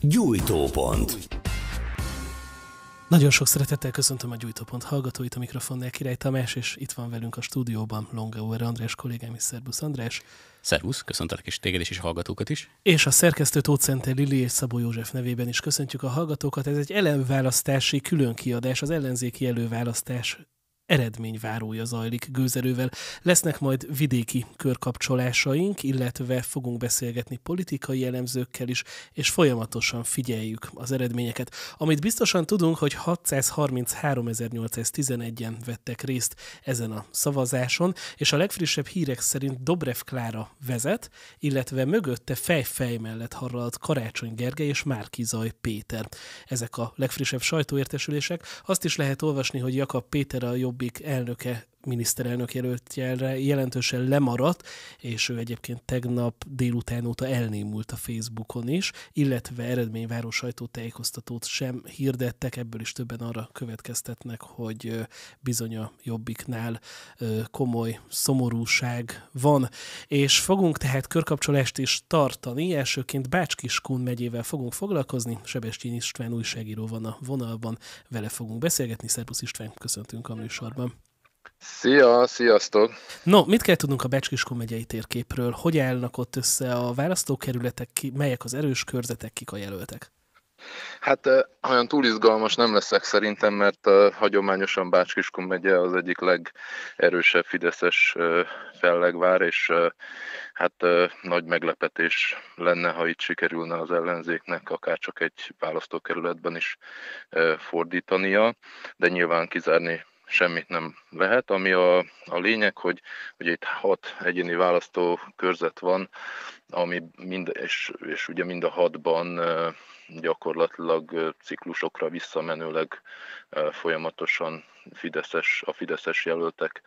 Gyújtópont. Nagyon sok szeretettel köszöntöm a Gyújtópont hallgatóit, a mikrofonnál Király Tamás, és itt van velünk a stúdióban Longauer András kollégám is. Szerbusz András! Szervusz, köszöntelek is téged és hallgatókat is. És a szerkesztő Tóth Szenter Lili és Szabó József nevében is köszöntjük a hallgatókat. Ez egy előválasztási különkiadás, az ellenzéki előválasztás eredményvárója zajlik gőzerővel. Lesznek majd vidéki körkapcsolásaink, illetve fogunk beszélgetni politikai elemzőkkel is, és folyamatosan figyeljük az eredményeket. Amit biztosan tudunk, hogy 633.811-en vettek részt ezen a szavazáson, és a legfrissebb hírek szerint Dobrev Klára vezet, illetve mögötte fej mellett harralt Karácsony Gergely és Márki-Zay Péter. Ezek a legfrissebb sajtóértesülések. Azt is lehet olvasni, hogy Jakab Péter, a Jobbik elnöke, miniszterelnök jelöltje jelentősen lemaradt, és ő egyébként tegnap délután óta elnémult a Facebookon is, illetve eredményváró sajtótájékoztatót sem hirdettek, ebből is többen arra következtetnek, hogy bizony a Jobbiknál komoly szomorúság van. És fogunk tehát körkapcsolást is tartani, elsőként Bács-Kiskun megyével fogunk foglalkozni, Sebestyén István újságíró van a vonalban, vele fogunk beszélgetni. Szerbusz István, köszöntünk a műsorban. Sziasztok! No, mit kell tudnunk a Bács-Kiskun megyei térképről? Hogy állnak ott össze a választókerületek, melyek az erős körzetek, kik a jelöltek? Hát olyan túl izgalmas nem leszek szerintem, mert hagyományosan Bács-Kiskun megye az egyik legerősebb fideszes fellegvár, és hát nagy meglepetés lenne, ha itt sikerülne az ellenzéknek akár csak egy választókerületben is fordítania, de nyilván kizárni semmit nem lehet, ami a lényeg, hogy ugye itt 6 egyéni választókörzet van, ami és ugye mind a 6-ban gyakorlatilag ciklusokra visszamenőleg folyamatosan a fideszes jelöltek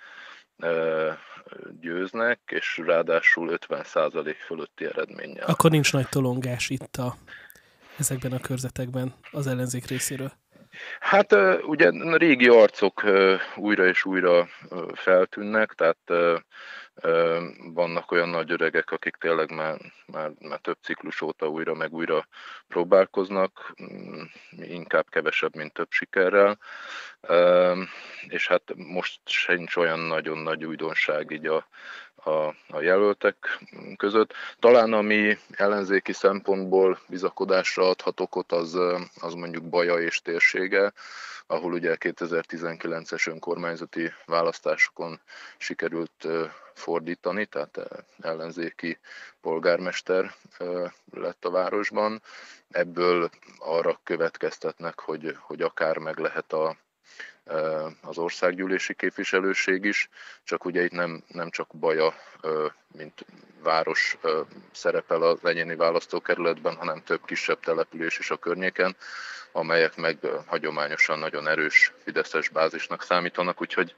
győznek, és ráadásul 50% fölötti eredménnyel. Akkor nincs nagy tolongás itt ezekben a körzetekben az ellenzék részéről? Hát ugye régi arcok újra és újra feltűnnek, tehát vannak olyan nagy öregek, akik tényleg már több ciklus óta újra meg újra próbálkoznak, inkább kevesebb, mint több sikerrel, és hát most sincs olyan nagyon nagy újdonság így a jelöltek között. Talán ami ellenzéki szempontból bizakodásra adhat okot, az mondjuk Baja és térsége, ahol ugye 2019-es önkormányzati választásokon sikerült fordítani, tehát ellenzéki polgármester lett a városban. Ebből arra következtetnek, hogy akár meg lehet az országgyűlési képviselőség is, csak ugye itt nem csak Baja, mint város szerepel az egyéni választókerületben, hanem több kisebb település is a környéken, amelyek meg hagyományosan nagyon erős fideszes bázisnak számítanak, úgyhogy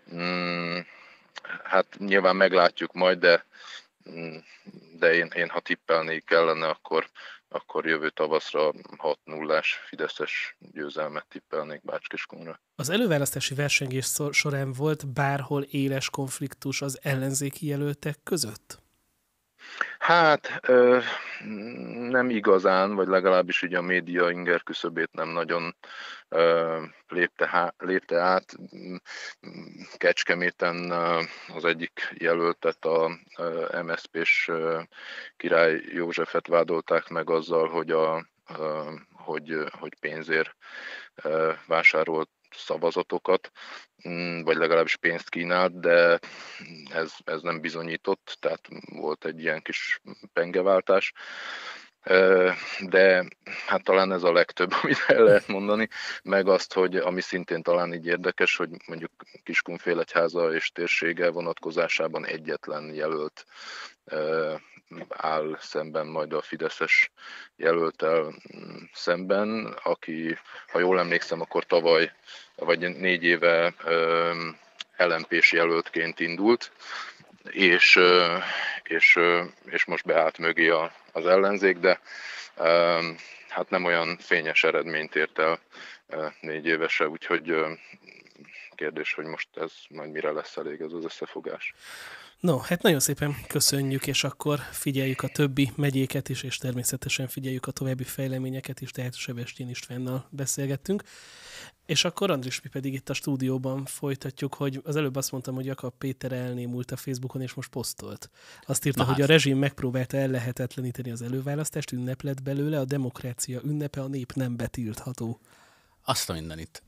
hát nyilván meglátjuk majd, de én ha tippelni kellene, akkor jövő tavaszra 6-0-ás fideszes győzelmet tippelnék Bács-Kiskunra. Az előválasztási versengés során volt bárhol éles konfliktus az ellenzéki jelöltek között? Hát nem igazán, vagy legalábbis ugye a média inger küszöbét nem nagyon lépte át. Kecskeméten az egyik jelöltet, a MSZP-s Király Józsefet vádolták meg azzal, hogy pénzért vásárolt szavazatokat, vagy legalábbis pénzt kínált, de ez nem bizonyított, tehát volt egy ilyen kis pengeváltás. De hát talán ez a legtöbb, amit el lehet mondani, meg azt, hogy ami szintén talán így érdekes, hogy mondjuk Kiskunfélegyháza és térsége vonatkozásában egyetlen jelölt áll szemben majd a fideszes jelölttel szemben, aki, ha jól emlékszem, akkor tavaly, vagy 4 éve LMP-s jelöltként indult, és most beállt mögé az ellenzék, de hát nem olyan fényes eredményt ért el 4 évese, úgyhogy kérdés, hogy most ez majd mire lesz elég ez az összefogás. No, hát nagyon szépen köszönjük, és akkor figyeljük a többi megyéket is, és természetesen figyeljük a további fejleményeket is, tehát Sebestyén Istvánnal beszélgettünk. És akkor Andris, mi pedig itt a stúdióban folytatjuk, hogy az előbb azt mondtam, hogy Jakab Péter elnémult a Facebookon, és most posztolt. Azt írta, hogy a rezsim megpróbálta ellehetetleníteni az előválasztást, ünnep lett belőle, a demokrácia ünnepe, a nép nem betiltható. Azt a mindenit.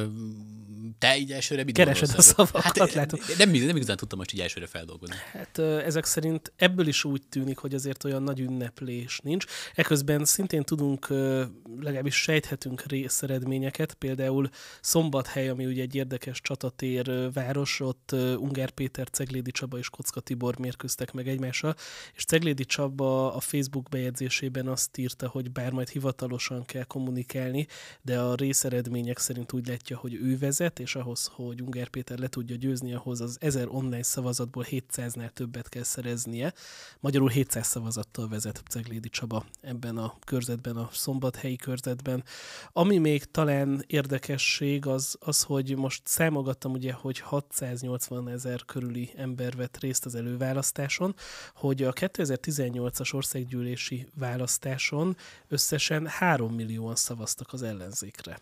Te így elsőre mit keresed a szavakat, hát, látom. Nem igazán tudtam most így elsőre feldolgozni. Hát ezek szerint ebből is úgy tűnik, hogy azért olyan nagy ünneplés nincs. Eközben szintén tudunk, legalábbis sejthetünk részeredményeket, például Szombathely, ami ugye egy érdekes csatatér város, ott Ungár Péter, Ceglédi Csaba és Kocka Tibor mérkőztek meg egymással, és Ceglédi Csaba a Facebook bejegyzésében azt írta, hogy bár majd hivatalosan kell kommunikálni, de a részeredmények szerint úgy látja, hogy ő vezet, és ahhoz, hogy Ungár Péter le tudja győzni, ahhoz az 1000 online szavazatból 700-nál többet kell szereznie. Magyarul 700 szavazattal vezet Ceglédi Csaba ebben a körzetben, a szombathelyi körzetben. Ami még talán érdekesség az, hogy most számogattam ugye, hogy 680 000 körüli ember vett részt az előválasztáson, hogy a 2018-as országgyűlési választáson összesen 3 millióan szavaztak az ellenzékre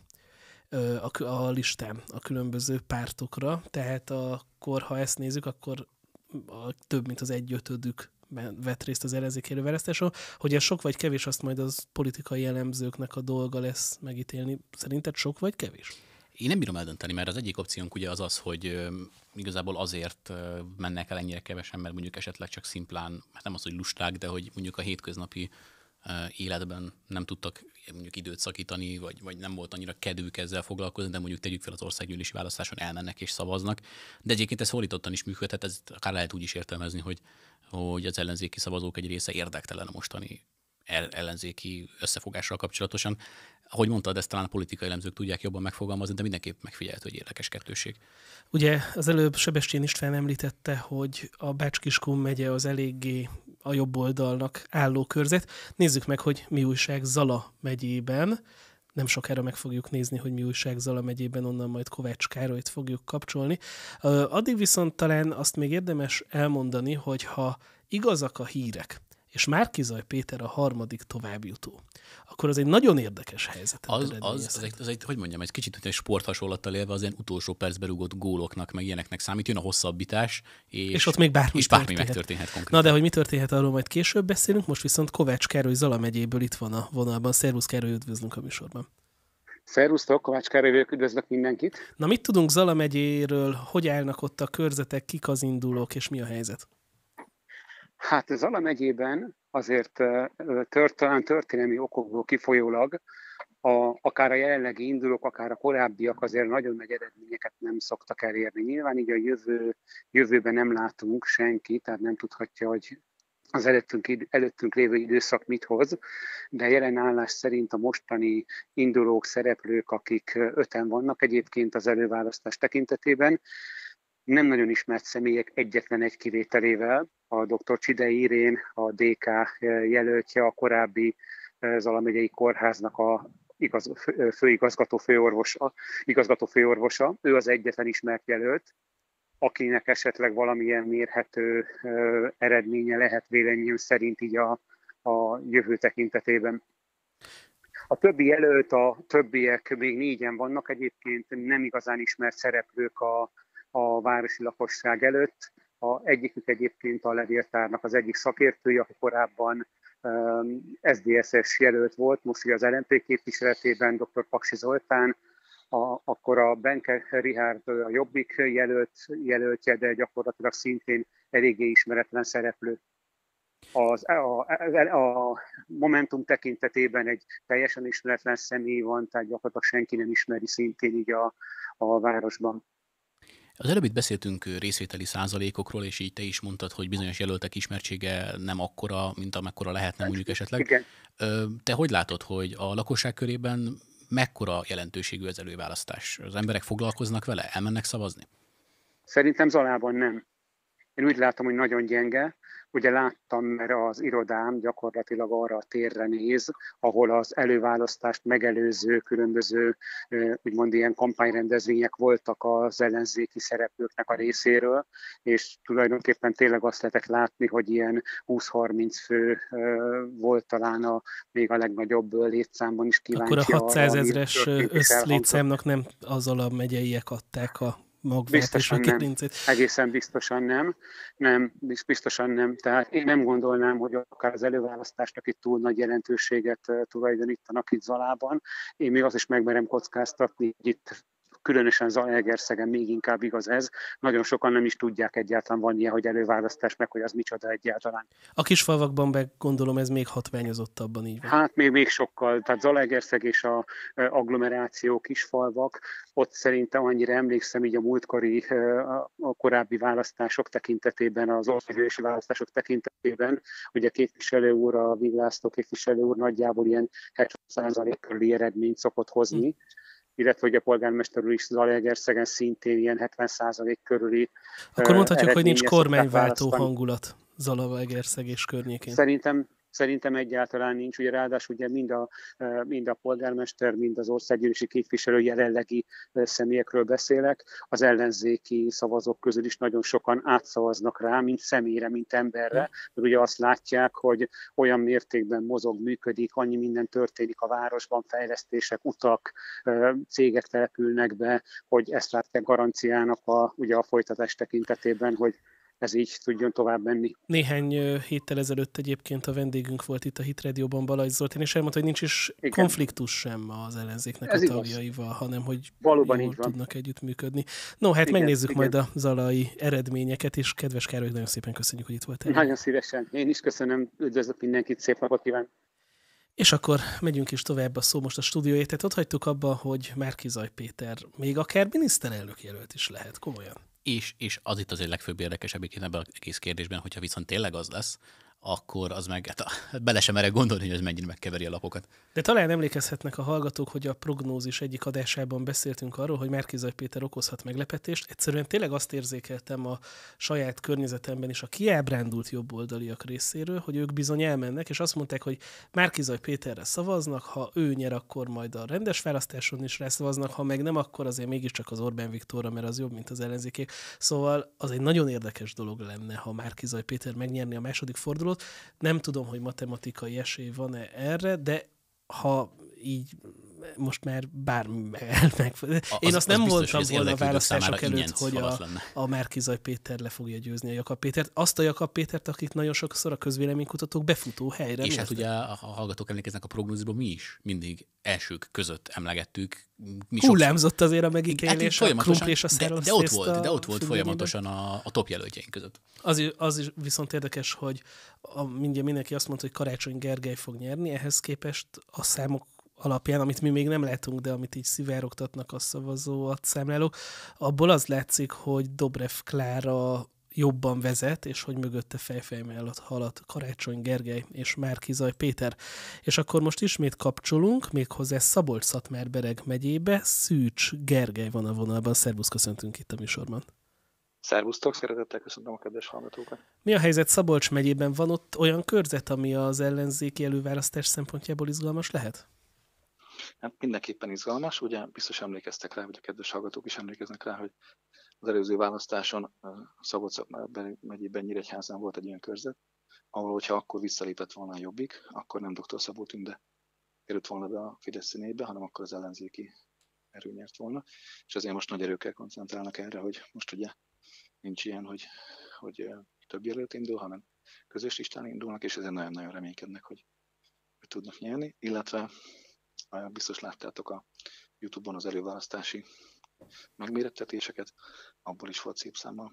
a listán, a különböző pártokra, tehát akkor, ha ezt nézzük, akkor több mint az 1/5 vett részt az ellenzéki előválasztáson. Hogy ez sok vagy kevés, azt majd az politikai elemzőknek a dolga lesz megítélni. Szerinted sok vagy kevés? Én nem bírom eldönteni, mert az egyik opciónk ugye az, hogy igazából azért mennek el ennyire kevesen, mert mondjuk esetleg csak szimplán, hát nem az, hogy lusták, de hogy mondjuk a hétköznapi életben nem tudtak mondjuk időt szakítani, vagy nem volt annyira kedvük ezzel foglalkozni, de mondjuk tegyük fel az országgyűlési választáson elmennek és szavaznak. De egyébként ez fordítottan is működhet, ez akár lehet úgy is értelmezni, hogy az ellenzéki szavazók egy része érdektelen a mostani ellenzéki összefogással kapcsolatosan. Ahogy mondtad, ezt talán a politikai elemzők tudják jobban megfogalmazni, de mindenképp megfigyelhető, hogy érdekes kettősség. Ugye az előbb Sebestyén István említette, hogy a Bács-Kiskun megye az eléggé a jobb oldalnak álló körzet. Nézzük meg, hogy mi újság Zala megyében. Nem sokára meg fogjuk nézni, hogy mi újság Zala megyében, onnan majd Kovács Károlyt fogjuk kapcsolni. Addig viszont talán azt még érdemes elmondani, hogy ha igazak a hírek, és Márki-Zay Péter a harmadik továbbjutó, akkor az egy nagyon érdekes helyzet. Az egy, hogy mondjam, egy kicsit egy sporthasonlattal élve az ilyen utolsó percbe rúgott góloknak, meg ilyeneknek számít, jön a hosszabbítás, és ott még bármi megtörténhet konkrétan. Na de hogy mi történhet, arról majd később beszélünk, most viszont Kovács Károly Zala megyéből itt van a vonalban. Szervusz Károly, üdvözlünk a műsorban. Szervusztok, Kovács Károly vagyok, üdvözlök mindenkit. Na mit tudunk Zala megyéről, hogy állnak ott a körzetek, kik az indulók, és mi a helyzet? Hát Zala megyében azért talán történelmi okokból kifolyólag akár a jelenlegi indulók, akár a korábbiak azért nagyon nagy eredményeket nem szoktak elérni. Nyilván így a jövőben nem látunk senkit, tehát nem tudhatja, hogy az előttünk lévő időszak mit hoz, de jelen állás szerint a mostani indulók, szereplők, akik 5-en vannak egyébként az előválasztás tekintetében, nem nagyon ismert személyek egyetlen egy kivételével. A dr. Csidei Irén, a DK jelöltje, a korábbi Zala megyei kórháznak a igazgató főorvosa. Ő az egyetlen ismert jelölt, akinek esetleg valamilyen mérhető eredménye lehet véleményem szerint így a jövő tekintetében. A többi jelölt, a többiek még 4-en vannak egyébként, nem igazán ismert szereplők a városi lakosság előtt. Egyikük egyébként a levéltárnak az egyik szakértője, aki korábban SZDSZ-es jelölt volt, most ugye az LMP képviseletében dr. Paksi Zoltán, akkor a Benke Richárd a Jobbik jelöltje, de gyakorlatilag szintén eléggé ismeretlen szereplő. A Momentum tekintetében egy teljesen ismeretlen személy van, tehát gyakorlatilag senki nem ismeri szintén így a városban. Az előbb itt beszéltünk részvételi százalékokról, és így te is mondtad, hogy bizonyos jelöltek ismertsége nem akkora, mint amekkora lehetne mondjuk esetleg. Igen. Te hogy látod, hogy a lakosság körében mekkora jelentőségű az előválasztás? Az emberek foglalkoznak vele? Elmennek szavazni? Szerintem Zalában nem. Én úgy látom, hogy nagyon gyenge. ugye láttam, mert az irodám gyakorlatilag arra a térre néz, ahol az előválasztást megelőző különböző úgymond ilyen kampányrendezvények voltak az ellenzéki szereplőknek a részéről, és tulajdonképpen tényleg azt lehetett látni, hogy ilyen 20-30 fő volt talán még a legnagyobb létszámban is kíváncsi. Akkor a 600 000-es összlétszámnak nem azzal a megyeiek adták a magvát biztosan és a gerincét? Egészen biztosan nem. Biztosan nem. Tehát én nem gondolnám, hogy akár az előválasztásnak itt túl nagy jelentőséget tulajdonítanak itt Zalában. Én még azt is megmerem kockáztatni, hogy itt különösen Zalaegerszegen még inkább igaz ez. Nagyon sokan nem is tudják egyáltalán, van ilyen, hogy előválasztás, meg hogy az micsoda egyáltalán. A kisfalvakban meg gondolom ez még hatványozottabban így van. Hát még sokkal. Tehát Zalaegerszeg és a agglomeráció kisfalvak, ott szerintem annyira emlékszem így a múltkori, a korábbi választások tekintetében, az országgyűlési választások tekintetében, hogy a képviselő úr, a Vig László képviselő úr nagyjából ilyen 70% körüli eredményt szokott hozni, illetve hogy a polgármester úr is Zalaegerszegen szintén ilyen 70% körüli. Akkor mondhatjuk, hogy nincs kormányváltó hangulat Zalaegerszeg és környékén. Szerintem egyáltalán nincs, ugye ráadásul ugye mind a polgármester, mind az országgyűlési képviselő jelenlegi személyekről beszélek, az ellenzéki szavazók közül is nagyon sokan átszavaznak rá, mint személyre, mint emberre, mert ugye azt látják, hogy olyan mértékben mozog, működik, annyi minden történik a városban, fejlesztések, utak, cégek települnek be, hogy ezt látják garanciának ugye a folytatás tekintetében, hogy ez így tudjon tovább menni. Néhány héttel ezelőtt egyébként a vendégünk volt itt a Hit Radio-ban, Balajs Zoltán, és elmondta, hogy nincs is konfliktus sem az ellenzéknek ez a tagjaival, hanem hogy valóban jól tudnak együttműködni. No, hát megnézzük majd a zalai eredményeket, és kedves Károly, nagyon szépen köszönjük, hogy itt voltál. Nagyon szívesen. Én is köszönöm, üdvözlök mindenkit, szép napot kívánok. És akkor megyünk is tovább a szó most a stúdióért. Tehát ott hagytuk abba, hogy Márki-Zay Péter még akár miniszterelnök jelölt is lehet, komolyan. És az itt azért legfőbb érdekesebb ebben az egész kérdésben, hogyha viszont tényleg az lesz, akkor az meg, hát bele sem merek gondolni, hogy ez mennyire megkeveri a lapokat. De talán emlékezhetnek a hallgatók, hogy a prognózis egyik adásában beszéltünk arról, hogy Márki-Zay Péter okozhat meglepetést. Egyszerűen tényleg azt érzékeltem a saját környezetemben is a kiábrándult jobboldaliak részéről, hogy ők bizony elmennek, és azt mondták, hogy Márki-Zay Péterre szavaznak, ha ő nyer, akkor majd a rendes választáson is rászavaznak, ha meg nem, akkor azért mégiscsak az Orbán Viktorra, mert az jobb, mint az ellenzékék. Szóval az egy nagyon érdekes dolog lenne, ha Márki-Zay Péter megnyerni a második fordulót. Nem tudom, hogy matematikai esély van-e erre, de ha így most már bármi én azt nem mondtam volna a választások előtt, hogy a Márki-Zay Péter le fogja győzni a Jakab Pétert. Azt a Jakab Pétert, akit nagyon sokszor a közvéleménykutatók befutó helyre. És hát ugye a hallgatók emlékeznek a prognózisból, mi is mindig elsők között emlegettük. Hullámzott azért a megítélés, a krumpli és a szárlasztészta. De ott volt folyamatosan a top jelöltjeink között. Az is viszont érdekes, hogy mindjárt mindenki azt mondta, hogy Karácsony Gergely fog nyerni, ehhez képest a számok alapján, amit mi még nem látunk, de amit így szivárogtatnak a szavazóat számlálók, abból az látszik, hogy Dobrev Klára jobban vezet, és hogy mögötte fejfej mellett halad Karácsony Gergely és Márki-Zay Péter. És akkor most ismét kapcsolunk, méghozzá Szabolcs-Szatmár-Bereg megyébe. Szűcs Gergely van a vonalban. Szervusz, köszöntünk itt a műsorban. Szervusztok, szeretettel köszöntöm a kedves hallgatókat. Mi a helyzet Szabolcs megyében? Van ott olyan körzet, ami az ellenzéki előválasztás szempontjából izgalmas lehet? Hát mindenképpen izgalmas, ugye biztos emlékeztek rá, vagy a kedves hallgatók is emlékeznek rá, hogy az előző választáson Szabolcs-Szatmár megyében Nyíregyházán volt egy olyan körzet, ahol, hogyha akkor visszalépett volna a Jobbik, akkor nem dr. Szabó Tünde került volna be a Fidesz színébe, hanem akkor az ellenzéki erő nyert volna. És azért most nagy erőkkel koncentrálnak erre, hogy most ugye nincs ilyen, hogy több jelölt indul, hanem közös listán indulnak, és ezért nagyon-nagyon reménykednek, hogy tudnak nyerni, illetve biztos láttátok a YouTube-on az előválasztási megmérettetéseket, abból is volt szép számmal.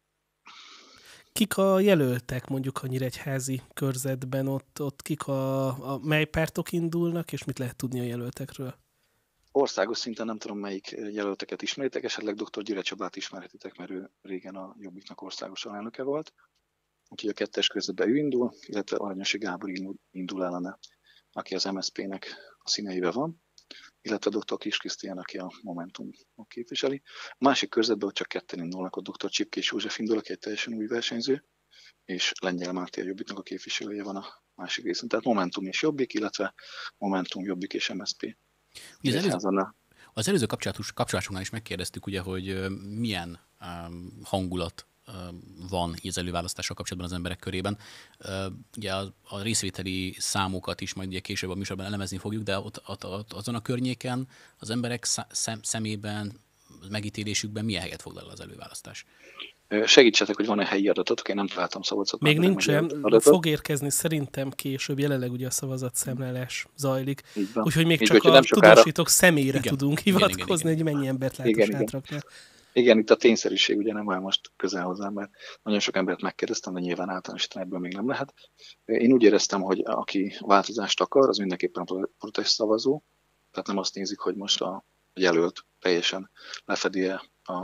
Kik a jelöltek mondjuk a nyíregyházi körzetben, ott kik mely pártok indulnak, és mit lehet tudni a jelöltekről? Országos szinten nem tudom, melyik jelölteket ismeritek, esetleg dr. Gyüre Csabát ismerhetitek, mert ő régen a Jobbiknak országos alelnöke volt. Úgyhogy a kettes körzetben ő indul, illetve Aranyasi Gábor indul ellene, aki az MSZP-nek a színeibe van, illetve dr. Kis Krisztián, aki a Momentum képviseli. A másik körzetben, hogy csak ketten indulnak, a dr. Csipkés József indul, aki egy teljesen új versenyző, és Lengyel Máté a Jobbiknak a képviselője van a másik részen. Tehát Momentum és Jobbik, illetve Momentum, Jobbik és MSZP. Az előző kapcsolásunknál is megkérdeztük, ugye, hogy milyen hangulat van az előválasztással kapcsolatban az emberek körében. Ugye a részvételi számokat is majd ugye később a műsorban elemezni fogjuk, de ott azon a környéken az emberek szemében, megítélésükben milyen helyet foglal az előválasztás? Segítsetek, hogy van-e helyi adatot, én nem találtam Szabolcsot. Még nincsen, fog érkezni szerintem később, jelenleg ugye a szavazatszámlálás zajlik. Úgyhogy még csak a tudósítók személyre tudunk hivatkozni, hogy mennyi embert lát a sátraknál. Igen, itt a tényszerűség ugye nem olyan most közel hozzám, mert nagyon sok embert megkérdeztem, de nyilván általánosítani ebből még nem lehet. Én úgy éreztem, hogy aki változást akar, az mindenképpen protest szavazó, tehát nem azt nézik, hogy most a jelölt teljesen lefedi-e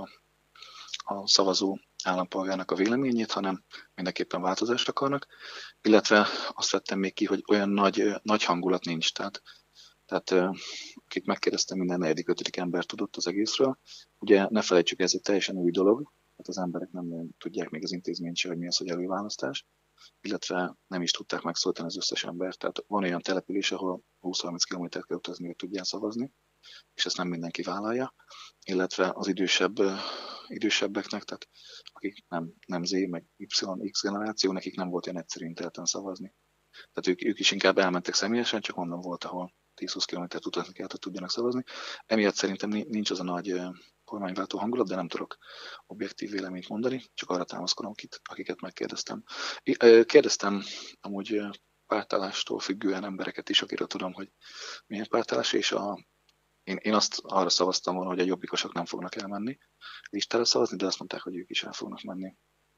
a szavazó állampolgárnak a véleményét, hanem mindenképpen változást akarnak, illetve azt vettem még ki, hogy olyan nagy hangulat nincs, tehát akit megkérdeztem, minden 4.-5. ember tudott az egészről. Ugye ne felejtsük, ez egy teljesen új dolog, tehát az emberek nem tudják még az intézményt se, hogy mi az, hogy előválasztás, illetve nem is tudták megszólítani az összes embert. Tehát van olyan település, ahol 20-30 kilométert kell utazni, hogy tudják szavazni, és ezt nem mindenki vállalja, illetve az idősebbeknek, tehát akik nem Z, meg Y, X generáció, nekik nem volt olyan egyszerű interneten szavazni. Tehát ők is inkább elmentek személyesen, csak onnan volt, ahol 10-20 kilométert utazni kellett, hogy tudjanak szavazni. Emiatt szerintem nincs az a nagy kormányváltó hangulat, de nem tudok objektív véleményt mondani, csak arra támaszkodom, akiket megkérdeztem. Kérdeztem amúgy pártállástól függően embereket is, akiről tudom, hogy milyen pártállás, és én azt arra szavaztam volna, hogy a jobbikosok nem fognak elmenni listára szavazni, de azt mondták, hogy ők is el fognak menni.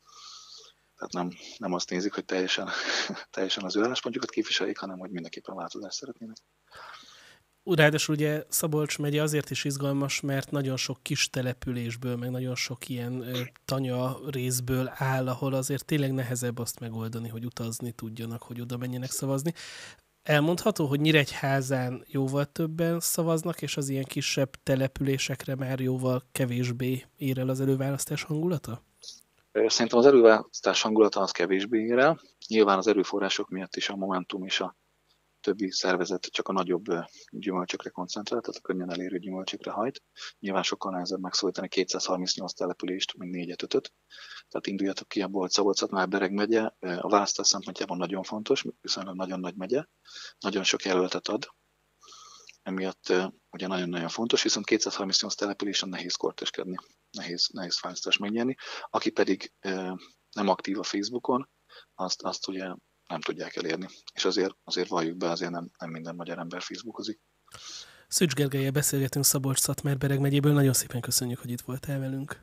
Tehát nem azt nézik, hogy teljesen az ő álláspontjukat képviseljék, hanem hogy mindenképpen változást szeretnének. Ráadásul ugye Szabolcs megye azért is izgalmas, mert nagyon sok kis településből, meg nagyon sok ilyen tanya részből áll, ahol azért tényleg nehezebb azt megoldani, hogy utazni tudjanak, hogy oda menjenek szavazni. Elmondható, hogy Nyíregyházán jóval többen szavaznak, és az ilyen kisebb településekre már jóval kevésbé ér el az előválasztás hangulata? Szerintem az előválasztás hangulata az kevésbé ér el. Nyilván az erőforrások miatt is a Momentum és a többi szervezet csak a nagyobb gyümölcsökre koncentrál, tehát a könnyen elérő gyümölcsökre hajt. Nyilván sokkal nehezebb megszólítani 238 települést, mint 4-5-öt. Tehát induljatok ki abból, hogy Szabolcs-Szatmár-Bereg megye a választás szempontjában nagyon fontos, viszonylag nagyon nagy megye, nagyon sok jelöltet ad, emiatt ugye nagyon-nagyon fontos, viszont 238 településen nehéz korteskedni, nehéz választást megnyerni. Aki pedig nem aktív a Facebookon, azt ugye nem tudják elérni. És azért valljuk be, azért nem minden magyar ember Facebookozik. Szűcs Gergellyel beszélgetünk Szabolcs-Szatmár-Bereg megyéből. Nagyon szépen köszönjük, hogy itt voltál velünk.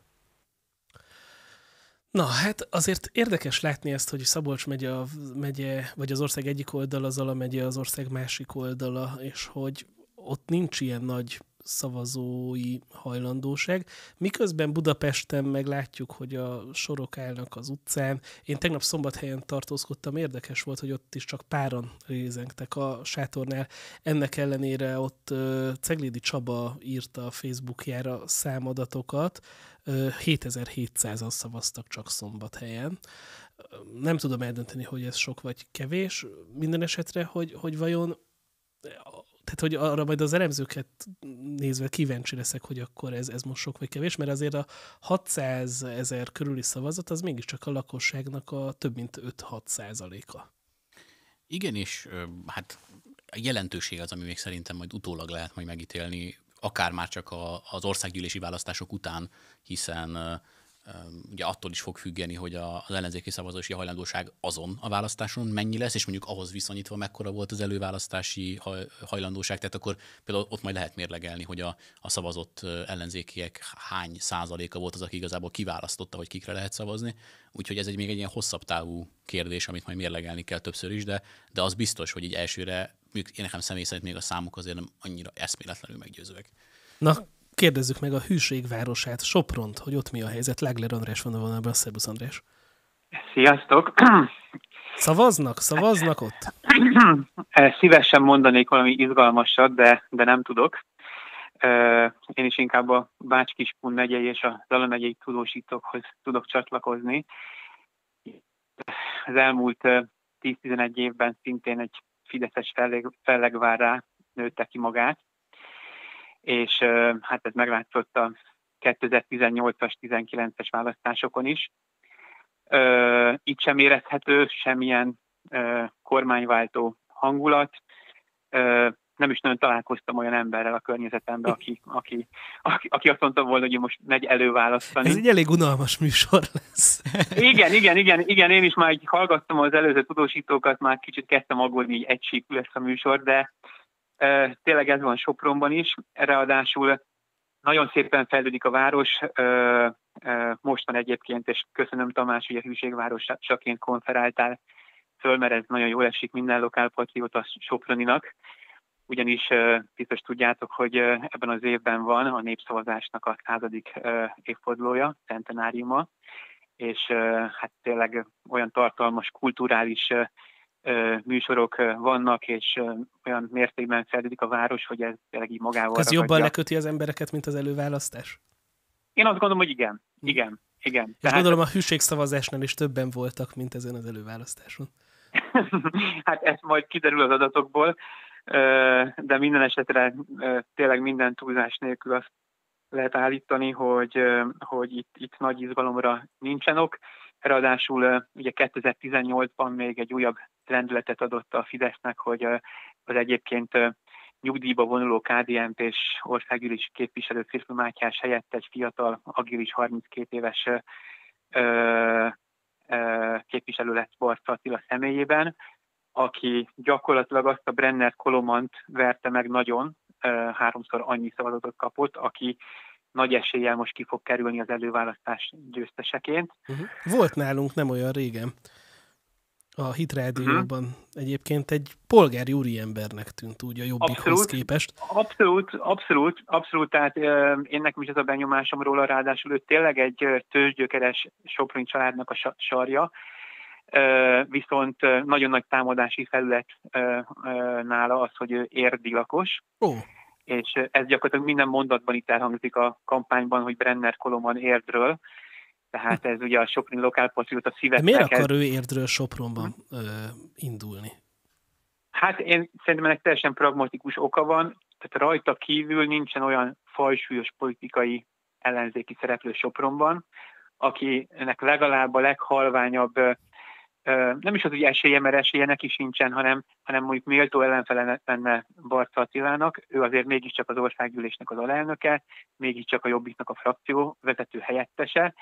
Na, hát azért érdekes látni ezt, hogy Szabolcs megye, vagy az ország egyik oldala, Zala megye az ország másik oldala, és hogy ott nincs ilyen nagy szavazói hajlandóság. Miközben Budapesten meglátjuk, hogy a sorok állnak az utcán. Én tegnap Szombathelyen tartózkodtam, érdekes volt, hogy ott is csak páran rézengtek a sátornál. Ennek ellenére ott Ceglédi Csaba írta a Facebookjára számadatokat, 7700-an szavaztak csak Szombathelyen. Nem tudom eldönteni, hogy ez sok vagy kevés. Minden esetre, hogy vajon, tehát hogy arra majd az elemzőket nézve kíváncsi leszek, hogy akkor ez most sok vagy kevés, mert azért a 600 000 körüli szavazat az mégiscsak a lakosságnak a több mint 5-6%-a. Igen, és hát a jelentőség az, ami még szerintem majd utólag lehet majd megítélni, akár már csak az országgyűlési választások után, hiszen ugye attól is fog függeni, hogy az ellenzéki szavazási hajlandóság azon a választáson mennyi lesz, és mondjuk ahhoz viszonyítva mekkora volt az előválasztási hajlandóság, tehát akkor például ott majd lehet mérlegelni, hogy a szavazott ellenzékiek hány százaléka volt az, aki igazából kiválasztotta, hogy kikre lehet szavazni. Úgyhogy ez még egy ilyen hosszabb távú kérdés, amit majd mérlegelni kell többször is, de az biztos, hogy így elsőre, én nekem személy szerint még a számok azért nem annyira eszméletlenül meggyőzőek. Na, kérdezzük meg a hűség városát, Sopront, hogy ott mi a helyzet. Lágler András van a vonalban. Szerbusz András. Sziasztok! Szavaznak ott? Szívesen mondanék valami izgalmasat, de nem tudok. Én is inkább a Bács-Kiskun megyei és a Zala megyei tudósítókhoz tudok csatlakozni. az elmúlt 10-11 évben szintén egy fideszes fellegvárrá nőtte ki magát, és hát ez meglátszott a 2018-as, 19-es választásokon is. Itt sem érezhető semmilyen kormányváltó hangulat. Nem is nagyon találkoztam olyan emberrel a környezetemben, aki azt mondta volna, hogy most megy előválasztani. Ez egy elég unalmas műsor lesz. Igen, én is már így hallgattam az előző tudósítókat, már kicsit kezdtem aggódni, hogy egysíkú lesz a műsor, de tényleg ez van Sopronban is. Ráadásul nagyon szépen fejlődik a város, most van egyébként, és köszönöm Tamás, hogy a hűségvárosaként konferáltál föl, mert ez nagyon jól esik minden lokálpatrióta soproninak, ugyanis biztos tudjátok, hogy ebben az évben van a népszavazásnak a 100. évfordulója, centenáriuma, és hát tényleg olyan tartalmas, kulturális műsorok vannak, és olyan mértékben fejlődik a város, hogy ez tényleg így magával Ez ragadja. jobban leköti az embereket, mint az előválasztás? Én azt gondolom, hogy igen. És gondolom a hűségszavazásnál is többen voltak, mint ezen az előválasztáson. Hát ez majd kiderül az adatokból, de minden esetre tényleg minden túlzás nélkül azt lehet állítani, hogy itt nagy izgalomra nincsen ok. Ráadásul ugye 2018-ban még egy újabb lendületet adott a Fidesznek, hogy az egyébként nyugdíjba vonuló KDNP-s országgyűlési képviselő Krisztus Mátyás helyett egy fiatal, agilis 32 éves képviselő lett Barca Attila személyében, aki gyakorlatilag azt a Brenner Kolomant verte meg nagyon, 3-szor annyi szavazatot kapott, aki nagy eséllyel most ki fog kerülni az előválasztás győzteseként. Volt nálunk nem olyan régen a Hit Rádióban egyébként egy polgári úriembernek tűnt úgy a Jobbikhoz képest. Abszolút, tehát én nekem is ez a benyomásom róla, ráadásul ő tényleg egy tőzsgyökeres soproni családnak a sarja, viszont nagyon nagy támadási felület nála az, hogy ő érdi lakos. És ez gyakorlatilag minden mondatban itt elhangzik a kampányban, hogy Brenner Koloman Érdről, tehát ez ugye a soproni lokálpatrióta szíveknek. De miért akar ő Érdről Sopronban indulni? Hát én szerintem ennek teljesen pragmatikus oka van, tehát rajta kívül nincsen olyan fajsúlyos politikai ellenzéki szereplő Sopronban, akinek legalább a leghalványabb, nem is az, hogy esélye, mert esélye neki sincsen, hanem mondjuk méltó ellenfele lenne Barca Attilának. Ő azért mégiscsak az országgyűlésnek az alelnöke, mégiscsak a Jobbiknak a frakció vezető helyettese,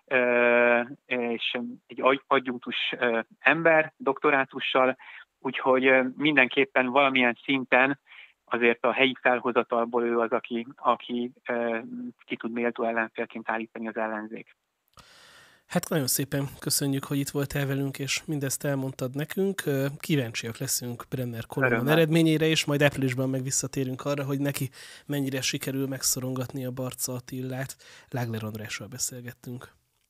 és egy adjunktus ember, doktorátussal, úgyhogy mindenképpen valamilyen szinten azért a helyi felhozatalból ő az, aki ki tud méltó ellenfélként állítani az ellenzék. Hát nagyon szépen köszönjük, hogy itt voltál velünk, és mindezt elmondtad nekünk. Kíváncsiak leszünk Brenner Koloman eredményére, és majd áprilisban meg visszatérünk arra, hogy neki mennyire sikerül megszorongatni a Barca Attilát. Lágler Andrással beszélgettünk.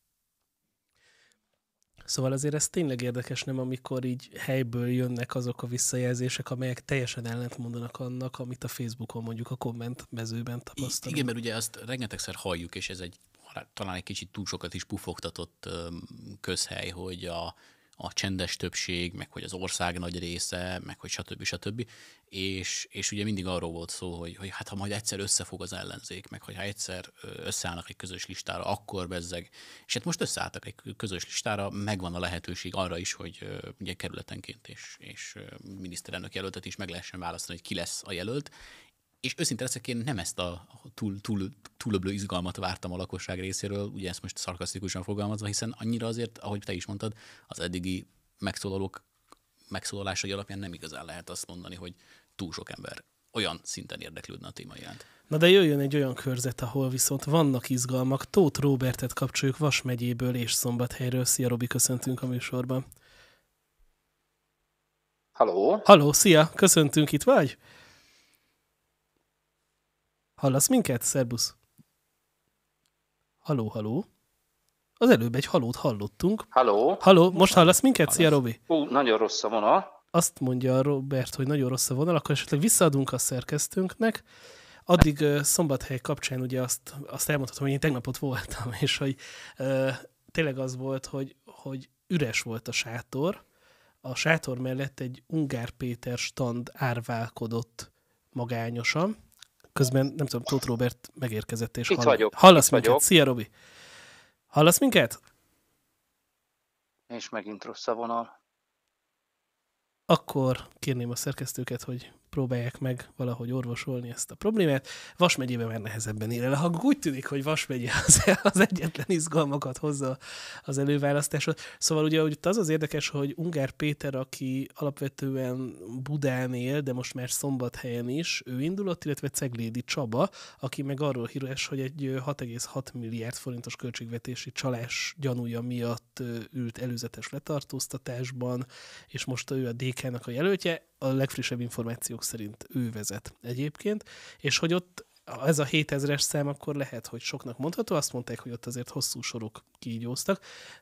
Szóval azért ez tényleg érdekes, nem, amikor így helyből jönnek azok a visszajelzések, amelyek teljesen ellentmondanak annak, amit a Facebookon mondjuk a komment mezőben tapasztalunk. Igen, mert ugye azt rengetegszer halljuk, és ez talán egy kicsit túl sokat is pufogtatott közhely, hogy a csendes többség, meg hogy az ország nagy része, meg hogy stb. És ugye mindig arról volt szó, hogy hát ha majd egyszer összefog az ellenzék, meg hogy ha egyszer összeállnak egy közös listára, akkor bezzeg. És hát most összeálltak egy közös listára, megvan a lehetőség arra is, hogy ugye kerületenként és miniszterelnök jelöltet is meg lehessen választani, hogy ki lesz a jelölt. És őszinte leszek, én nem ezt a túlöblő izgalmat vártam a lakosság részéről, ugye ezt most szarkasztikusan fogalmazva, hiszen annyira azért, ahogy te is mondtad, az eddigi megszólalók megszólalásai alapján nem igazán lehet azt mondani, hogy túl sok ember olyan szinten érdeklődne a téma iránt. Na de jöjjön egy olyan körzet, ahol viszont vannak izgalmak. Tóth Róbertet kapcsoljuk Vas megyéből és Szombathelyről. Szia Robi, köszöntünk a műsorban. Halló, szia, köszöntünk, itt vagy? Hallasz minket? Szerbusz. Halló. Az előbb egy halót hallottunk. Halló, most hallasz minket? Szia, Robi. Nagyon rossz a vonal. Azt mondja Robert, hogy nagyon rossz a vonal, akkor esetleg visszaadunk a szerkesztőnknek. Addig Szombathely kapcsán ugye azt elmondhatom, hogy én tegnap ott voltam, és hogy tényleg az volt, hogy üres volt a sátor. A sátor mellett egy Ungár Péter stand árválkodott magányosan. Közben, nem tudom, Tóth Róbert megérkezett, és hallasz minket. Vagyok. Szia, Robi! Hallasz minket? És megint rossz a vonal. Akkor kérném a szerkesztőket, hogy próbálják meg valahogy orvosolni ezt a problémát. Vas megyében már nehezebben ér el a hang. Úgy tűnik, hogy Vas megye az egyetlen izgalmakat hozza az előválasztásot. Szóval ugye az érdekes, hogy Ungár Péter, aki alapvetően Budán él, de most már Szombathelyen is, ő indulott, illetve Ceglédi Csaba, aki meg arról híres, hogy egy 6,6 milliárd forintos költségvetési csalás gyanúja miatt ült előzetes letartóztatásban, és most ő a DK-nak a jelöltje. A legfrissebb információk szerint ő vezet egyébként, és hogy ott ez a 7000-es szám akkor lehet, hogy soknak mondható, azt mondták, hogy ott azért hosszú sorok kígyóztak.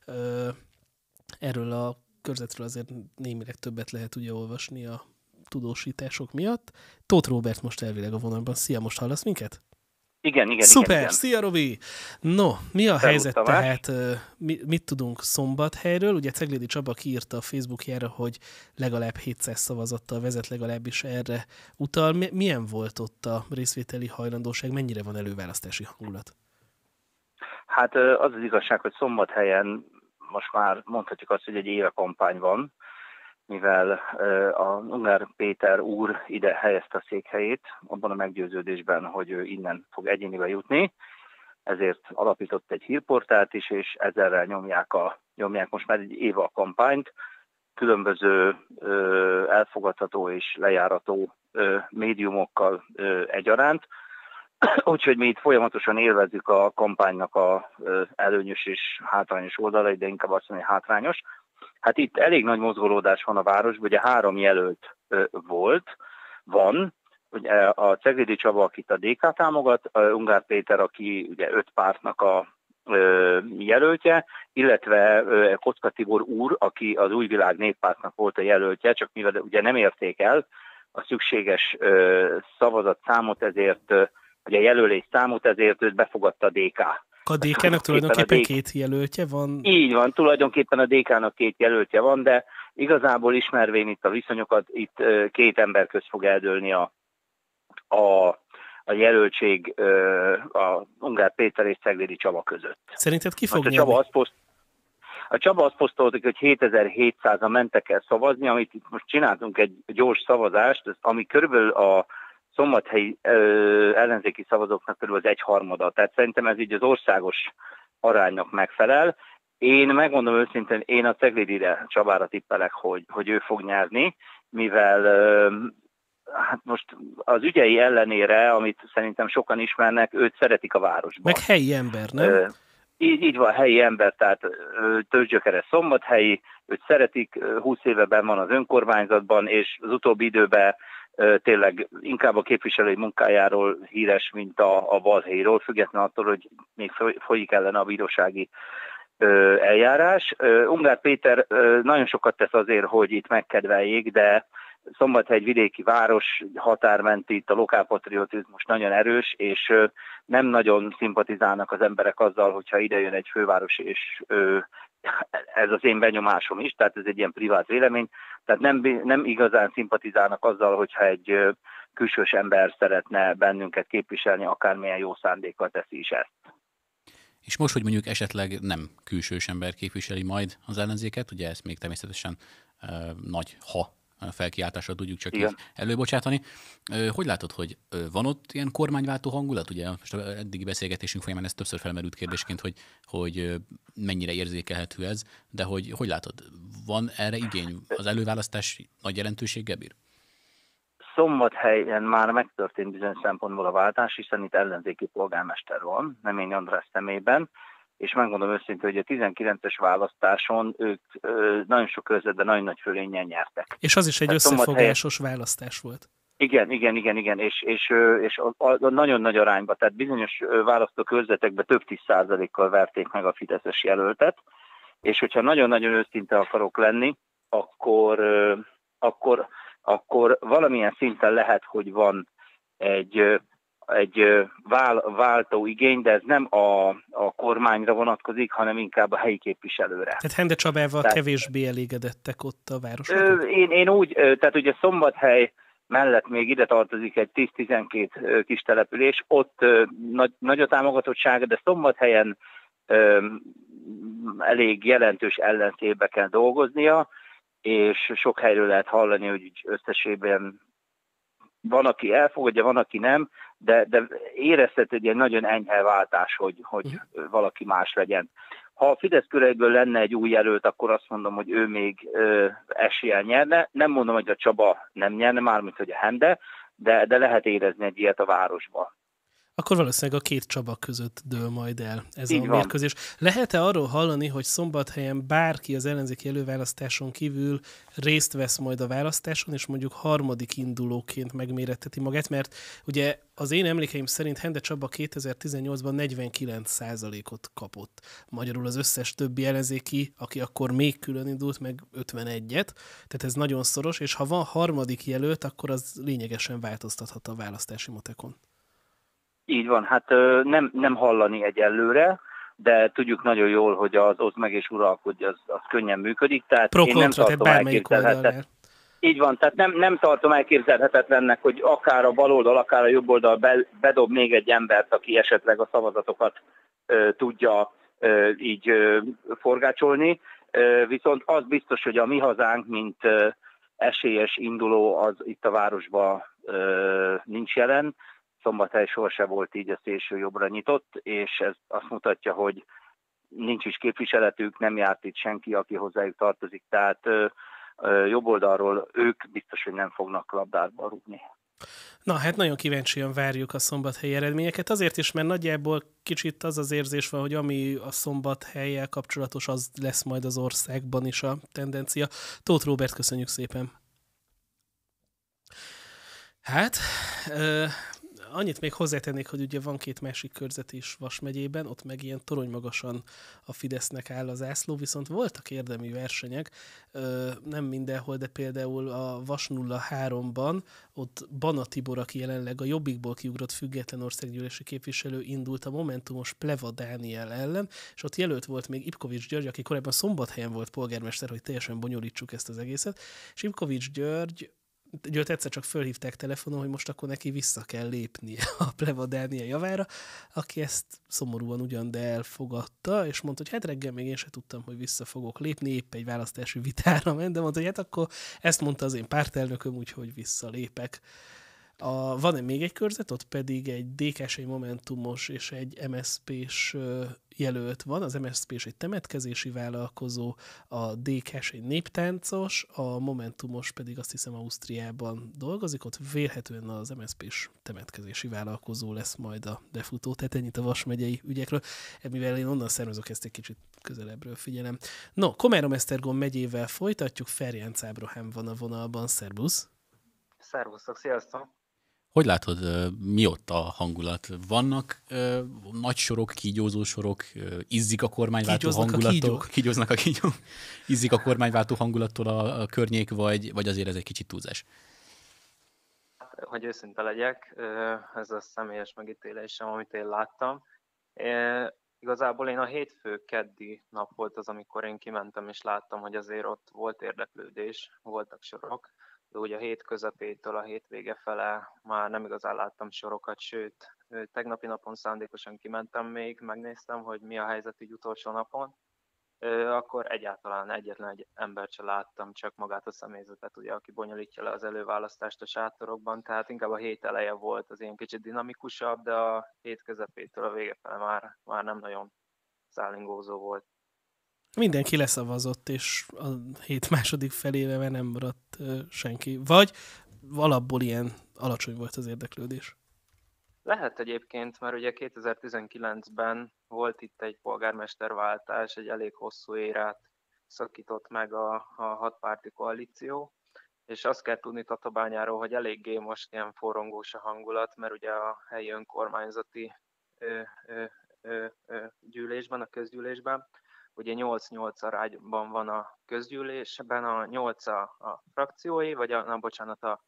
Erről a körzetről azért némileg többet lehet ugye olvasni a tudósítások miatt. Tóth Róbert most elvileg a vonalban. Szia, most hallasz minket? Igen. Szuper, igen. Szia Robi! No, mi a helyzet tehát, mit tudunk Szombathelyről? Ugye Ceglédi Csaba kiírta a Facebookjára, hogy legalább 700 szavazattal vezet, legalábbis erre utal. Milyen volt ott a részvételi hajlandóság, mennyire van előválasztási hangulat? Hát az az igazság, hogy Szombathelyen most már mondhatjuk azt, hogy egy éve kampány van, mivel a Ungár Péter úr ide helyezte a székhelyét, abban a meggyőződésben, hogy ő innen fog egyénibe jutni, ezért alapított egy hírportált is, és ezerrel nyomják most már egy éve a kampányt, különböző elfogadható és lejárató médiumokkal egyaránt, úgyhogy mi itt folyamatosan élvezzük a kampánynak a előnyös és hátrányos oldalait, de inkább azt mondani, hátrányos. Hát itt elég nagy mozgolódás van a városban, ugye 3 jelölt van, ugye a Ceglédi Csaba, akit a DK támogat, a Ungár Péter, aki ugye 5 pártnak a jelöltje, illetve Kocka Tibor úr, aki az Új Világ Néppártnak volt a jelöltje, csak mivel ugye nem érték el a szükséges szavazatszámot, ezért, vagy a jelölés számot, ezért őt befogadta a DK. A DK-nak tulajdonképpen 2 jelöltje van? Így van, tulajdonképpen a DK-nak 2 jelöltje van, de igazából ismervén itt a viszonyokat, itt 2 ember közt fog eldőlni a jelöltség a Ungár Péter és Ceglédi Csaba között. Szerinted ki fog nyerni? A Csaba azt posztolta, hogy 7700-an mentek el szavazni, amit itt most csináltunk egy gyors szavazást, ami körülbelül a szombathelyi ellenzéki szavazóknak körülbelül az 1/3, tehát szerintem ez így az országos aránynak megfelel. Én megmondom őszintén, én a Ceglédi Csabára tippelek, hogy ő fog nyerni, mivel hát most az ügyei ellenére, amit szerintem sokan ismernek, őt szeretik a városban. Meg helyi ember, nem? Így van, helyi ember, tehát tőzsgyökeres szombathelyi, őt szeretik, 20 éve benn van az önkormányzatban, és az utóbbi időben tényleg inkább a képviselői munkájáról híres, mint a balhéiról, függetlenül attól, hogy még folyik ellene a bírósági eljárás. Ungár Péter nagyon sokat tesz azért, hogy itt megkedveljék, de Szombathely egy vidéki város, határmenti, itt a lokálpatriotizmus nagyon erős, és nem nagyon szimpatizálnak az emberek azzal, hogyha idejön egy főváros, és ez az én benyomásom is, tehát ez egy ilyen privát vélemény, tehát nem igazán szimpatizálnak azzal, hogyha egy külsős ember szeretne bennünket képviselni, akármilyen jó szándékkal teszi is ezt. És most, hogy mondjuk esetleg nem külsős ember képviseli majd az ellenzéket, ugye ezt még természetesen nagy felkiáltásra tudjuk csak így előbocsátani. Hogy látod, hogy van ott ilyen kormányváltó hangulat? Ugye most eddigi beszélgetésünk folyamán ez többször felmerült kérdésként, hogy mennyire érzékelhető ez, de hogy látod, van erre igény? Az előválasztás nagy jelentőséggel bír? Szombathelyen már megtörtént bizonyos szempontból a váltás, hiszen itt ellenzéki polgármester van, Nemény András személyben, és megmondom őszintén, hogy a 19-es választáson ők nagyon sok körzetben nagyon nagy fölénnyel nyertek. És az is egy összefogásos választás volt. Igen, és nagyon nagy arányban, tehát bizonyos választókörzetekben több 10%-kal verték meg a fideszes jelöltet, és hogyha nagyon-nagyon őszinte akarok lenni, akkor valamilyen szinten lehet, hogy van egy váltó igény, de ez nem a kormányra vonatkozik, hanem inkább a helyi képviselőre. Tehát Hende Csabával kevésbé elégedettek ott a városok? Én úgy, tehát ugye Szombathely mellett még ide tartozik egy 10-12 kis település, ott nagy a támogatottsága, de Szombathelyen elég jelentős ellentétbe kell dolgoznia, és sok helyről lehet hallani, hogy összességében van, aki elfogadja, van, aki nem, de érezhető egy nagyon enyhe váltás, hogy valaki más legyen. Ha a Fidesz köreigből lenne egy új jelölt, akkor azt mondom, hogy ő még eséllyel nyerne. Nem mondom, hogy a Csaba nem nyerne, mármint, hogy a Hende, de lehet érezni egy ilyet a városban. Akkor valószínűleg a két Csaba között dől majd el ez Így a van. mérkőzés. Lehet-e arról hallani, hogy Szombathelyen bárki az ellenzéki előválasztáson kívül részt vesz majd a választáson, és mondjuk harmadik indulóként megméretteti magát, mert ugye az én emlékeim szerint Hende Csaba 2018-ban 49%-ot kapott. Magyarul az összes többi ellenzéki, aki akkor még külön indult, meg 51-et, tehát ez nagyon szoros, és ha van harmadik jelölt, akkor az lényegesen változtathat a választási matekon. Így van, hát nem hallani egyelőre, de tudjuk nagyon jól, hogy az oszd meg és uralkodj, az könnyen működik. Tehát én nem tartom elképzelhetetlennek. Így van, tehát nem tartom elképzelhetetlennek, hogy akár a baloldal, akár a jobboldal bedob még egy embert, aki esetleg a szavazatokat tudja így forgácsolni. Viszont az biztos, hogy a Mi Hazánk, mint esélyes induló, az itt a városban nincs jelen. Szombathely sorsa volt így a szélső jobbra nyitott, és ez azt mutatja, hogy nincs is képviseletük, nem járt itt senki, aki hozzájuk tartozik, tehát jobb oldalról ők biztos, hogy nem fognak labdárba rúgni. Na, hát nagyon kíváncsian várjuk a szombathelyi eredményeket, azért is, mert nagyjából kicsit az az érzés van, hogy ami a Szombathellyel kapcsolatos, az lesz majd az országban is a tendencia. Tóth Róbert, köszönjük szépen! Hát... Annyit még hozzátennék, hogy ugye van két másik körzet is Vas megyében, ott meg ilyen torony-magasan a Fidesznek áll az ászló, viszont voltak érdemi versenyek, nem mindenhol, de például a Vas 03-ban, ott Bana Tibor, aki jelenleg a Jobbikból kiugrott független országgyűlési képviselő, indult a momentumos Pleva Dániel ellen, és ott jelölt volt még Ipkovics György, aki korábban Szombathelyen volt polgármester, hogy teljesen bonyolítsuk ezt az egészet, és Ipkovics Győrt egyszer csak fölhívták telefonon, hogy most akkor neki vissza kell lépnie a Pleva Dániel javára, aki ezt szomorúan ugyan, de elfogadta, és mondta, hogy hát reggel még én se tudtam, hogy vissza fogok lépni, épp egy választási vitára ment, de mondta, hogy hát akkor ezt mondta az én pártelnököm, úgyhogy visszalépek. Van még egy körzet, ott pedig egy DK-s, egy Momentumos és egy MSZP-s jelölt van. Az MSZP-s egy temetkezési vállalkozó, a DK-s egy néptáncos, a Momentumos pedig azt hiszem Ausztriában dolgozik, ott vélhetően az MSZP-s temetkezési vállalkozó lesz majd a befutó. Tehát ennyit a Vas megyei ügyekről, mivel én onnan származok, ezt egy kicsit közelebbről figyelem. No, Komárom-Esztergom megyével folytatjuk, Ferjánc Ábrahám van a vonalban, szervusz! Szervusztok, sziasztok! Hogy látod, mi ott a hangulat? Vannak nagy sorok, kígyózó sorok, izzik a kormányváltó hangulattól? Kígyóznak a kígyók. Izzik a kormányváltó hangulattól a környék, vagy azért ez egy kicsit túlzás? Hogy őszinte legyek, ez a személyes megítélésem, amit én láttam. Igazából én a hétfő-keddi nap volt az, amikor én kimentem, és láttam, hogy azért ott volt érdeklődés, voltak sorok. De ugye a hét közepétől a hétvége fele már nem igazán láttam sorokat, sőt, tegnapi napon szándékosan kimentem még, megnéztem, hogy mi a helyzet így utolsó napon, akkor egyáltalán egyetlen egy embert sem láttam, csak magát a személyzetet, ugye, aki bonyolítja le az előválasztást a sátorokban, tehát inkább a hét eleje volt az ilyen kicsit dinamikusabb, de a hét közepétől a vége fele már nem nagyon szállingózó volt. Mindenki leszavazott, és a hét második felére nem maradt senki. Vagy alapból ilyen alacsony volt az érdeklődés. Lehet egyébként, mert ugye 2019-ben volt itt egy polgármesterváltás, egy elég hosszú érát szakított meg a hatpárti koalíció, és azt kell tudni Tatabányáról, hogy eléggé most ilyen forrongós a hangulat, mert ugye a helyi önkormányzati gyűlésben, a közgyűlésben, ugye 8-8 arányban van a közgyűlésben, a 8 a frakciói, vagy bocsánat, a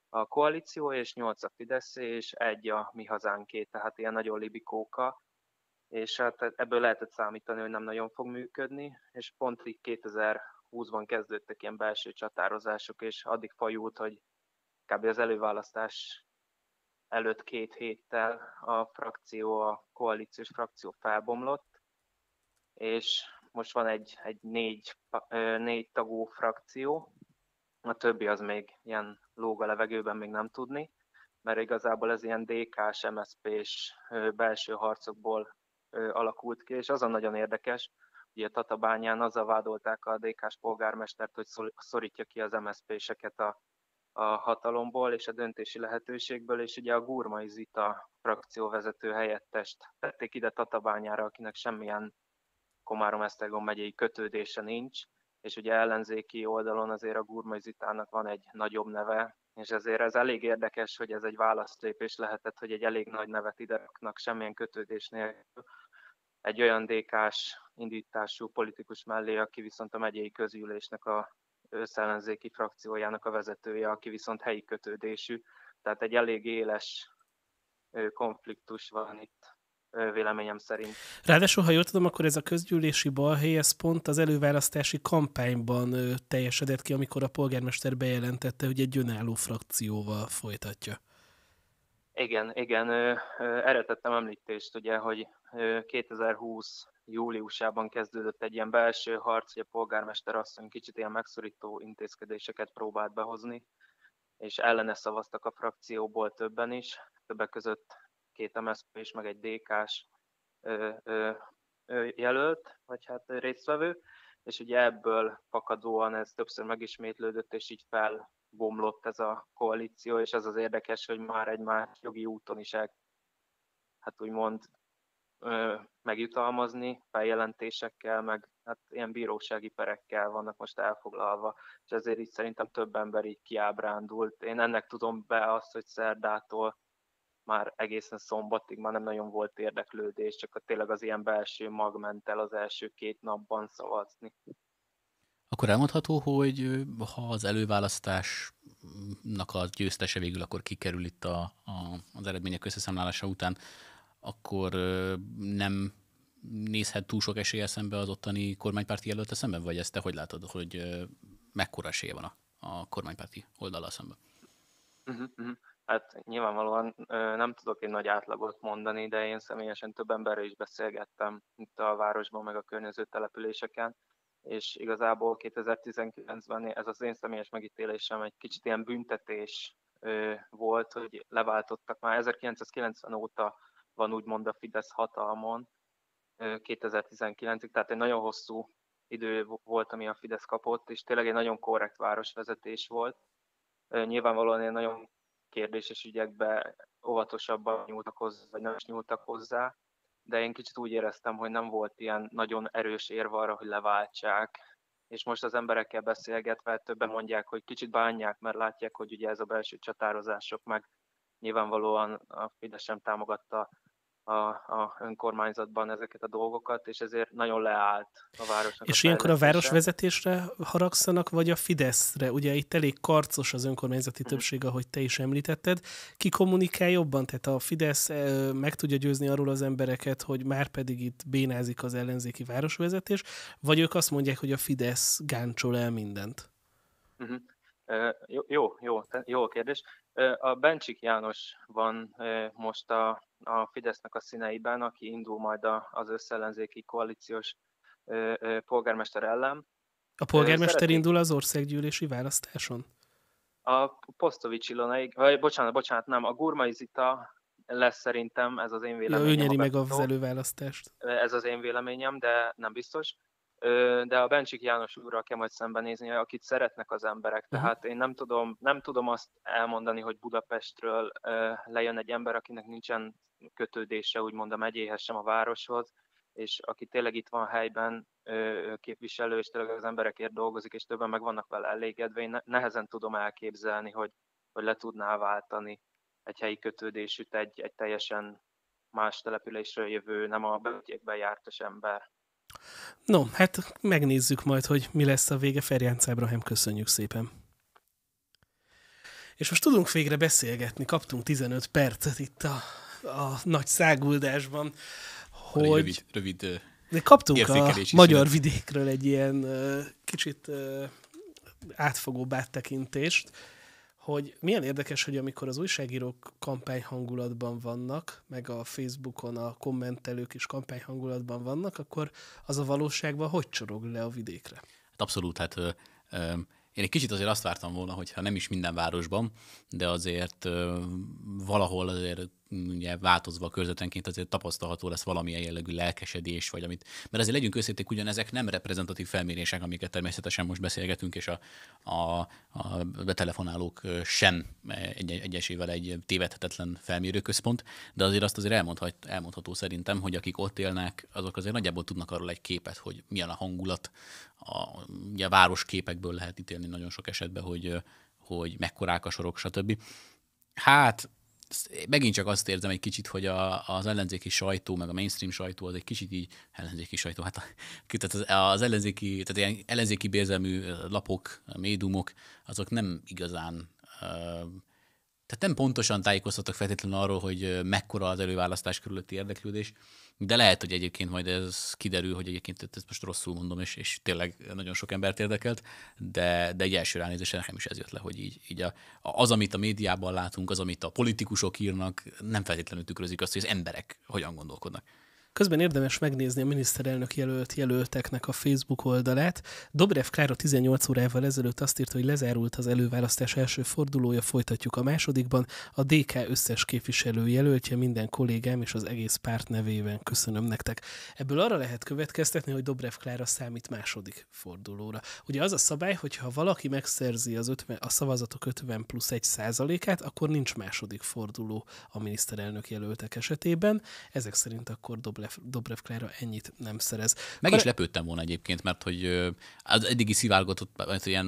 a koalíció, és 8 a Fidesz, és 1 a Mi Hazánké, tehát ilyen nagyon libikóka, és hát ebből lehetett számítani, hogy nem nagyon fog működni, és pont így 2020-ban kezdődtek ilyen belső csatározások, és addig fajult, hogy kb. Az előválasztás előtt 2 héttel a koalíciós frakció felbomlott, és most van egy 4 tagú frakció, a többi az még ilyen lóg a levegőben, még nem tudni, mert igazából ez ilyen DK-s, MSZP-s belső harcokból alakult ki, és azon nagyon érdekes, ugye Tatabányán azzal vádolták a DK-s polgármestert, hogy szorítja ki az MSZP-seket a hatalomból és a döntési lehetőségből, és ugye a Gurmai Zita frakcióvezető helyettest tették ide Tatabányára, akinek semmilyen Komárom-Esztergom megyei kötődése nincs, és ugye ellenzéki oldalon azért a Gurmai Zitának van egy nagyobb neve, és ezért ez elég érdekes, hogy ez egy választlépés lehetett, hogy egy elég nagy nevet ide raknak semmilyen kötődés nélkül egy olyan DK-s indítású politikus mellé, aki viszont a megyei közgyűlésnek a összellenzéki frakciójának a vezetője, aki viszont helyi kötődésű. Tehát egy elég éles konfliktus van itt, véleményem szerint. Ráadásul, ha jól tudom, akkor ez a közgyűlési balhely, ez pont az előválasztási kampányban teljesedett ki, amikor a polgármester bejelentette, hogy egy önálló frakcióval folytatja. Igen, erre tettem említést, ugye, hogy 2020 júliusában kezdődött egy ilyen belső harc, hogy a polgármester asszony kicsit ilyen megszorító intézkedéseket próbált behozni, és ellene szavaztak a frakcióból többen is, többek között 2 MSZP-s, meg egy DK-s jelölt, vagy hát résztvevő, és ugye ebből fakadóan ez többször megismétlődött, és így felbomlott ez a koalíció, és ez az érdekes, hogy már egy más jogi úton is hát úgymond megjutalmazni, feljelentésekkel, meg hát ilyen bírósági perekkel vannak most elfoglalva, és ezért így szerintem több ember így kiábrándult. Én ennek tudom be azt, hogy szerdától már egészen szombatig már nem nagyon volt érdeklődés, csak tényleg az ilyen belső mag ment el az első 2 napban szavazni. Akkor elmondható, hogy ha az előválasztásnak a győztese végül akkor kikerül itt az eredmények összeszámlálása után, akkor nem nézhet túl sok eséllyel szembe az ottani kormánypárti jelölte szemben? Vagy ezt te hogy látod, hogy mekkora esélye van a kormánypárti oldallal szemben? Hát nyilvánvalóan nem tudok egy nagy átlagot mondani, de én személyesen több emberrel is beszélgettem itt a városban, meg a környező településeken, és igazából 2019-ben ez az én személyes megítélésem egy kicsit ilyen büntetés volt, hogy leváltottak már 1990 óta van úgymond a Fidesz hatalmon 2019-ig, tehát egy nagyon hosszú idő volt, ami a Fidesz kapott, és tényleg egy nagyon korrekt városvezetés volt. Nyilvánvalóan én nagyon kérdéses ügyekbe óvatosabban nyúltak hozzá, vagy nem is nyúltak hozzá, de én kicsit úgy éreztem, hogy nem volt ilyen nagyon erős érv arra, hogy leváltsák. És most az emberekkel beszélgetve többen mondják, hogy kicsit bánják, mert látják, hogy ugye ez a belső csatározások, meg nyilvánvalóan a Fidesz sem támogatta a önkormányzatban ezeket a dolgokat, és ezért nagyon leállt a városnak. És ilyenkor a városvezetésre haragszanak, vagy a Fideszre? Ugye itt elég karcos az önkormányzati többség, ahogy te is említetted. Ki kommunikál jobban? Tehát a Fidesz meg tudja győzni arról az embereket, hogy már pedig itt bénázik az ellenzéki városvezetés, vagy ők azt mondják, hogy a Fidesz gáncsol el mindent? Jó kérdés. A Bencsik János van most a Fidesznek a színeiben, aki indul majd az összellenzéki koalíciós polgármester ellen. A polgármester indul az országgyűlési választáson? A Posztovics Ilonáig, bocsánat, nem, a Gurmai Zita lesz szerintem, ez az én véleményem. Ja, ő nyeri meg az előválasztást. Ez az én véleményem, de nem biztos. De a Bencsik János úrral kell majd szembenézni, akit szeretnek az emberek. Tehát én nem tudom azt elmondani, hogy Budapestről lejön egy ember, akinek nincsen kötődése úgymond a megyéhez, sem a városhoz, és aki tényleg itt van helyben képviselő, és tényleg az emberekért dolgozik, és többen meg vannak vele elégedve. Én nehezen tudom elképzelni, hogy le tudná váltani egy helyi kötődésűt egy teljesen más településről jövő, nem a belügyekben jártas ember. No, hát megnézzük majd, hogy mi lesz a vége. Ferjánc Ábrahám, köszönjük szépen. És most tudunk végre beszélgetni, kaptunk 15 percet itt a nagy száguldásban, hogy rövid kaptunk a magyar vidékről egy ilyen kicsit átfogóbb áttekintést, hogy milyen érdekes, hogy amikor az újságírók kampányhangulatban vannak, meg a Facebookon a kommentelők is kampányhangulatban vannak, akkor az a valóságban hogy csorog le a vidékre? Hát abszolút, én egy kicsit azért azt vártam volna, hogyha nem is minden városban, de azért valahol azért ugye változva a körzetenként azért tapasztalható lesz valamilyen jellegű lelkesedés, vagy amit, mert azért legyünk őszinték, ugyanezek nem reprezentatív felmérések, amiket természetesen most beszélgetünk, és a betelefonálók sem egyesével egy tévedhetetlen felmérőközpont, de azért azt azért elmondható szerintem, hogy akik ott élnek, azok azért nagyjából tudnak arról egy képet, hogy milyen a hangulat, ugye a városképekből lehet ítélni nagyon sok esetben, hogy mekkorák a sorok, stb. Hát megint csak azt érzem egy kicsit, hogy az ellenzéki sajtó, meg a mainstream sajtó az egy kicsit így ellenzéki sajtó, tehát az ellenzéki, tehát ilyen ellenzéki bérzelmű lapok, médiumok, azok nem igazán, tehát nem pontosan tájékoztattak feltétlenül arról, hogy mekkora az előválasztás körülötti érdeklődés, de lehet, hogy egyébként majd ez kiderül, hogy egyébként ezt most rosszul mondom, és tényleg nagyon sok embert érdekelt, de egy első ránézésre nekem is ez jött le, hogy így az, amit a médiában látunk, az, amit a politikusok írnak, nem feltétlenül tükrözik azt, hogy az emberek hogyan gondolkodnak. Közben érdemes megnézni a miniszterelnök jelölteknek a Facebook oldalát. Dobrev Klára 18 órával ezelőtt azt írta, hogy lezárult az előválasztás első fordulója, folytatjuk a másodikban. A DK összes képviselő jelöltje, minden kollégám és az egész párt nevében köszönöm nektek. Ebből arra lehet következtetni, hogy Dobrev Klára számít második fordulóra. Ugye az a szabály, hogyha valaki megszerzi a szavazatok 50+1%-át, akkor nincs második forduló a miniszterelnök jelöltek esetében. Ezek szerint akkor Dobrev Klára ennyit nem szerez. Is lepődtem volna egyébként, mert hogy az eddigi szivárgatott,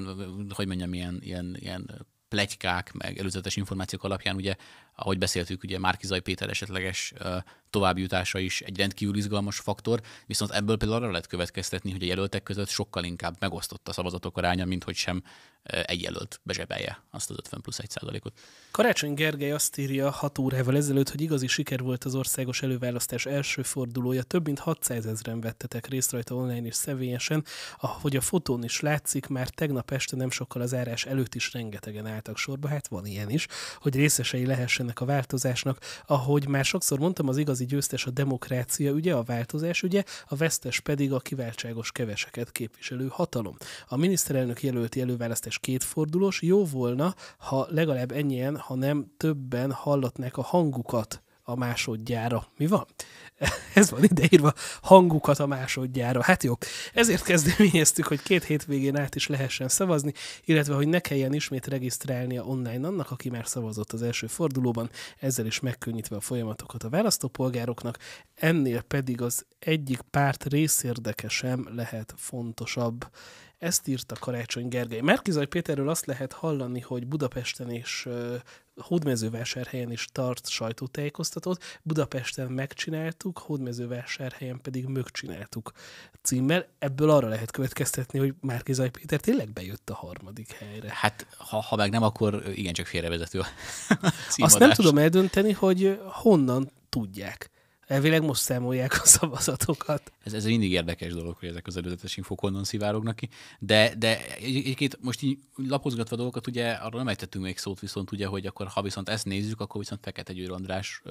ilyen pletykák, meg előzetes információk alapján, ugye, ahogy beszéltük, ugye Márki-Zay Péter esetleges továbbjutása is egy rendkívül izgalmas faktor, viszont ebből például arra lehet következtetni, hogy a jelöltek között sokkal inkább megosztott a szavazatok aránya, mint hogy sem egy jelölt bezsebelje azt az 50+1%-ot. Karácsony Gergely azt írja 6 órával ezelőtt, hogy igazi siker volt az országos előválasztás első fordulója, több mint 600 000-en vettetek részt rajta online és személyesen, ahogy a fotón is látszik, már tegnap este nem sokkal az zárás előtt is rengetegen álltak sorba, hát van ilyen is, hogy részesei lehessenek a változásnak. Ahogy már sokszor mondtam, az igazi győztes a demokrácia ügye, a változás ügye, a vesztes pedig a kiváltságos keveseket képviselő hatalom. A miniszterelnök jelölti előválasztás kétfordulós, jó volna, ha legalább ennyien, ha nem többen hallatnák a hangukat a másodjára. Mi van? Ez van ideírva, hangukat a másodjára. Hát jó. Ezért kezdeményeztük, hogy 2 hétvégén át is lehessen szavazni, illetve hogy ne kelljen ismét regisztrálnia online annak, aki már szavazott az első fordulóban, ezzel is megkönnyítve a folyamatokat a választópolgároknak. Ennél pedig az egyik párt részérdeke sem lehet fontosabb. Ezt írta Karácsony Gergely. Márki-Zay Péterről azt lehet hallani, hogy Budapesten és Hódmezővásárhelyen is tart sajtótájékoztatót. Budapesten megcsináltuk, Hódmezővásárhelyen pedig mögcsináltuk címmel. Ebből arra lehet következtetni, hogy Márki-Zay Péter tényleg bejött a 3. helyre. Hát, ha meg nem, akkor igencsak félrevezető a címadás. Azt nem tudom eldönteni, hogy honnan tudják. Elvileg most számolják a szavazatokat. Ez mindig érdekes dolog, hogy ezek az előzetes infók honnan szivárognak ki. De egyébként most így lapozgatva dolgokat, ugye arra nem ejtettünk még szót, viszont ugye, hogy akkor ha viszont ezt nézzük, akkor viszont Fekete Győr András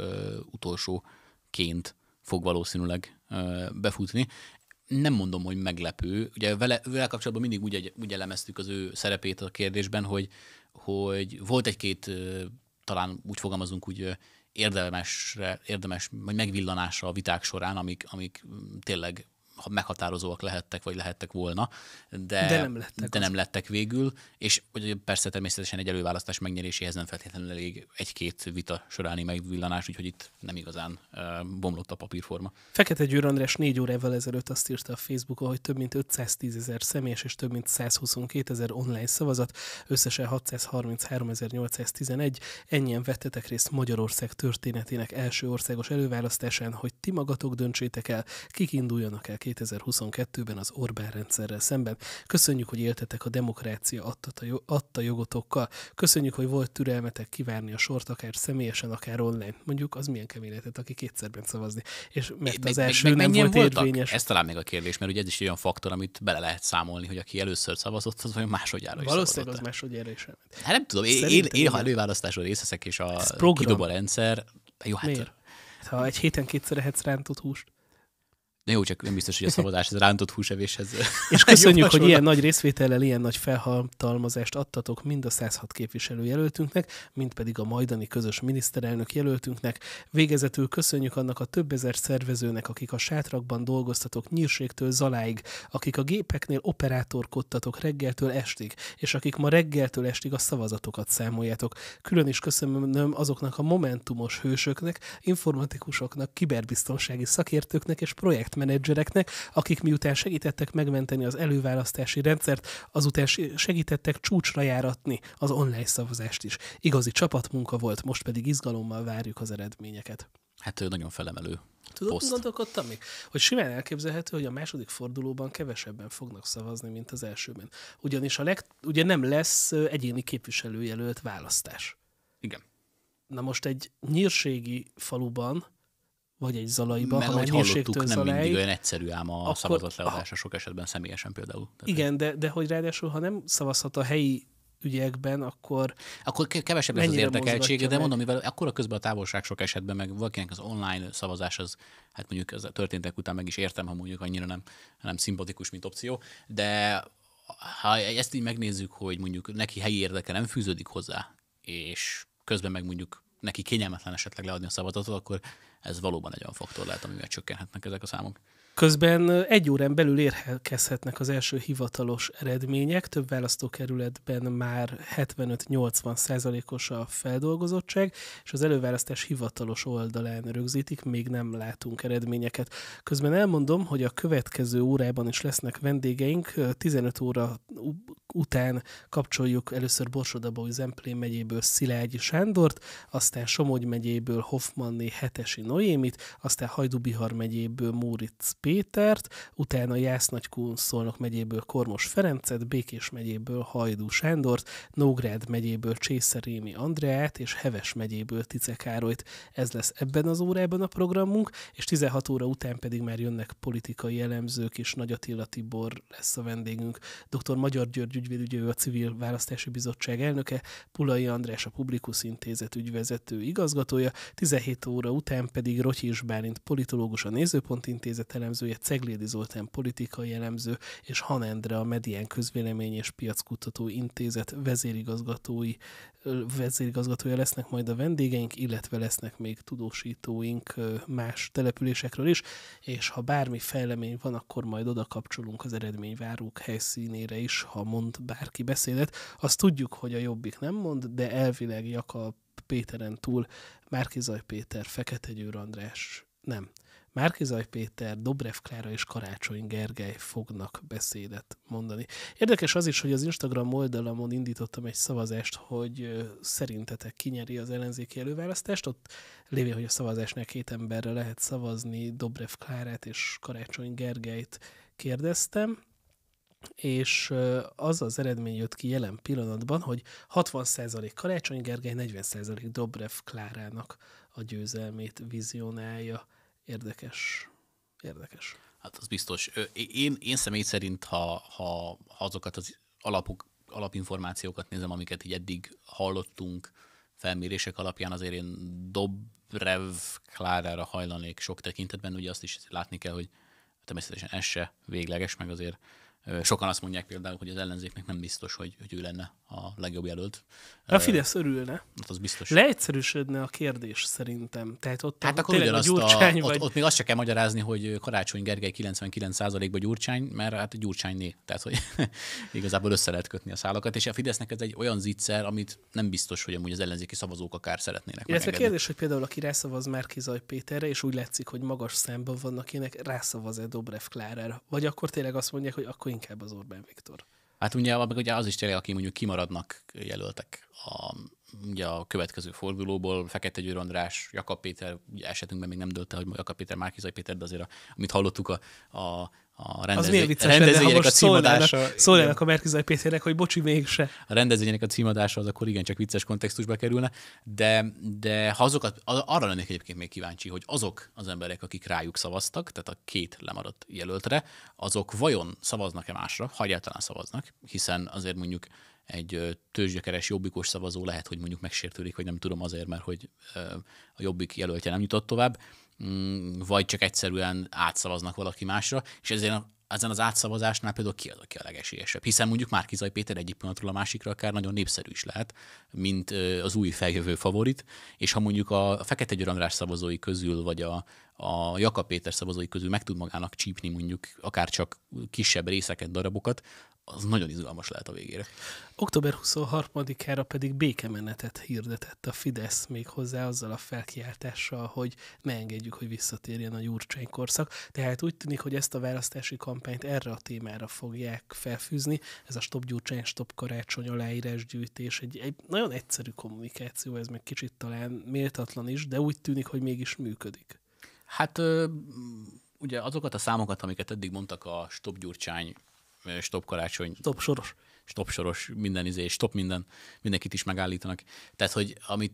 utolsóként fog valószínűleg befutni. Nem mondom, hogy meglepő. Ugye vele kapcsolatban mindig úgy elemeztük az ő szerepét a kérdésben, hogy volt egy-két, talán úgy fogalmazunk, úgy érdemes vagy megvillanásra a viták során, amik tényleg meghatározóak lehettek, vagy lehettek volna, de nem lettek végül, és persze természetesen egy előválasztás megnyeréséhez nem feltétlenül elég 1-2 vita soráni megvillanás, úgyhogy itt nem igazán bomlott a papírforma. Fekete Győr András 4 órával ezelőtt azt írta a Facebookon, hogy több mint 510 000 személyes és több mint 122 000 online szavazat, összesen 633 811, ennyien vettetek részt Magyarország történetének első országos előválasztásán, hogy ti magatok döntsétek el, kik induljanak el 2022-ben az Orbán rendszerrel szemben. Köszönjük, hogy éltetek a demokrácia adta jogotokkal. Köszönjük, hogy volt türelmetek kivárni a sort, akár személyesen, akár online. Mondjuk az milyen kemény lehetett, aki kétszer ment szavazni. És mert az első nem volt érvényes. Ez talán még a kérdés, mert ugye ez is olyan faktor, amit bele lehet számolni, hogy aki először szavazott, az olyan másodjára is valószínűleg az másodjára is elment. Hát nem tudom, én ha előválasztáson részt veszek, és kidob a rendszer, jó, hát... Miért? Ha egy héten kétszer ehetsz rántott húst. De jó, csak nem biztos, hogy a szavazás ez rántott húsevéshez. És köszönjük, hogy ilyen nagy részvétellel, ilyen nagy felhatalmazást adtatok mind a 106 képviselőjelöltünknek, mind pedig a majdani közös miniszterelnök jelöltünknek. Végezetül köszönjük annak a több ezer szervezőnek, akik a sátrakban dolgoztatok nyírségtől Zaláig, akik a gépeknél operátorkodtatok reggeltől estig, és akik ma reggeltől estig a szavazatokat számoljátok. Külön is köszönöm azoknak a momentumos hősöknek, informatikusoknak, kiberbiztonsági szakértőknek és projektmenedzsereknek, akik miután segítettek megmenteni az előválasztási rendszert, azután segítettek csúcsra járatni az online szavazást is. Igazi csapatmunka volt, most pedig izgalommal várjuk az eredményeket. Hát nagyon felemelő. Tudod, gondolkodtam még, hogy simán elképzelhető, hogy a második fordulóban kevesebben fognak szavazni, mint az elsőben. Ugyanis ugye nem lesz egyéni képviselőjelölt választás. Igen. Na most egy nyírségi faluban vagy egy Zalaiba, ha már nyírségtől nem Zalaig, mindig olyan egyszerű ám a szavazatleadása, sok esetben személyesen például. Igen, de hogy ráadásul, ha nem szavazhat a helyi ügyekben, akkor kevesebb lesz az érdekeltsége, de mondom, mivel akkora közben a távolság sok esetben, meg valakinek az online szavazás, az, hát mondjuk ez a történtek után meg is értem, ha mondjuk annyira nem szimpatikus, mint opció, de ha ezt így megnézzük, hogy mondjuk neki helyi érdeke nem fűződik hozzá, és közben meg mondjuk neki kényelmetlen esetleg leadni a szavazatot, akkor ez valóban egy olyan faktor lehet, amivel csökkenhetnek ezek a számok. Közben egy órán belül érkezhetnek az első hivatalos eredmények. Több választókerületben már 75-80%-os a feldolgozottság, és az előválasztás hivatalos oldalán rögzítik, még nem látunk eredményeket. Közben elmondom, hogy a következő órában is lesznek vendégeink. 15 óra után kapcsoljuk először Borsod-Abaúj-Zemplén megyéből Szilágyi Sándort, aztán Somogy megyéből Hoffmanné Hetesi Noémit, aztán Hajdú-Bihar megyéből Móricz Pétert, utána Jász-Nagykun Szolnok megyéből Kormos Ferencet, Békés megyéből Hajdú Sándort, Nógrád megyéből Csésze-Rémi Andreát és Heves megyéből Tice Károlyt. Ez lesz ebben az órában a programunk, és 16 óra után pedig már jönnek politikai elemzők, és Nagy Attila Tibor lesz a vendégünk. Dr. Magyar György ügyvédügyő, a Civil Választási Bizottság elnöke, Pulai András a Publikus Intézet ügyvezető igazgatója, 17 óra után pedig Rotyis Bálint politológus, a Nézőpont Intézet elemzője, Ceglédi Zoltán politikai elemző, és Han Endre a Medián Közvélemény és Piackutató Intézet vezérigazgatója lesznek majd a vendégeink, illetve lesznek még tudósítóink más településekről is, és ha bármi fejlemény van, akkor majd oda kapcsolunk az eredményvárók helyszínére is, ha mond bárki beszédet. Azt tudjuk, hogy a Jobbik nem mond, de elvileg Jakab Péteren túl Márki-Zay Péter, Fekete Győr András, nem. Márki-Zay Péter, Dobrev Klára és Karácsony Gergely fognak beszédet mondani. Érdekes az is, hogy az Instagram oldalamon indítottam egy szavazást, hogy szerintetek kinyeri az ellenzéki előválasztást. Ott lévén, hogy a szavazásnál 2 emberre lehet szavazni, Dobrev Klárát és Karácsony Gergelyt kérdeztem, és az az eredmény jött ki jelen pillanatban, hogy 60% Karácsony Gergely, 40% Dobrev Klárának a győzelmét vizionálja. Érdekes. Hát az biztos. Én személy szerint, ha azokat az alapinformációkat nézem, amiket így eddig hallottunk felmérések alapján, azért én Dobrev Klárára hajlanék sok tekintetben. Ugye azt is látni kell, hogy természetesen ez se végleges, meg azért sokan azt mondják például, hogy az ellenzéknek nem biztos, hogy ő lenne a legjobb jelölt. A Fidesz örülne. Hát az biztos. Leegyszerűsödne a kérdés szerintem. Tehát ott hát akkor tényleg a Gyurcsány vagy... Ott még azt se kell magyarázni, hogy Karácsony Gergely 99%-ban Gyurcsány, mert hát Gyurcsányné. Tehát, hogy igazából össze lehet kötni a szálakat, és a Fidesznek ez egy olyan zicser, amit nem biztos, hogy amúgy az ellenzéki szavazók akár szeretnének. Illetve kérdés, hogy például aki rászavaz Márki-Zay Péterre, és úgy látszik, hogy magas számban vannak, akinek rászavaz-e Dobrev Klárára. Vagy akkor tényleg azt mondják, hogy akkor inkább az Orbán Viktor. Hát ugye az is tényleg, aki mondjuk kimaradnak jelöltek ugye a következő fordulóból Fekete Győr András, Jakab Péter, ugye esetünkben még nem dőlte, hogy Jakab Péter, Márki-Zay Péter, de azért amit hallottuk a rendezvények a címadása. Szóljanak a Márki-Zay Péternek, hogy bocsi, mégse. A rendezvények a címadása az akkor igencsak vicces kontextusba kerülne, de ha azokat, arra lennék egyébként még kíváncsi, hogy azok az emberek, akik rájuk szavaztak, tehát a két lemaradt jelöltre, azok vajon szavaznak-e másra, ha egyáltalán szavaznak, hiszen azért mondjuk egy tőzsgyekeres jobbikos szavazó lehet, hogy mondjuk megsértődik, vagy nem tudom azért, mert hogy a jobbik jelöltje nem jutott tovább, vagy csak egyszerűen átszavaznak valaki másra, és ezen az átszavazásnál például ki az, aki a legesélyesebb. Hiszen mondjuk Márki-Zay Péter egyik pillanatról a másikra akár nagyon népszerű is lehet, mint az új feljövő favorit, és ha mondjuk a Fekete Győr András szavazói közül, vagy a Jakab Péter szavazói közül meg tud magának csípni mondjuk akár csak kisebb részeket, darabokat, az nagyon izgalmas lehet a végére. Október 23-ára pedig békemenetet hirdetett a Fidesz még hozzá azzal a felkiáltással, hogy ne engedjük, hogy visszatérjen a Gyurcsány korszak. Tehát úgy tűnik, hogy ezt a választási kampányt erre a témára fogják felfűzni. Ez a Stop Gyurcsány, Stop Karácsony aláírásgyűjtés. Egy nagyon egyszerű kommunikáció, ez meg kicsit talán méltatlan is, de úgy tűnik, hogy mégis működik. Hát ugye azokat a számokat, amiket eddig mondtak a Stop Gyurcsány, Stop Karácsony, Stop Soros, minden és stop mindenkit is megállítanak. Tehát, hogy amit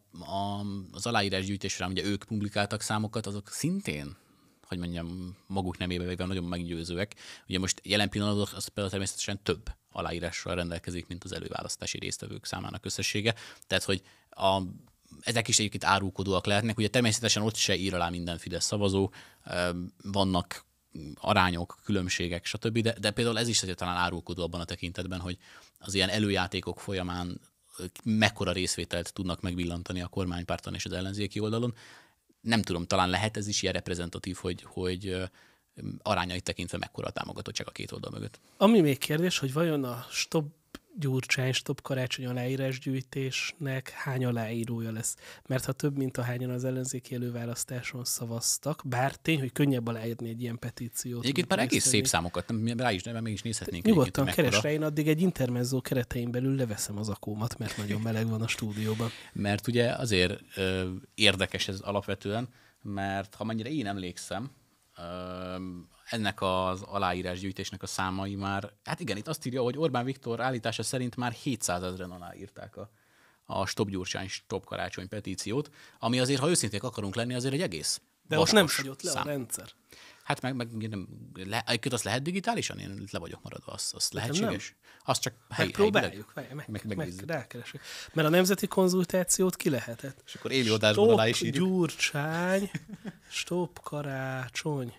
az aláírásgyűjtésre ugye ők publikáltak számokat, azok szintén, hogy mondjam, maguk nemébe véve nagyon meggyőzőek. Ugye most jelen pillanatban az például természetesen több aláírással rendelkezik, mint az előválasztási résztvevők számának összessége. Tehát, hogy ezek is egyébként árulkodóak lehetnek. Ugye természetesen ott se ír alá minden Fidesz szavazó, vannak arányok, különbségek, stb. De például ez is azért talán árulkodó abban a tekintetben, hogy az ilyen előjátékok folyamán mekkora részvételt tudnak megvillantani a kormánypárton és az ellenzéki oldalon. Nem tudom, talán lehet ez is ilyen reprezentatív, hogy arányait tekintve mekkora a támogatottság a két oldal mögött. Ami még kérdés, hogy vajon a Stop Gyurcsány, Stop Karácsony aláírásgyűjtésnek hány aláírója lesz? Mert ha több, mint ahányan az ellenzéki előválasztáson szavaztak, bár tény, hogy könnyebb aláírni egy ilyen petíciót. Egyébként már egész szép számokat, rá is nézhetnénk. Nyugodtan keres rá, én addig egy intermezzó keretein belül leveszem az akómat, mert nagyon meleg van a stúdióban. Mert ugye azért érdekes ez alapvetően, mert ha mennyire én emlékszem, ennek az aláírásgyűjtésnek a számai már, hát igen, itt azt írja, hogy Orbán Viktor állítása szerint már 700 000-en aláírták a Stop Gyurcsány, Stop Karácsony petíciót, ami azért, ha őszinték akarunk lenni, azért egy egész de ott nem fagyott le a rendszer. Hát egyébként azt lehet digitálisan? Én le vagyok maradva, az lehetséges? Az csak megpróbáljuk, rákeresünk. Mert a nemzeti konzultációt ki lehetett. És akkor élőadásban alá is írjuk. Stop Gyurcsány, Stop Karácsony.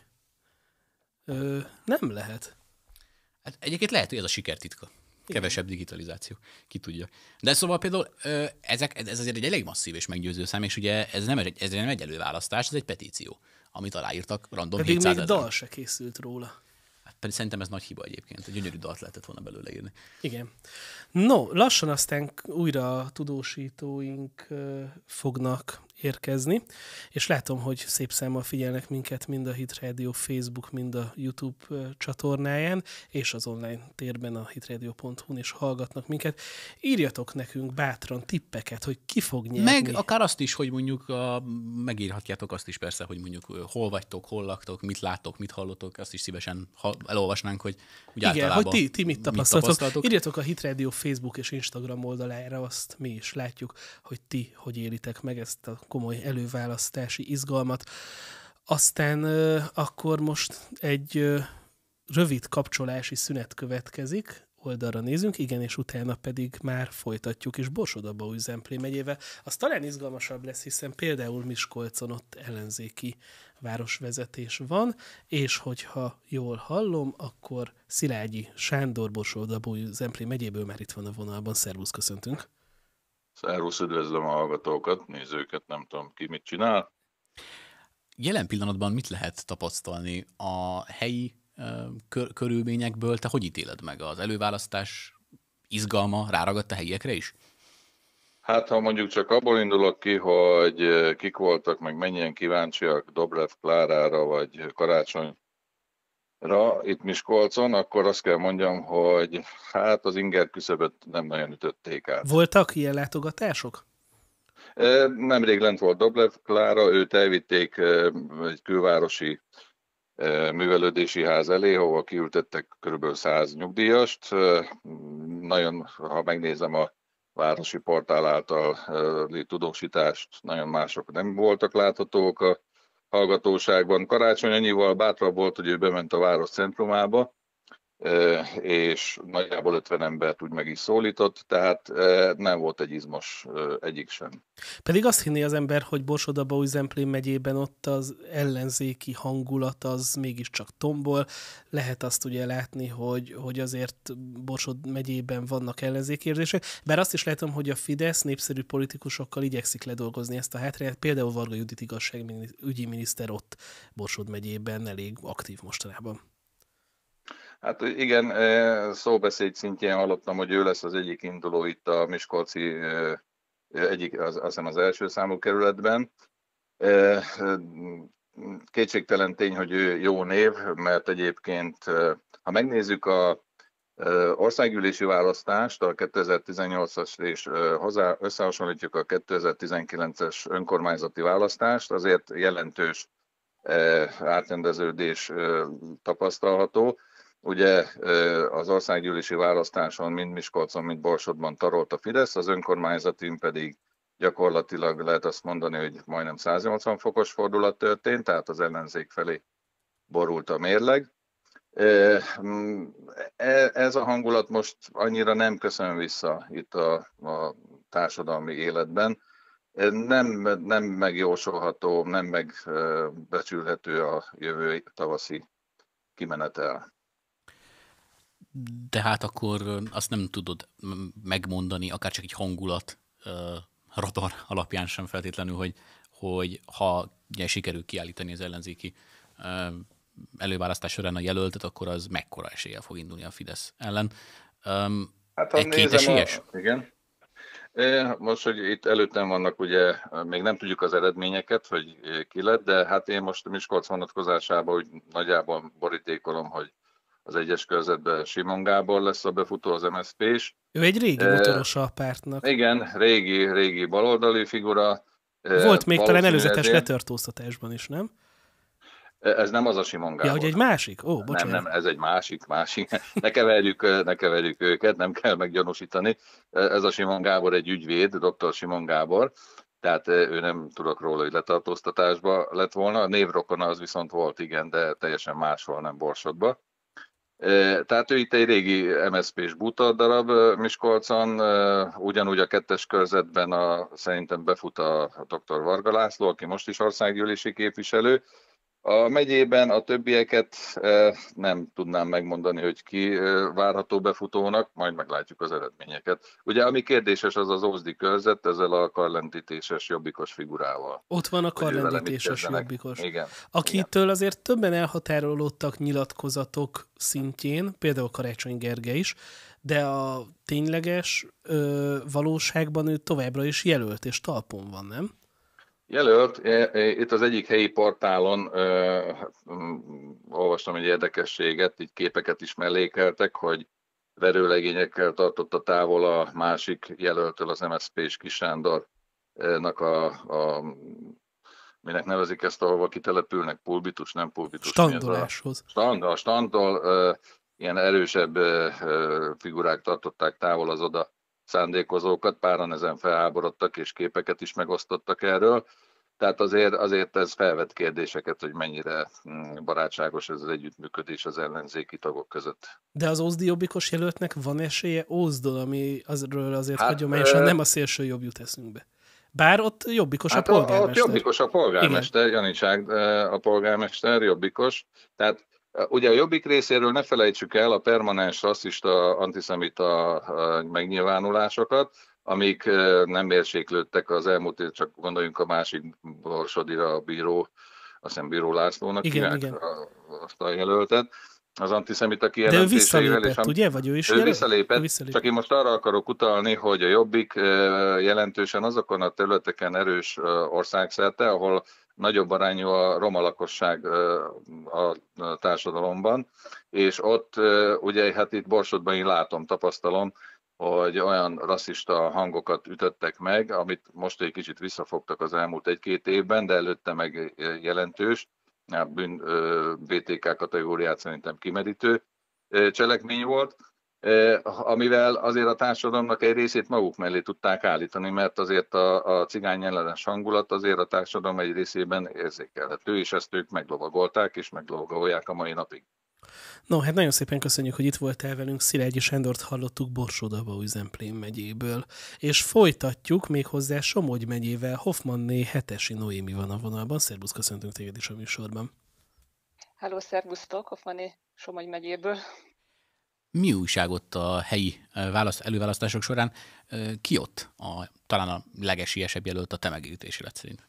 Nem lehet. Hát egyébként lehet, hogy ez a sikertitka. Kevesebb digitalizáció. Ki tudja. De szóval például ez azért egy elég masszív és meggyőző szám, és ugye ez nem egy előválasztás, ez egy petíció, amit aláírtak random 700 000. Pedig még dal se készült róla. Hát pedig szerintem ez nagy hiba egyébként. Egy gyönyörű dalt lehetett volna belőle írni. Igen. No, lassan aztán újra tudósítóink fognak érkezni, és látom, hogy szép számmal figyelnek minket mind a Hit Radio Facebook, mind a YouTube csatornáján, és az online térben a hitradio.hu-n is hallgatnak minket. Írjatok nekünk bátran tippeket, hogy ki fog nyerni. Meg akár azt is, hogy mondjuk megírhatjátok azt is persze, hogy mondjuk hol vagytok, hol laktok, mit láttok, mit hallotok, azt is szívesen elolvasnánk, hogy úgy igen, hogy ti mit tapasztaltok. Írjatok a Hit Radio Facebook és Instagram oldalára, azt mi is látjuk, hogy ti hogy élitek meg ezt a komoly előválasztási izgalmat. Aztán akkor most egy rövid kapcsolási szünet következik, oldalra nézünk, igen, és utána pedig már folytatjuk is Borsod-Abaúj-Zemplén megyével. Az talán izgalmasabb lesz, hiszen például Miskolcon ott ellenzéki városvezetés van, és hogyha jól hallom, akkor Szilágyi Sándor Borsod-Abaúj-Zemplén megyéből már itt van a vonalban. Szervusz, köszöntünk! Szervusz, üdvözlöm a hallgatókat, nézőket, nem tudom ki mit csinál. Jelen pillanatban mit lehet tapasztalni a helyi körülményekből? Te hogy ítéled meg az előválasztás izgalma? Ráragadt a helyiekre is? Hát, ha mondjuk csak abból indulok ki, hogy kik voltak, meg mennyien kíváncsiak Dobrev Klárára, vagy Karácsony itt Miskolcon, akkor azt kell mondjam, hogy hát az inger küszöböt nem nagyon ütötték át. Voltak ilyen látogatások? Nemrég lent volt Dobrev Klára, őt elvitték egy külvárosi művelődési ház elé, hova kiültettek kb. 100 nyugdíjast. Nagyon, ha megnézem a városi portál által tudósítást, nagyon mások nem voltak láthatók a hallgatóságban. Karácsony annyival bátrabb volt, hogy ő bement a város centrumába, és nagyjából 50 embert úgy meg is szólított, tehát nem volt egy izmos egyik sem. Pedig azt hinné az ember, hogy Borsod-Abaúj-Zemplén megyében ott az ellenzéki hangulat az mégiscsak tombol. Lehet azt ugye látni, hogy azért Borsod megyében vannak ellenzéki érzések, bár azt is látom, hogy a Fidesz népszerű politikusokkal igyekszik ledolgozni ezt a hátrányát. Például Varga Judit igazságügyi miniszter ott Borsod megyében elég aktív mostanában. Hát igen, szóbeszéd szintjén hallottam, hogy ő lesz az egyik induló itt a miskolci, azt hiszem az első számú kerületben. Kétségtelen tény, hogy ő jó név, mert egyébként, ha megnézzük a országgyűlési választást, a 2018-as és összehasonlítjuk a 2019-es önkormányzati választást, azért jelentős átrendeződés tapasztalható. Ugye az országgyűlési választáson mind Miskolcon, mind Borsodban tarolt a Fidesz, az önkormányzatin pedig gyakorlatilag lehet azt mondani, hogy majdnem 180 fokos fordulat történt, tehát az ellenzék felé borult a mérleg. Ez a hangulat most annyira nem köszön vissza itt a társadalmi életben. Nem megjósolható, nem megbecsülhető a jövő tavaszi kimenetel. De hát akkor azt nem tudod megmondani, akár csak egy hangulat radar alapján sem feltétlenül, hogy ha ugye sikerül kiállítani az ellenzéki előválasztás során a jelöltet, akkor az mekkora eséllyel fog indulni a Fidesz ellen. Hát egy kétesélyes? Igen. Most, hogy itt előttem vannak, ugye még nem tudjuk az eredményeket, hogy ki lett, de hát én most a Miskolc vonatkozásában úgy nagyjából borítékolom, hogy az egyes körzetben Simon Gábor lesz a befutó, az MSZP-s. Ő egy régi motorosa a pártnak. Igen, régi baloldali figura. Volt még talán előzetes letartóztatásban is, nem? Ez nem az a Simon Gábor. Ja, hogy egy másik? Ó, bocsánat. Nem, ez egy másik. Ne keverjük őket, nem kell meggyanúsítani. Ez a Simon Gábor egy ügyvéd, dr. Simon Gábor, tehát ő nem tudok róla, hogy letartóztatásba lett volna. A névrokona az viszont volt, igen, de teljesen máshol, nem Borsodba. Tehát ő itt egy régi MSZP-s buta darab Miskolcon, ugyanúgy a 2-es körzetben szerintem befut a dr. Varga László, aki most is országgyűlési képviselő. A megyében a többieket nem tudnám megmondani, hogy ki várható befutónak, majd meglátjuk az eredményeket. Ugye ami kérdéses, az az Ózdi körzet, ezzel a karlendítéses jobbikos figurával. Ott van a karlendítéses jobbikos. Igen. Akitől azért többen elhatárolódtak nyilatkozatok szintjén, például Karácsony Gergely is, de a tényleges valóságban ő továbbra is jelölt és talpon van, nem? Jelölt, itt az egyik helyi portálon olvastam egy érdekességet, így képeket is mellékeltek, hogy verőlegényekkel tartotta távol a másik jelöltől az MSZP-s Kis Sándornak minek nevezik ezt, ahova kitelepülnek, pulbitus, nem pulbitus. Standoláshoz. A standol ilyen erősebb figurák tartották távol az oda szándékozókat, páran ezen felháborodtak és képeket is megosztottak erről. Tehát azért ez felvet kérdéseket, hogy mennyire barátságos ez az együttműködés az ellenzéki tagok között. De az Ózdi jobbikos jelöltnek van esélye Ózdon, ami azról azért hagyományosan nem a szélső jobb jut eszünkbe. Bár ott jobbikos a polgármester. Ott jobbikos a polgármester, Janicsák a polgármester, jobbikos. Tehát ugye a Jobbik részéről ne felejtsük el a permanens rasszista, antiszemita megnyilvánulásokat, amik nem mérséklődtek az elmúlt év, csak gondoljunk a másik Borsodira, a bíró, azt hiszem Bíró Lászlónak igen. Azt a jelöltet, az antiszemita kijelentéseivel. De ő visszalépett, ugye? Vagy ő is visszalépett, csak én most arra akarok utalni, hogy a Jobbik jelentősen azokon a területeken erős országszerte, ahol nagyobb arányú a roma lakosság a társadalomban, és ott ugye hát itt Borsodban én látom, tapasztalom, hogy olyan rasszista hangokat ütöttek meg, amit most egy kicsit visszafogtak az elmúlt 1-2 évben, de előtte meg jelentős, BTK kategóriát szerintem kimerítő cselekmény volt, amivel azért a társadalomnak egy részét maguk mellé tudták állítani, mert azért a cigány ellenes hangulat azért a társadalom egy részében érzékelhető, és ezt ők meglovagolták, és meglovagolják a mai napig. No, hát nagyon szépen köszönjük, hogy itt voltál velünk. Szilágyi Sándort hallottuk Borsod-Abaúj-Zemplén megyéből. És folytatjuk még hozzá Somogy megyével. Hoffmanné Hetesi Noémi van a vonalban. Szerbusz, köszöntünk téged is a műsorban. Halló, szervusztok, Hoffmanné Somogy megyéből. Mi újságot a helyi előválasztások során? Ki ott talán a legesélyesebb jelölt a te megítélésedet szerint?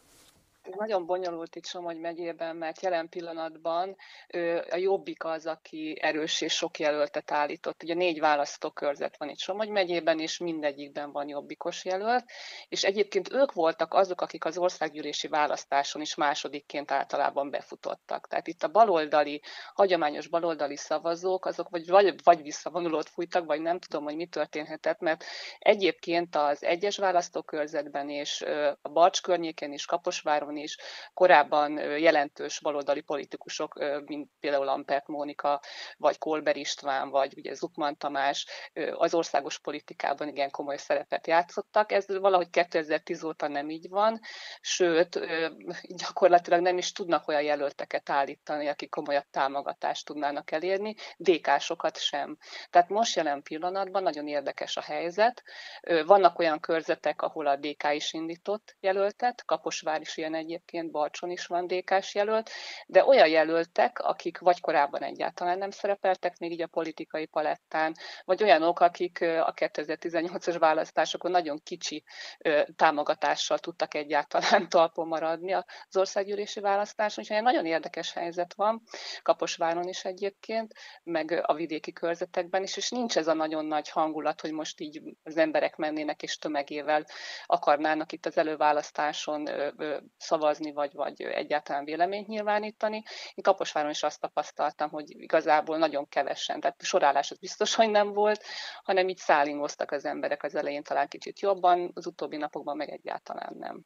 Nagyon bonyolult itt Somogy megyében, mert jelen pillanatban a Jobbik az, aki erős és sok jelöltet állított. Ugye 4 választókörzet van itt Somogy megyében, és mindegyikben van jobbikos jelölt, és egyébként ők voltak azok, akik az országgyűlési választáson is másodikként általában befutottak. Tehát itt a baloldali, hagyományos baloldali szavazók, azok vagy visszavonulót fújtak, vagy nem tudom, hogy mi történhetett, mert egyébként az egyes választókörzetben és a Barcs környéken is, Kaposváron is korábban jelentős baloldali politikusok, mint például Lampert Mónika, vagy Kolber István, vagy ugye Zuckmann Tamás az országos politikában igen komoly szerepet játszottak. Ez valahogy 2010 óta nem így van, sőt, gyakorlatilag nem is tudnak olyan jelölteket állítani, akik komolyabb támogatást tudnának elérni, DK-sokat sem. Tehát most jelen pillanatban nagyon érdekes a helyzet. Vannak olyan körzetek, ahol a DK is indított jelöltet, Kaposvár is ilyen egyébként, Barcson is van DK-s jelölt, de olyan jelöltek, akik vagy korábban egyáltalán nem szerepeltek még így a politikai palettán, vagy olyanok, akik a 2018-as választásokon nagyon kicsi támogatással tudtak egyáltalán talpon maradni az országgyűlési választáson, úgyhogy egy nagyon érdekes helyzet van, Kaposváron is egyébként, meg a vidéki körzetekben is, és nincs ez a nagyon nagy hangulat, hogy most így az emberek mennének és tömegével akarnának itt az előválasztáson szavazni, vagy egyáltalán véleményt nyilvánítani. Én Kaposváron is azt tapasztaltam, hogy igazából nagyon kevesen, tehát sorálás az biztos, hogy nem volt, hanem így szállingoztak az emberek az elején talán kicsit jobban, az utóbbi napokban meg egyáltalán nem.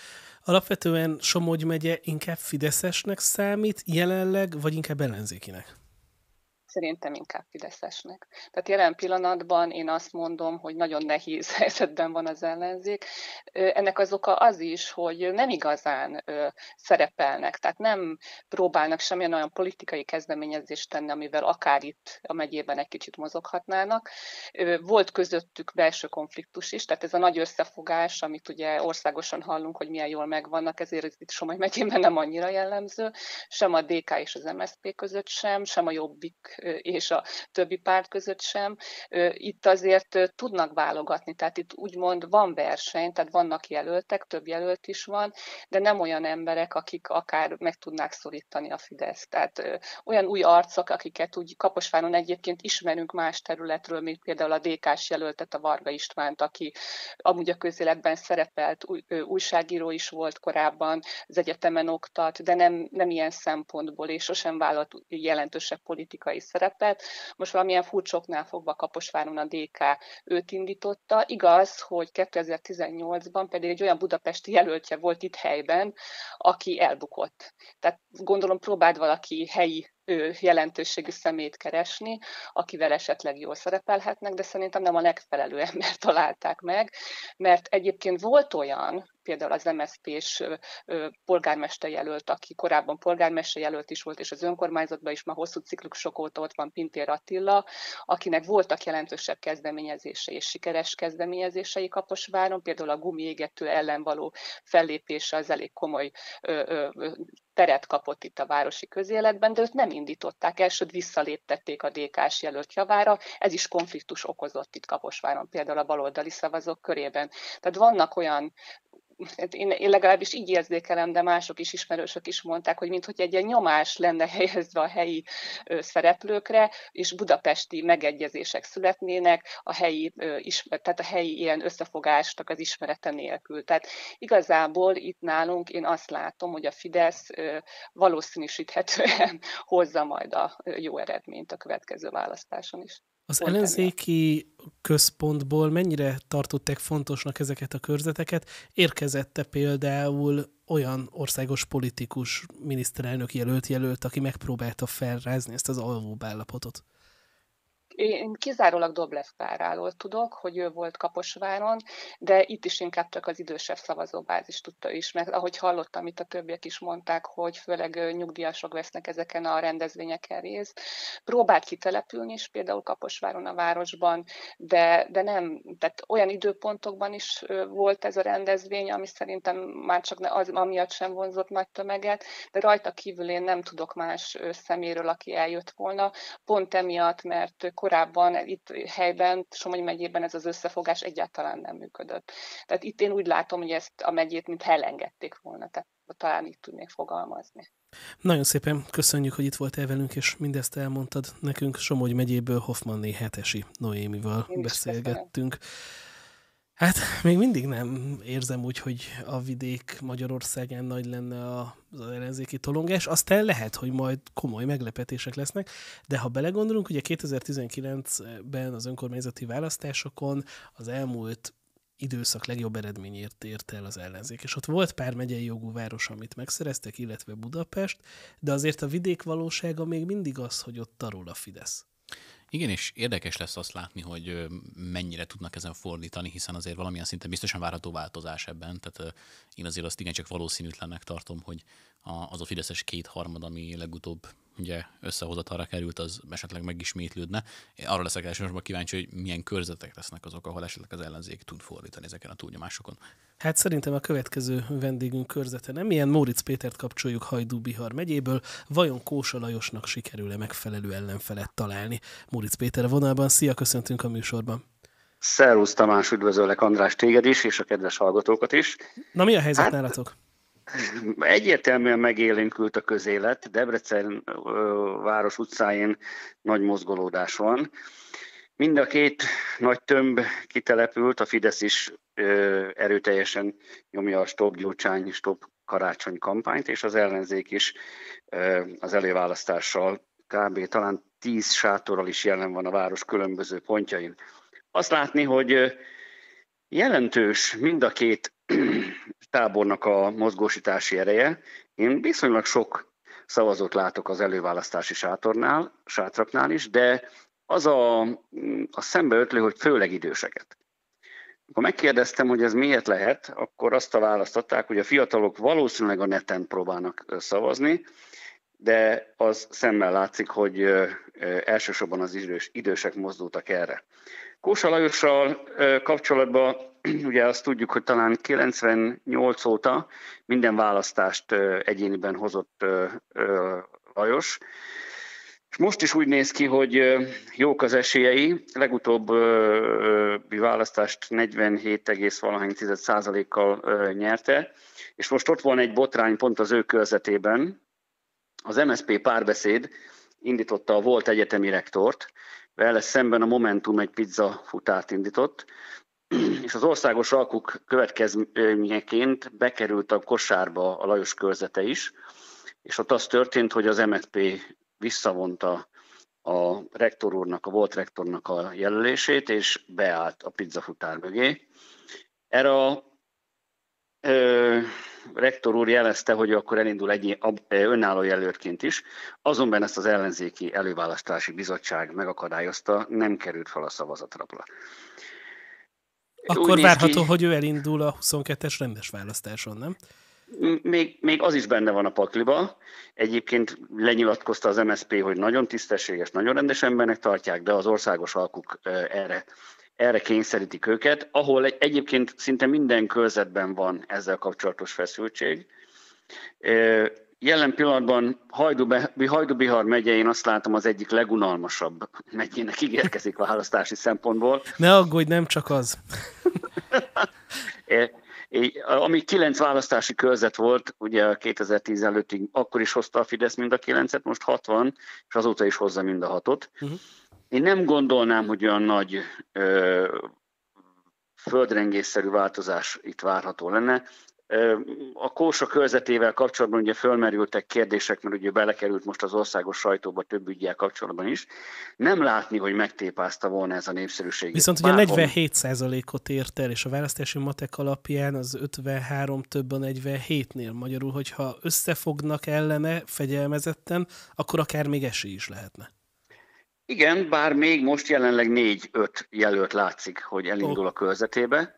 Alapvetően Somogy megye inkább fideszesnek számít jelenleg, vagy inkább ellenzékinek? Szerintem inkább fideszesnek. Tehát jelen pillanatban én azt mondom, hogy nagyon nehéz helyzetben van az ellenzék. Ennek az oka az is, hogy nem igazán szerepelnek, tehát nem próbálnak semmilyen olyan politikai kezdeményezést tenni, amivel akár itt a megyében egy kicsit mozoghatnának. Volt közöttük belső konfliktus is, tehát ez a nagy összefogás, amit ugye országosan hallunk, hogy milyen jól megvannak, ezért itt Somogy megyében nem annyira jellemző, sem a DK és az MSZP között sem a Jobbik és a többi párt között sem. Itt azért tudnak válogatni, tehát itt úgymond van verseny, tehát vannak jelöltek, több jelölt is van, de nem olyan emberek, akik akár meg tudnák szorítani a Fideszt. Tehát olyan új arcok, akiket úgy Kaposváron egyébként ismerünk más területről, mint például a DK-s jelöltet, a Varga Istvánt, aki amúgy a közéletben szerepelt, újságíró is volt korábban, az egyetemen oktat, de nem ilyen szempontból, és sosem vállalt jelentősebb politikai szerepet. Most valamilyen furcsoknál fogva Kaposváron a DK őt indította. Igaz, hogy 2018-ban pedig egy olyan budapesti jelöltje volt itt helyben, aki elbukott. Tehát gondolom próbált valaki helyi jelentőségű szemét keresni, akivel esetleg jól szerepelhetnek, de szerintem nem a legfelelő embert találták meg, mert egyébként volt olyan, például az MSZP-s polgármester jelölt, aki korábban polgármester jelölt is volt, és az önkormányzatban is már hosszú ciklusok óta ott van, Pintér Attila, akinek voltak jelentősebb kezdeményezései és sikeres kezdeményezései Kaposváron, például a gumiégető ellen való fellépése az elég komoly teret kapott itt a városi közéletben, de őt nem indították, elsőt visszaléptették a DK-s jelölt javára, ez is konfliktus okozott itt Kaposváron, például a baloldali szavazók körében. Tehát vannak olyan én legalábbis így érzékelem, de mások is, ismerősök is mondták, hogy minthogy egy ilyen nyomás lenne helyezve a helyi szereplőkre, és budapesti megegyezések születnének tehát a helyi ilyen összefogásnak az ismerete nélkül. Tehát igazából itt nálunk én azt látom, hogy a Fidesz valószínűsíthetően hozza majd a jó eredményt a következő választáson is. Az ellenzéki központból mennyire tartották fontosnak ezeket a körzeteket? Érkezette például olyan országos politikus, miniszterelnök jelölt, aki megpróbálta felrázni ezt az alvóbb állapotot? Én kizárólag Dobrev Kláráról tudok, hogy ő volt Kaposváron, de itt is inkább csak az idősebb szavazóbázis tudta is, mert ahogy hallottam, itt a többiek is mondták, hogy főleg nyugdíjasok vesznek ezeken a rendezvényeken részt. Próbált kitelepülni is például Kaposváron a városban, de nem, tehát olyan időpontokban is volt ez a rendezvény, ami szerintem már csak az amiatt sem vonzott nagy tömeget, de rajta kívül én nem tudok más szeméről, aki eljött volna, pont emiatt, mert korábban itt helyben, Somogy megyében ez az összefogás egyáltalán nem működött. Tehát itt én úgy látom, hogy ezt a megyét mint elengedték volna, tehát talán így tudnék fogalmazni. Nagyon szépen köszönjük, hogy itt voltál velünk, és mindezt elmondtad nekünk. Somogy megyéből Hoffmanné Hetesi Noémival beszélgettünk. Hát még mindig nem érzem úgy, hogy a vidék Magyarországán nagy lenne az ellenzéki tolongás. Aztán lehet, hogy majd komoly meglepetések lesznek, de ha belegondolunk, ugye 2019-ben az önkormányzati választásokon az elmúlt időszak legjobb eredményért ért el az ellenzék. És ott volt pár megyei jogú város, amit megszereztek, illetve Budapest, de azért a vidék valósága még mindig az, hogy ott tarol a Fidesz. Igen, és érdekes lesz azt látni, hogy mennyire tudnak ezen fordítani, hiszen azért valamilyen szinten biztosan várható változás ebben. Tehát én azért azt igencsak valószínűtlennek tartom, hogy az a fideszes kétharmad, ami legutóbb ugye összehozatalra került, az esetleg megismétlődne. Arra leszek elsősorban kíváncsi, hogy milyen körzetek lesznek azok, ahol esetleg az ellenzék tud fordítani ezeken a túlnyomásokon. Hát szerintem a következő vendégünk körzete nem ilyen. Móricz Pétert kapcsoljuk Hajdú-Bihar megyéből. Vajon Kósa Lajosnak sikerül-e megfelelő ellenfelet találni? Móricz Péter a vonalban. Szia, köszöntünk a műsorban. Szervusz Tamás, üdvözöllek András téged is, és a kedves hallgatókat is. Na mi a helyzet nálatok? Egyértelműen megélénkült a közélet. Debrecen város utcáin nagy mozgolódás van. Mind a két nagy tömb kitelepült, a Fidesz is erőteljesen nyomja a Stop Gyurcsány, Stop Karácsony kampányt, és az ellenzék is az előválasztással kb. Talán 10 sátorral is jelen van a város különböző pontjain. Azt látni, hogy jelentős mind a két tábornak a mozgósítási ereje. Én viszonylag sok szavazót látok az előválasztási sátraknál is, de az a szembeötlő, hogy főleg időseket. Amikor megkérdeztem, hogy ez miért lehet, akkor azt a választották, hogy a fiatalok valószínűleg a neten próbálnak szavazni, de az szemmel látszik, hogy elsősorban az idősek mozdultak erre. Kósa Lajossal kapcsolatban ugye azt tudjuk, hogy talán 98 óta minden választást egyéniben hozott Lajos, és most is úgy néz ki, hogy jók az esélyei. Legutóbbi választást 47,valahány% nyerte, és most ott van egy botrány pont az ő körzetében. Az MSZP Párbeszéd indította a volt egyetemi rektort, vele szemben a Momentum egy pizzafutárt indított, és az országos alkuk következményeként bekerült a kosárba a Lajos körzete is, és ott az történt, hogy az MSZP visszavonta a rektor úrnak, a volt rektornak a jelölését, és beállt a pizzafutár mögé. Erre a rektor úr jelezte, hogy akkor elindul önálló jelöltként is, azonban ezt az ellenzéki előválasztási bizottság megakadályozta, nem került fel a szavazatrapra. Akkor várható, hogy ő elindul a 22-es rendes választáson, nem? Még az is benne van a pakliba. Egyébként lenyilatkozta az MSZP, hogy nagyon tisztességes, nagyon rendes embernek tartják, de az országos alkuk erre kényszerítik őket, ahol egyébként szinte minden körzetben van ezzel kapcsolatos feszültség. Jelen pillanatban Hajdú-Bihar megye, én azt látom, az egyik legunalmasabb megyének ígérkezik választási szempontból. Ne aggódj, nem csak az. Ami 9 választási körzet volt, ugye 2010 előttig, akkor is hozta a Fidesz mind a 9-et, most 60, és azóta is hozza mind a 6-ot. Én nem gondolnám, hogy olyan nagy földrengésszerű változás itt várható lenne. A Kósa körzetével kapcsolatban ugye fölmerültek kérdések, mert ugye belekerült most az országos sajtóba több üggyel kapcsolatban is. Nem látni, hogy megtépázta volna ez a népszerűség. Viszont ugye 47%-ot ért el, és a választási matek alapján az 53 több a 47-nél. Magyarul, hogyha összefognak ellene fegyelmezetten, akkor akár még esély is lehetne. Igen, bár még most jelenleg 4-5 jelölt látszik, hogy elindul a körzetébe,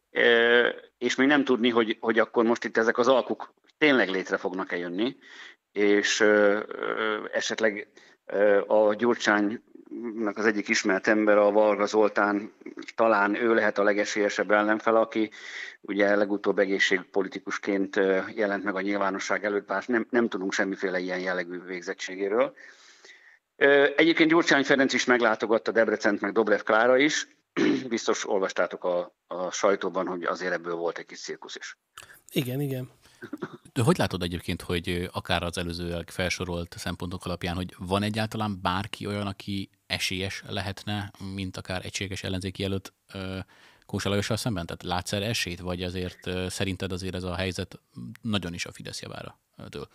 és még nem tudni, hogy akkor most itt ezek az alkuk tényleg létre fognak-e jönni, és esetleg a Gyurcsánynak az egyik ismert ember, a Varga Zoltán, talán ő lehet a legesélyesebb ellenfel, aki ugye legutóbb egészségpolitikusként jelent meg a nyilvánosság előtt, bár nem tudunk semmiféle ilyen jellegű végzettségéről. Egyébként Gyurcsány Ferenc is meglátogatta Debrecent, meg Dobrev Klára is. Biztos olvastátok a sajtóban, hogy azért ebből volt egy kis cirkusz is. Igen. De hogy látod egyébként, hogy akár az előzőleg felsorolt szempontok alapján, hogy van egyáltalán bárki olyan, aki esélyes lehetne, mint akár egységes ellenzéki jelölt Kósa Lajossal szemben? Tehát látsz erre esélyt, vagy azért szerinted azért ez a helyzet nagyon is a Fidesz javára dől?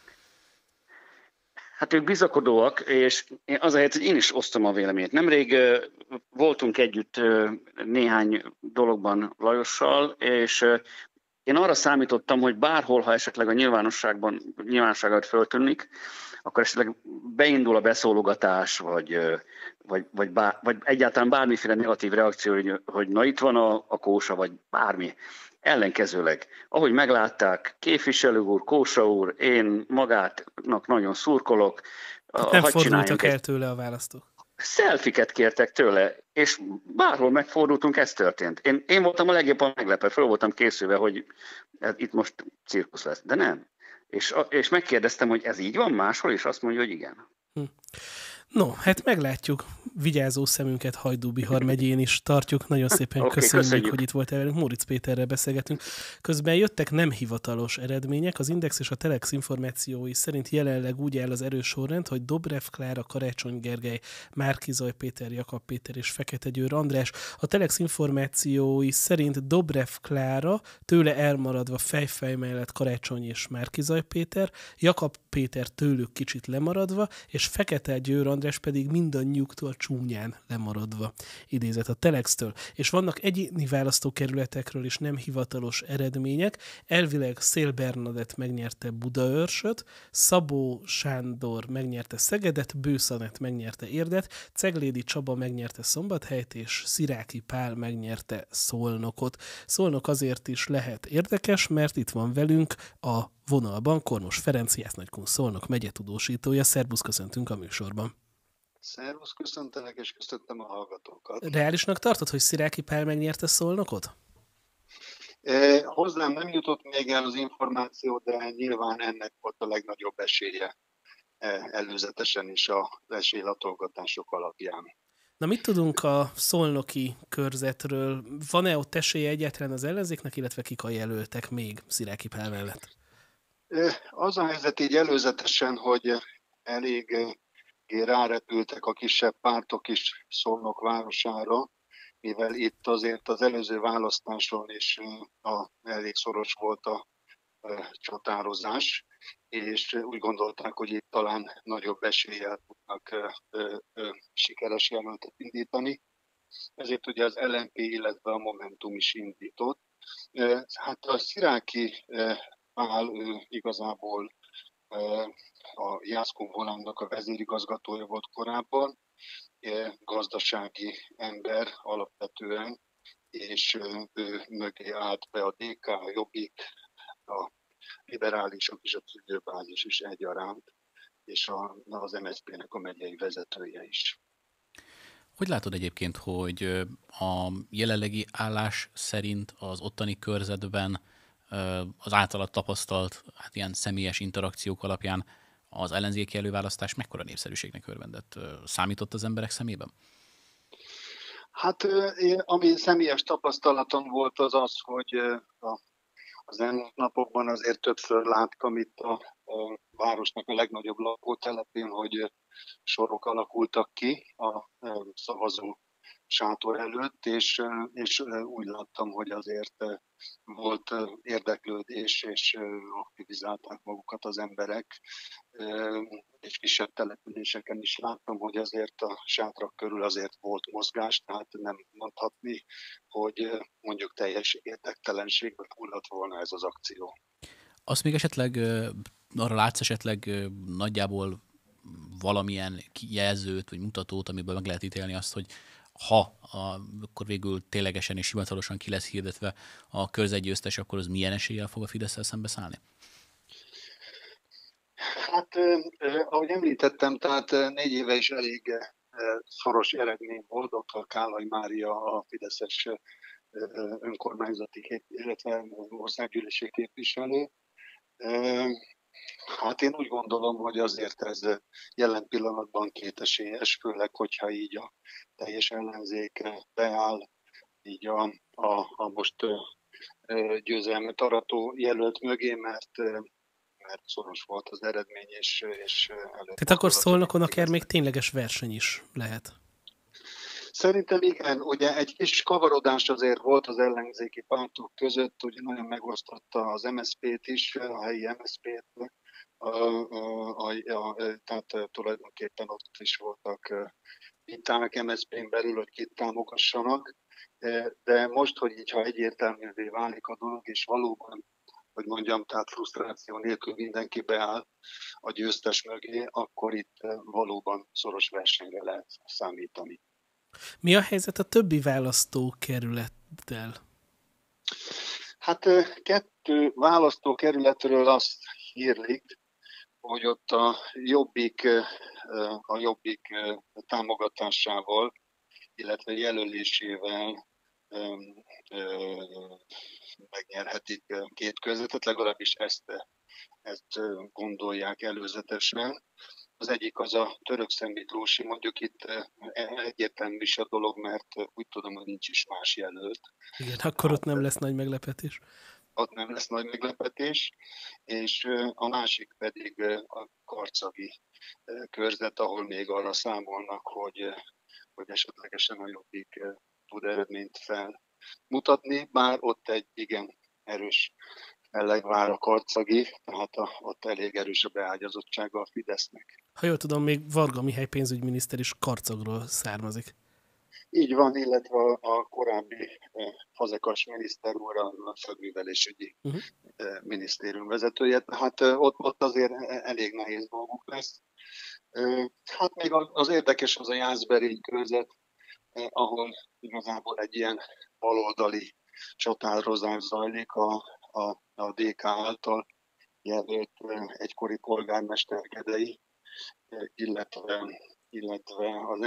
Hát ők bizakodóak, és az a helyzet, hogy én is osztom a véleményt. Nemrég voltunk együtt néhány dologban Lajossal, és én arra számítottam, hogy bárhol, ha esetleg a nyilvánosságot föltűnik, akkor esetleg beindul a beszólogatás, vagy egyáltalán bármiféle negatív reakció, hogy na itt van a Kósa, vagy bármi. Ellenkezőleg, ahogy meglátták, képviselő úr, Kósa úr, én magátnak nagyon szurkolok. Nem fordultak el tőle a választók. Selfiket kértek tőle, és bárhol megfordultunk, ez történt. Én voltam a legjobban meglepve, föl voltam készülve, hogy itt most cirkusz lesz, de nem. És megkérdeztem, hogy ez így van máshol, és azt mondja, hogy igen. No, hát meglátjuk. Vigyázó szemünket Hajdú-Bihar megyén is tartjuk. Nagyon szépen köszönjük, hogy itt voltál velünk. Móricz Péterrel beszélgetünk. Közben jöttek nem hivatalos eredmények. Az Index és a Telex információi szerint jelenleg úgy áll az erős sorrend, hogy Dobrev Klára, Karácsony Gergely, Márki-Zay Péter, Jakab Péter és Fekete Győr András. A Telex információi szerint Dobrev Klára, tőle elmaradva fejfej mellett Karácsony és Márki-Zay Péter, Jakab Péter tőlük kicsit lemaradva, és Fekete Győr András pedig mindannyiuktól csúnyán lemaradva, idézett a Telextől. És vannak egyéni választókerületekről is nem hivatalos eredmények. Elvileg Szél Bernadett megnyerte Budaörsöt, Szabó Sándor megnyerte Szegedet, Bősz Anett megnyerte Érdet, Ceglédi Csaba megnyerte Szombathelyt, és Sziráky Pál megnyerte Szolnokot. Szolnok azért is lehet érdekes, mert itt van velünk a vonalban Kormos Ferenc, Jász-Nagykun Szolnok megyetudósítója. Szerbusz, köszöntünk a műsorban. Szervusz, köszöntelek, és köszöntöm a hallgatókat. Reálisnak tartod, hogy Sziráky Pál megnyerte Szolnokot? Hozzám nem jutott még el az információ, de nyilván ennek volt a legnagyobb esélye előzetesen is az esélylatolgatások alapján. Na, mit tudunk a szolnoki körzetről? Van-e ott esélye egyáltalán az ellenzéknek, illetve kik a jelöltek még Sziráky Pál mellett? Az a helyzet így előzetesen, hogy elég rárepültek a kisebb pártok is Szolnok városára, mivel itt azért az előző választáson is elég szoros volt a csatározás, és úgy gondolták, hogy itt talán nagyobb eséllyel tudnak sikeres jelöltet indítani. Ezért ugye az LMP, illetve a Momentum is indított. Hát a Sziráky Pál igazából a Jászkun Volánnak a vezérigazgatója volt korábban, gazdasági ember alapvetően, és ő mögé állt be a DK, a Jobbik, a liberálisok és a szülőbázis is egyaránt, és az MSZP-nek a megyei vezetője is. Hogy látod egyébként, hogy a jelenlegi állás szerint az ottani körzetben az általad tapasztalt ilyen személyes interakciók alapján az ellenzéki előválasztás mekkora népszerűségnek örvendett? Számított az emberek szemében? Hát ami személyes tapasztalatom volt az, hogy a Az elmúlt napokban azért többször láttam itt a városnak a legnagyobb lakótelepén, hogy sorok alakultak ki a szavazó sátor előtt, és úgy láttam, hogy azért volt érdeklődés, és aktivizálták magukat az emberek, és kisebb településeken is láttam, hogy azért a sátrak körül azért volt mozgás, tehát nem mondhatni, hogy mondjuk teljes érdektelenségbe fulladt volna ez az akció. Azt még esetleg, arra látsz esetleg nagyjából valamilyen jelzőt vagy mutatót, amiből meg lehet ítélni azt, hogy akkor végül ténylegesen és hivatalosan ki lesz hirdetve a körzetgyőztes, akkor az milyen eséllyel fog a Fidesz-szel szembeszállni? Hát, ahogy említettem, tehát 4 éve is elég szoros eredmény volt, dr. Kállai Mária a fideszes önkormányzati, illetve országgyűlési képviselő. Hát én úgy gondolom, hogy azért ez jelen pillanatban kétesélyes, főleg, hogyha így a teljes ellenzék beáll, így a most győzelmet arató jelölt mögé, mert szoros volt az eredmény, és tehát akkor Szolnokon akár még tényleges verseny is lehet. Szerintem igen, ugye egy kis kavarodás azért volt az ellenzéki pártok között, ugye nagyon megosztotta az MSZP-t is, a helyi MSZP-t, tehát tulajdonképpen ott is voltak viták MSZP-n belül, hogy kit támogassanak, de most, hogy így, ha egyértelművé válik a dolog, és valóban, hogy mondjam, tehát frusztráció nélkül mindenki beáll a győztes mögé, akkor itt valóban szoros versenyre lehet számítani. Mi a helyzet a többi választókerülettel? Hát 2 választókerületről azt hírlik, hogy ott a Jobbik támogatásával, illetve jelölésével megnyerhetik 2 körzetet, legalábbis ezt gondolják előzetesen. Az egyik az a Törökszentmiklósi, mondjuk itt egyértelmű is a dolog, mert úgy tudom, hogy nincs is más jelölt. Igen, akkor ott nem lesz nagy meglepetés. Ott nem lesz nagy meglepetés, és a másik pedig a karcagi körzet, ahol még arra számolnak, hogy esetlegesen a Jobbik tud eredményt felmutatni, bár ott egy igen erős elleg vár a karcagi, tehát ott elég erős a beágyazottsága a Fidesznek. Ha jól tudom, még Varga Mihály pénzügyminiszter is Karcagról származik. Így van, illetve a korábbi Fazekas miniszter úr a földművelésügyi minisztérium vezetője, tehát ott azért elég nehéz dolguk lesz. Hát még az érdekes az a Jászberény körzet, ahol igazából egy ilyen baloldali csatározás zajlik a DK által jelölt egykori polgármester Gedei, illetve az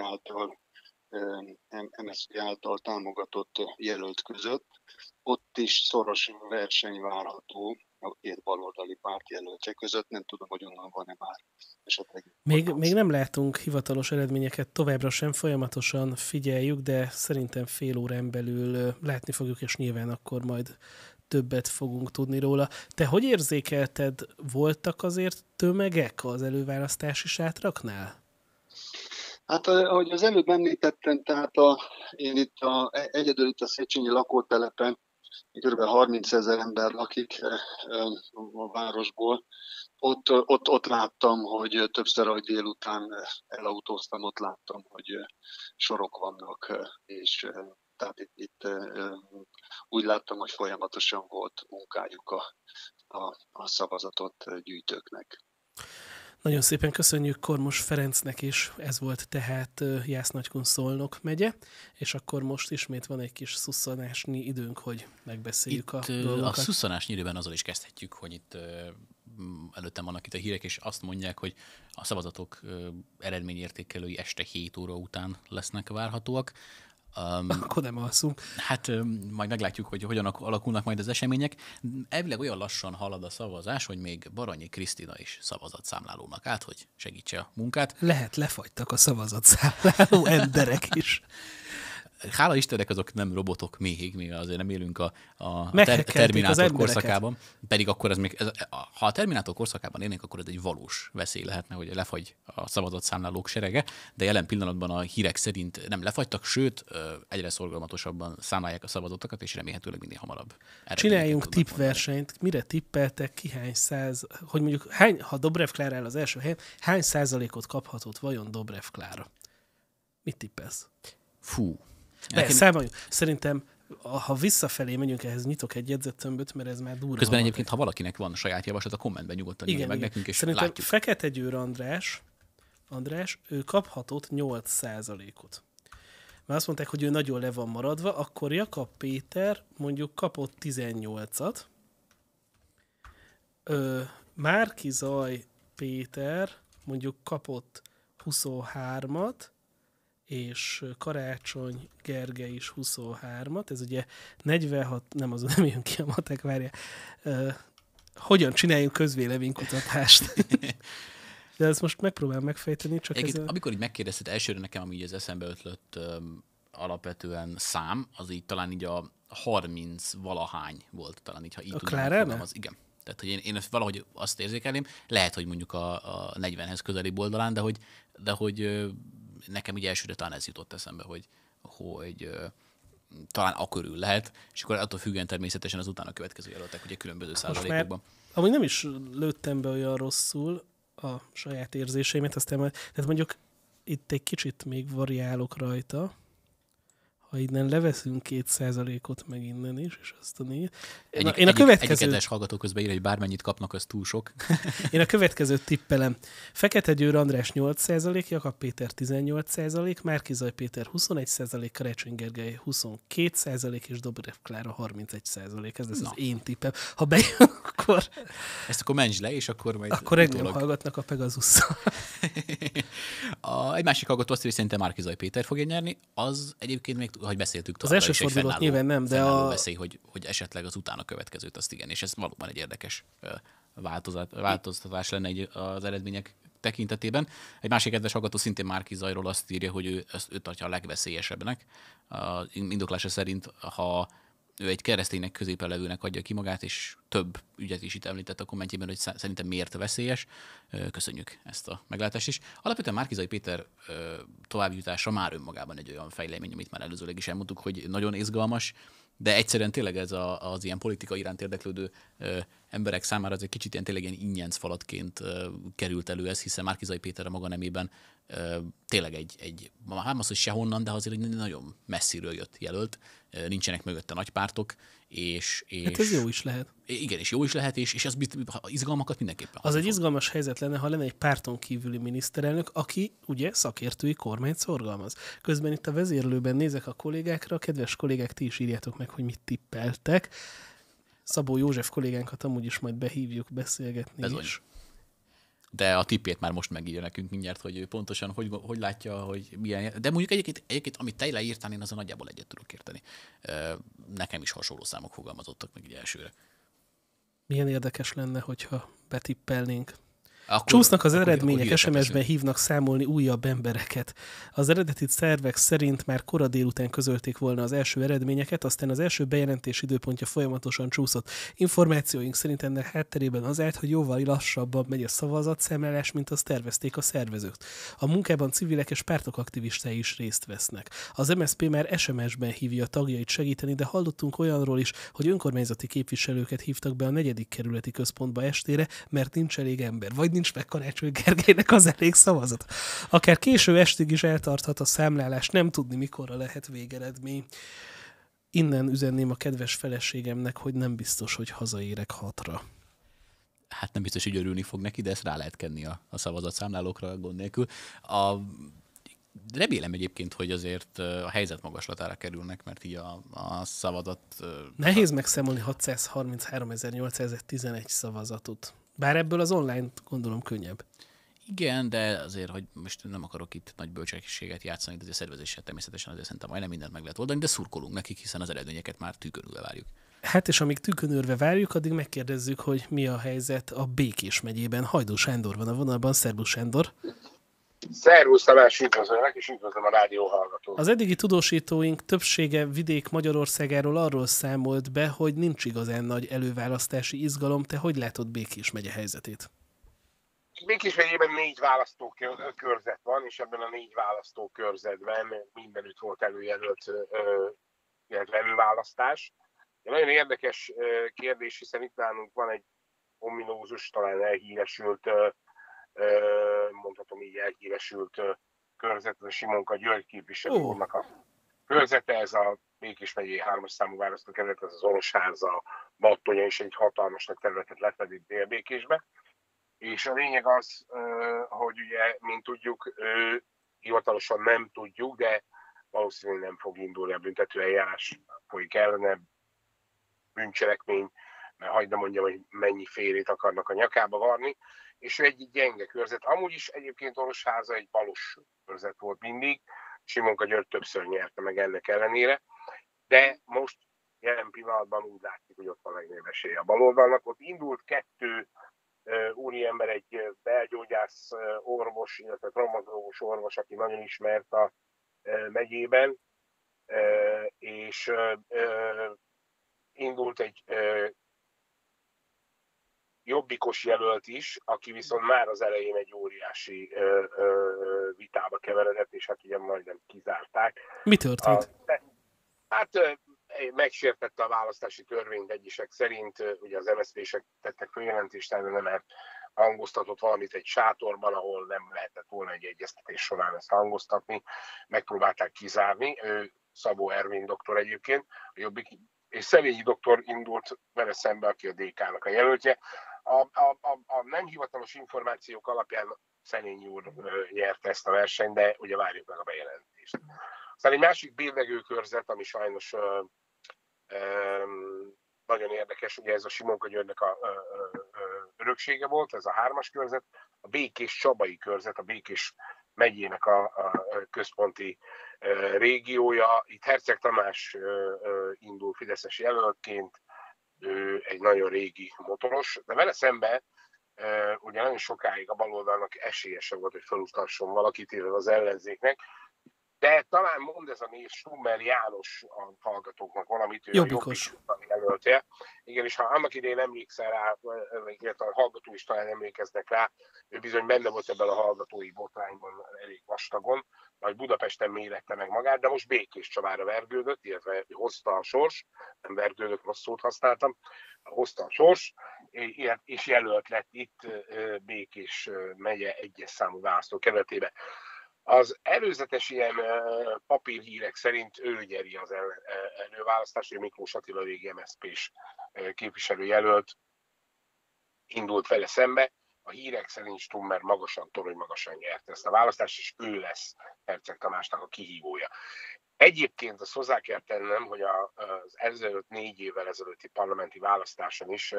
MSZP által támogatott jelölt között. Ott is szoros verseny várható a 2 baloldali pártjelöltje között. Nem tudom, hogy onnan van-e már esetleg. Még nem látunk hivatalos eredményeket, továbbra sem folyamatosan figyeljük, de szerintem fél órán belül látni fogjuk, és nyilván akkor majd többet fogunk tudni róla. Te hogy érzékelted, voltak azért tömegek az előválasztási sátraknál? Hát, ahogy az előbb említettem, tehát én egyedül itt a Széchenyi lakótelepen kb. 30 000 ember lakik a városból. Ott láttam, hogy többször, ahogy délután elautóztam, ott láttam, hogy sorok vannak, és tehát itt úgy láttam, hogy folyamatosan volt munkájuk a szavazatot gyűjtőknek. Nagyon szépen köszönjük Kormos Ferencnek is, ez volt tehát Jász-Nagykun Szolnok megye, és akkor most ismét van egy kis szusszanásnyi időnk, hogy megbeszéljük a dolgokat. A szusszanásnyi időben azzal is kezdhetjük, hogy itt előttem vannak itt a hírek, és azt mondják, hogy a szavazatok eredményértékelői este 7 óra után lesznek várhatóak. Akkor nem alszunk. Hát majd meglátjuk, hogy hogyan alakulnak majd az események. Elvileg olyan lassan halad a szavazás, hogy még Baranyi Krisztina is szavazatszámlálónak állt, hogy segítse a munkát. Lehet, lefagytak a szavazatszámláló emberek is. hála Istennek azok nem robotok még azért nem élünk a Terminátor korszakában. Pedig akkor ha a Terminátor korszakában élnénk, akkor ez egy valós veszély lehetne, hogy lefagy a szavazatszámlálók serege, de jelen pillanatban a hírek szerint nem lefagytak, sőt, egyre szorgalmatosabban számlálják a szavazatokat, és remélhetőleg minél hamarabb. Csináljunk tippversenyt, mire tippeltek, ki hány száz, hogy mondjuk ha Dobrev Klára áll az első helyen, hány százalékot kaphatott vajon Dobrev Klára? Mit tippelsz? Fú. Számoljunk. Szerintem, ha visszafelé megyünk, ehhez nyitok egy jegyzettömböt, mert ez már durva. Közben egyébként, ha valakinek van saját javaslat, a kommentben nyugodtan írja meg nekünk, és szerintem látjuk. Fekete Győr András, ő kaphatott 8%-ot. Mert azt mondták, hogy ő nagyon le van maradva, akkor Jakab Péter mondjuk kapott 18-at. Márki Zaj Péter mondjuk kapott 23-at, és Karácsony Gergely is 23-at, ez ugye 46, nem jön ki a matek, várja. Hogyan csináljunk közvéleménykutatást? De ezt most megpróbálom megfejteni, csak Amikor így megkérdezted elsőre nekem, ami így az eszembe ötlött alapvetően szám, az így talán így a 30 valahány volt, talán így, ha így tudom. Igen. Tehát, hogy én valahogy azt érzékelném, lehet, hogy mondjuk a 40-hez közelibb oldalán, de hogy nekem így elsőre talán ez jutott eszembe, hogy talán akörül lehet, és akkor attól függően természetesen az utána következő jelöltek, ugye különböző százalékokban. Amúgy nem is lőttem be olyan rosszul a saját érzéseimet, tehát mondjuk itt egy kicsit még variálok rajta, ha innen leveszünk 2%-ot meg innen is, és azt a 4. Én a következő... Egyik kedves hallgató közben ír, hogy bármennyit kapnak, az túl sok. Én a következőt tippelem. Fekete Győr András 8%, Jakab Péter 18%, Márki Zaj Péter 21%, Karácsony Gergely 22% és Dobrev Klára 31%. Ez lesz az én tippem. Ha bejön, akkor... Ezt akkor mentsd le, és akkor majd... Akkor engem hallgatnak a Pegasus-szal. Egy másik hallgató azt írja, hogy szerintem Márki Zaj Péter fogja nyerni. Az egyébként még, hogy beszéltük az első fordulót nyilván nem, de a veszély, hogy esetleg az utána következőt, azt igen, és ez valóban egy érdekes változtatás lenne az eredmények tekintetében. Egy másik kedves hallgató szintén Márki Zajról azt írja, hogy ő tartja a legveszélyesebbnek. Az indoklása szerint, ha ő egy kereszténynek, középen levőnek adja ki magát, és több ügyet is itt említett a kommentjében, hogy szerintem miért veszélyes. Köszönjük ezt a meglátást is. Alapvetően Márki Zaj Péter továbbjutása már önmagában egy olyan fejlemény, amit már előzőleg is elmondtuk, hogy nagyon izgalmas, de egyszerűen tényleg ez az ilyen politika iránt érdeklődő emberek számára az egy kicsit ilyen tényleg ilyen ingyenc falatként került elő ez, hiszen Márki Zaj Péter a maga nemében tényleg egy nem az, hogy sehonnan, de azért egy nagyon messziről jött jelölt, nincsenek mögötte nagy pártok, és hát ez jó is lehet. Igen, és jó is lehet, és az izgalmakat mindenképpen. Az egy izgalmas helyzet lenne, ha lenne egy párton kívüli miniszterelnök, aki ugye szakértői kormányt szorgalmaz. Közben itt a vezérlőben nézek a kollégákra, kedves kollégák, ti is írjátok meg, hogy mit tippeltek. Szabó József kollégánkat amúgy is majd behívjuk beszélgetni bizony is. De a tippét már most megírja nekünk mindjárt, hogy ő pontosan hogy látja, hogy milyen... De mondjuk egyébként amit te leírtál, én azon nagyjából egyet tudok érteni. Nekem is hasonló számok fogalmazottak meg így elsőre. Milyen érdekes lenne, hogyha betippelnénk. Csúsznak az eredmények, SMS-ben hívnak számolni újabb embereket. Az eredeti szervek szerint már kora délután közölték volna az első eredményeket, aztán az első bejelentés időpontja folyamatosan csúszott. Információink szerint ennek hátterében az állt, hogy jóval lassabban megy a szavazatszámlálás, mint azt tervezték a szervezők. A munkában civilek és pártok aktivistái is részt vesznek. Az MSZP már SMS-ben hívja a tagjait segíteni, de hallottunk olyanról is, hogy önkormányzati képviselőket hívtak be a 4. kerületi központba estére, mert nincs elég ember. Vagy nincs meg Karácsony Gergelynek az elég szavazat. Akár késő estig is eltarthat a számlálás, nem tudni, mikorra lehet végeredmény. Innen üzenném a kedves feleségemnek, hogy nem biztos, hogy hazaérek 6-ra. Hát nem biztos, hogy örülni fog neki, de ezt rá lehet kenni a szavazatszámlálókra gond nélkül. Remélem egyébként, hogy azért a helyzet magaslatára kerülnek, mert így a szavazat... Nehéz megszámolni 633.811 szavazatot. Bár ebből az online gondolom könnyebb. Igen, de azért, hogy most nem akarok itt nagy bölcsességet játszani, de azért szervezéssel természetesen azért szerintem majdnem mindent meg lehet oldani, de szurkolunk nekik, hiszen az eredményeket már tűkönülve várjuk. Hát és amíg tűkönülve várjuk, addig megkérdezzük, hogy mi a helyzet a Békés megyében. Hajdú Sándor van a vonalban. Szerbusz Sándor! Szervusz Tamás, üdvözöllek, és üdvözlöm a rádió hallgatót. Az eddigi tudósítóink többsége vidék Magyarországáról arról számolt be, hogy nincs igazán nagy előválasztási izgalom. Te hogy látod Békés megye helyzetét? Békés megyében 4 választókörzet van, és ebben a 4 választókörzetben mindenütt volt előjelölt előválasztás. De nagyon érdekes kérdés, hiszen itt nálunk van egy ominózus, talán elhíresült, mondhatom így elhíresült körzet, a Simonka György képviselő úrnak a körzete, ez a Békés megyei 3-as számú választókerület, ez az Orosháza, Battonya is egy hatalmas nagy területet lefed Dél-Békésbe. És a lényeg az, hogy ugye, mint tudjuk, hivatalosan nem tudjuk, de valószínűleg nem fog indulni a büntetőeljárás, folyik ellene bűncselekmény, mert hagyd ne mondjam, hogy mennyi férét akarnak a nyakába varni, és ő egy gyenge körzet. Amúgy is egyébként Orosháza egy balos körzet volt mindig, Simonka György többször nyerte meg ennek ellenére, de most jelen pillanatban úgy látszik, hogy ott van a legnagyobb esélye a baloldalnak. Ott indult 2 úriember, egy belgyógyász orvos, illetve traumatológus orvos, aki nagyon ismert a megyében, és indult egy jobbikos jelölt is, aki viszont már az elején egy óriási vitába keveredett, és hát ugye majdnem kizárták. Mi történt? Megsértette a választási törvényt egyesek szerint, ugye az MSZP-sek tettek följelentést, ellene, mert hangoztatott valamit egy sátorban, ahol nem lehetett volna egy egyeztetés során ezt hangoztatni, megpróbálták kizárni. Ő Szabó Ervin doktor egyébként, a Jobbik, és Szelényi doktor indult vele szembe, aki a DK-nak a jelöltje. A nem hivatalos információk alapján Szelényi úr nyerte ezt a versenyt, de ugye várjuk meg a bejelentést. Aztán egy másik bélyegő körzet, ami sajnos nagyon érdekes, ugye ez a Simonka Györgynek a öröksége volt, ez a 3-as körzet, a Békés-Csabai körzet, a Békés megyének a központi régiója. Itt Herceg Tamás indul fideszes jelöltként, ő egy nagyon régi motoros, de vele szemben ugye nagyon sokáig a baloldalnak esélyese volt, hogy felutasson valakit, illetve az ellenzéknek, de talán mond ez a név Stummer János a hallgatóknak valamit, ő Jobbikos. A Jobbik jelöltje. Igen, és ha annak idején emlékszel rá, illetve a hallgató is talán emlékeznek rá, ő bizony benne volt ebben a hallgatói botrányban elég vastagon, majd Budapesten méregte meg magát, de most Békés Csabára vergődött, illetve hozta a sors, nem vergődött, rossz szót használtam, hozta a sors, és jelölt lett itt Békés megye 1-es számú választókerületébe. Az előzetes ilyen papírhírek szerint ő nyeri az előválasztást, hogy Miklós Attila régi MSZP-s képviselőjelölt indult vele szembe. A hírek szerint Stummer torony magasan nyerte ezt a választást, és ő lesz Herceg Tamásnak a kihívója. Egyébként azt hozzá kell tennem, hogy az 4 évvel ezelőtti parlamenti választáson is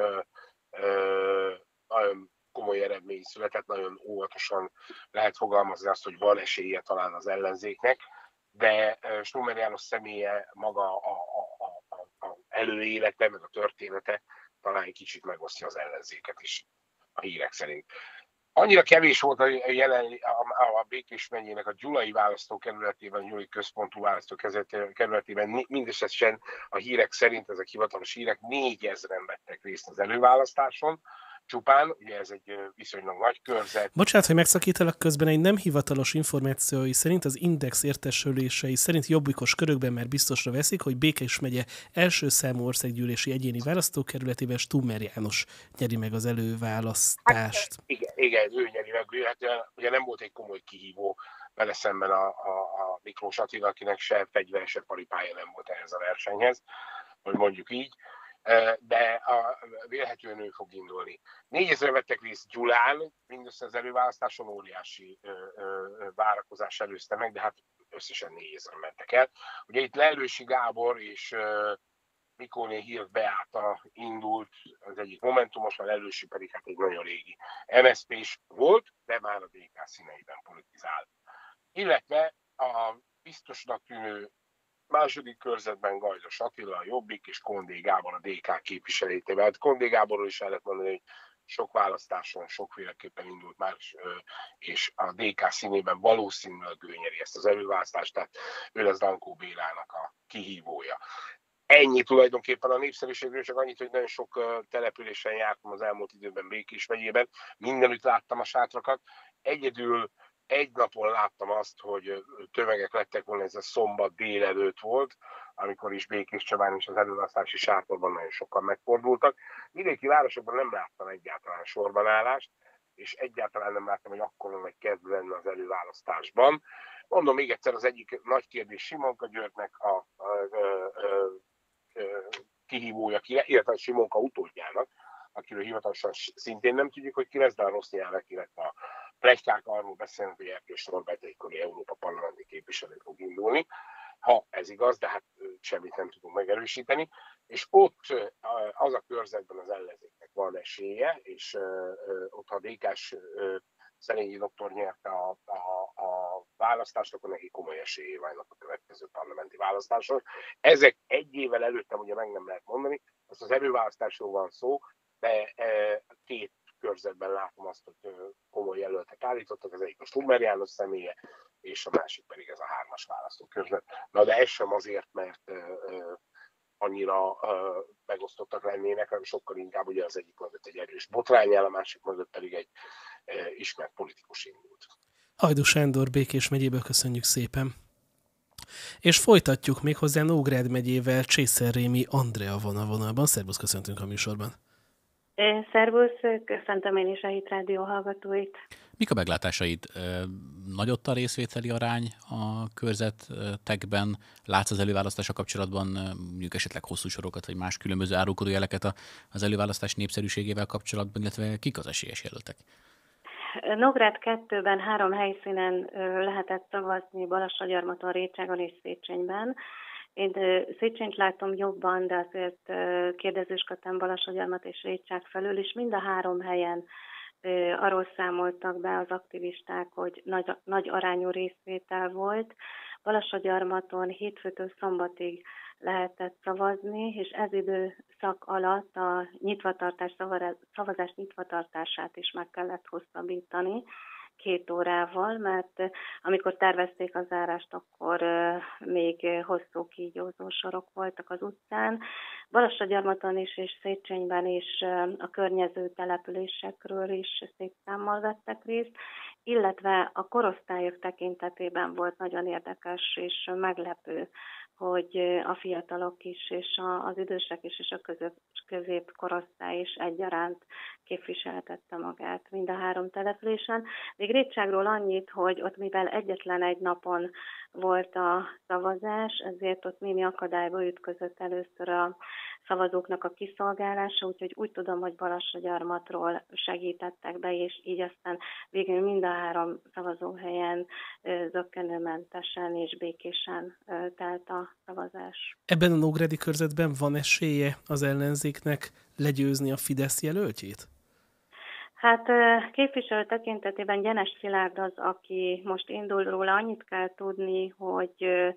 nagyon komoly eredmény született, nagyon óvatosan lehet fogalmazni azt, hogy van esélye talán az ellenzéknek, de Stummer János személye, maga a előélete, meg a története talán egy kicsit megosztja az ellenzéket is a hírek szerint. Annyira kevés volt a Békés megyének a Gyulai választókerületében, a Gyulai központú választókerületében, mindösszesen a hírek szerint, ezek hivatalos hírek, 4000-en vettek részt az előválasztáson, csupán, ugye ez egy viszonylag nagy körzet. Bocsánat, hogy megszakítalak, közben egy nem hivatalos információi szerint az Index értesülései szerint jobbikos körökben már biztosra veszik, hogy Békés megye első számú országgyűlési egyéni választókerületében Stummer János nyeri meg az előválasztást. Hát, igen, ő nyeri meg. Hát, ugye nem volt egy komoly kihívó vele szemben a Miklós Attila, akinek se fegyver, se paripája nem volt ehhez a versenyhez, hogy mondjuk így. De vélhetően ő fog indulni. 4000 vettek részt Gyulán, mindössze az előválasztáson óriási várakozás előzte meg, de hát összesen 4000 mentek el. Ugye itt Lellősi Gábor és Mikóné Hirt Beáta indult az egyik Momentumos, a Lellősi pedig hát egy nagyon régi MSZP-s volt, de már a DK színeiben politizál. Illetve a biztosnak tűnő második körzetben Gajdos Attila, a Jobbik, és Kondé Gábor a DK képviselétében. Hát Kondé Gáborról is el lehet mondani, hogy sok választáson sokféleképpen indult már, és a DK színében valószínűleg ő nyeri ezt az előválasztást, tehát ő lesz Dankó Bélának a kihívója. Ennyi tulajdonképpen a népszerűségről, csak annyit, hogy nagyon sok településen jártam az elmúlt időben Békés megyében, mindenütt láttam a sátrakat, egyedül egy napon láttam azt, hogy tömegek lettek volna, ez a szombat délelőtt volt, amikor is Békés Csabán és az előválasztási sátorban nagyon sokan megfordultak. Vidéki városokban nem láttam egyáltalán sorbanállást, és egyáltalán nem láttam, hogy akkor meg kezd lenne az előválasztásban. Mondom még egyszer, az egyik nagy kérdés Simonka Györgynek a kihívója, illetve Simonka utódjának, akiről hivatalosan szintén nem tudjuk, hogy ki lesz, de a rossz nyelvek, illetve a pletykák arról beszélnek, hogy Erkés Norbert egykori Európa parlamenti képviselő fog indulni. Ha ez igaz, de hát semmit nem tudunk megerősíteni. És ott az a körzetben az ellenzéknek van esélye, és ott ha a DK-s Szelényi doktor nyerte a választást, akkor neki komoly esélye válnak a következő parlamenti választáson. Ezek egy évvel előttem ugye meg nem lehet mondani, azt az előválasztásról van szó, de két körzetben látom azt, hogy komoly jelöltek állítottak, az egyik a Stummer János személye, és a másik pedig ez a 3-as választókörzet. Na de ez sem azért, mert annyira megosztottak lennének, hanem sokkal inkább ugye az egyik mögött egy erős botrány áll, a másik mögött pedig egy ismert politikus indult. Hajdú Sándor Békés megyéből köszönjük szépen. És folytatjuk méghozzá Nógrád megyével. Csészár-Rémi Andrea van a vonalban. Szervusz, köszöntünk a műsorban. Szervusz, köszöntöm én is a Hit Rádió hallgatóit. Mik a meglátásaid? Nagyott a részvételi arány a körzetekben? Látsz az előválasztással kapcsolatban mondjuk esetleg hosszú sorokat, vagy más különböző árulkodó jeleket az előválasztás népszerűségével kapcsolatban, illetve kik az esélyes jelöltek? Nógrád 2-ben 3 helyszínen lehetett szavazni, Balassagyarmaton, Récságon és Széchenyben. Én Széchennyt látom jobban, de azért kérdezősködtem Balassagyarmat és Récság felül, és mind a 3 helyen arról számoltak be az aktivisták, hogy nagy arányú részvétel volt. Balassagyarmaton hétfőtől szombatig lehetett szavazni, és ez időszak alatt a szavazás nyitvatartását is meg kellett hosszabbítani 2 órával, mert amikor tervezték a zárást, akkor még hosszú kígyózó sorok voltak az utcán. Balassagyarmaton is és Széchenyben is a környező településekről is szép számmal vettek részt, illetve a korosztályok tekintetében volt nagyon érdekes és meglepő, hogy a fiatalok is, és az idősek is, és a középkorosztály is egyaránt képviseltette magát mind a 3 településen. Még Récságról annyit, hogy ott mivel egyetlen egy napon volt a szavazás, ezért ott némi akadályba ütközött először a szavazóknak a kiszolgálása, úgyhogy úgy tudom, hogy Balassagyarmatról segítettek be, és így aztán végül mind a 3 szavazóhelyen zökkenőmentesen és békésen telt a szavazás. Ebben a nógrádi körzetben van esélye az ellenzéknek legyőzni a Fidesz jelöltjét? Hát képviselő tekintetében Gyenes Szilárd az, aki most indul róla, annyit kell tudni, hogy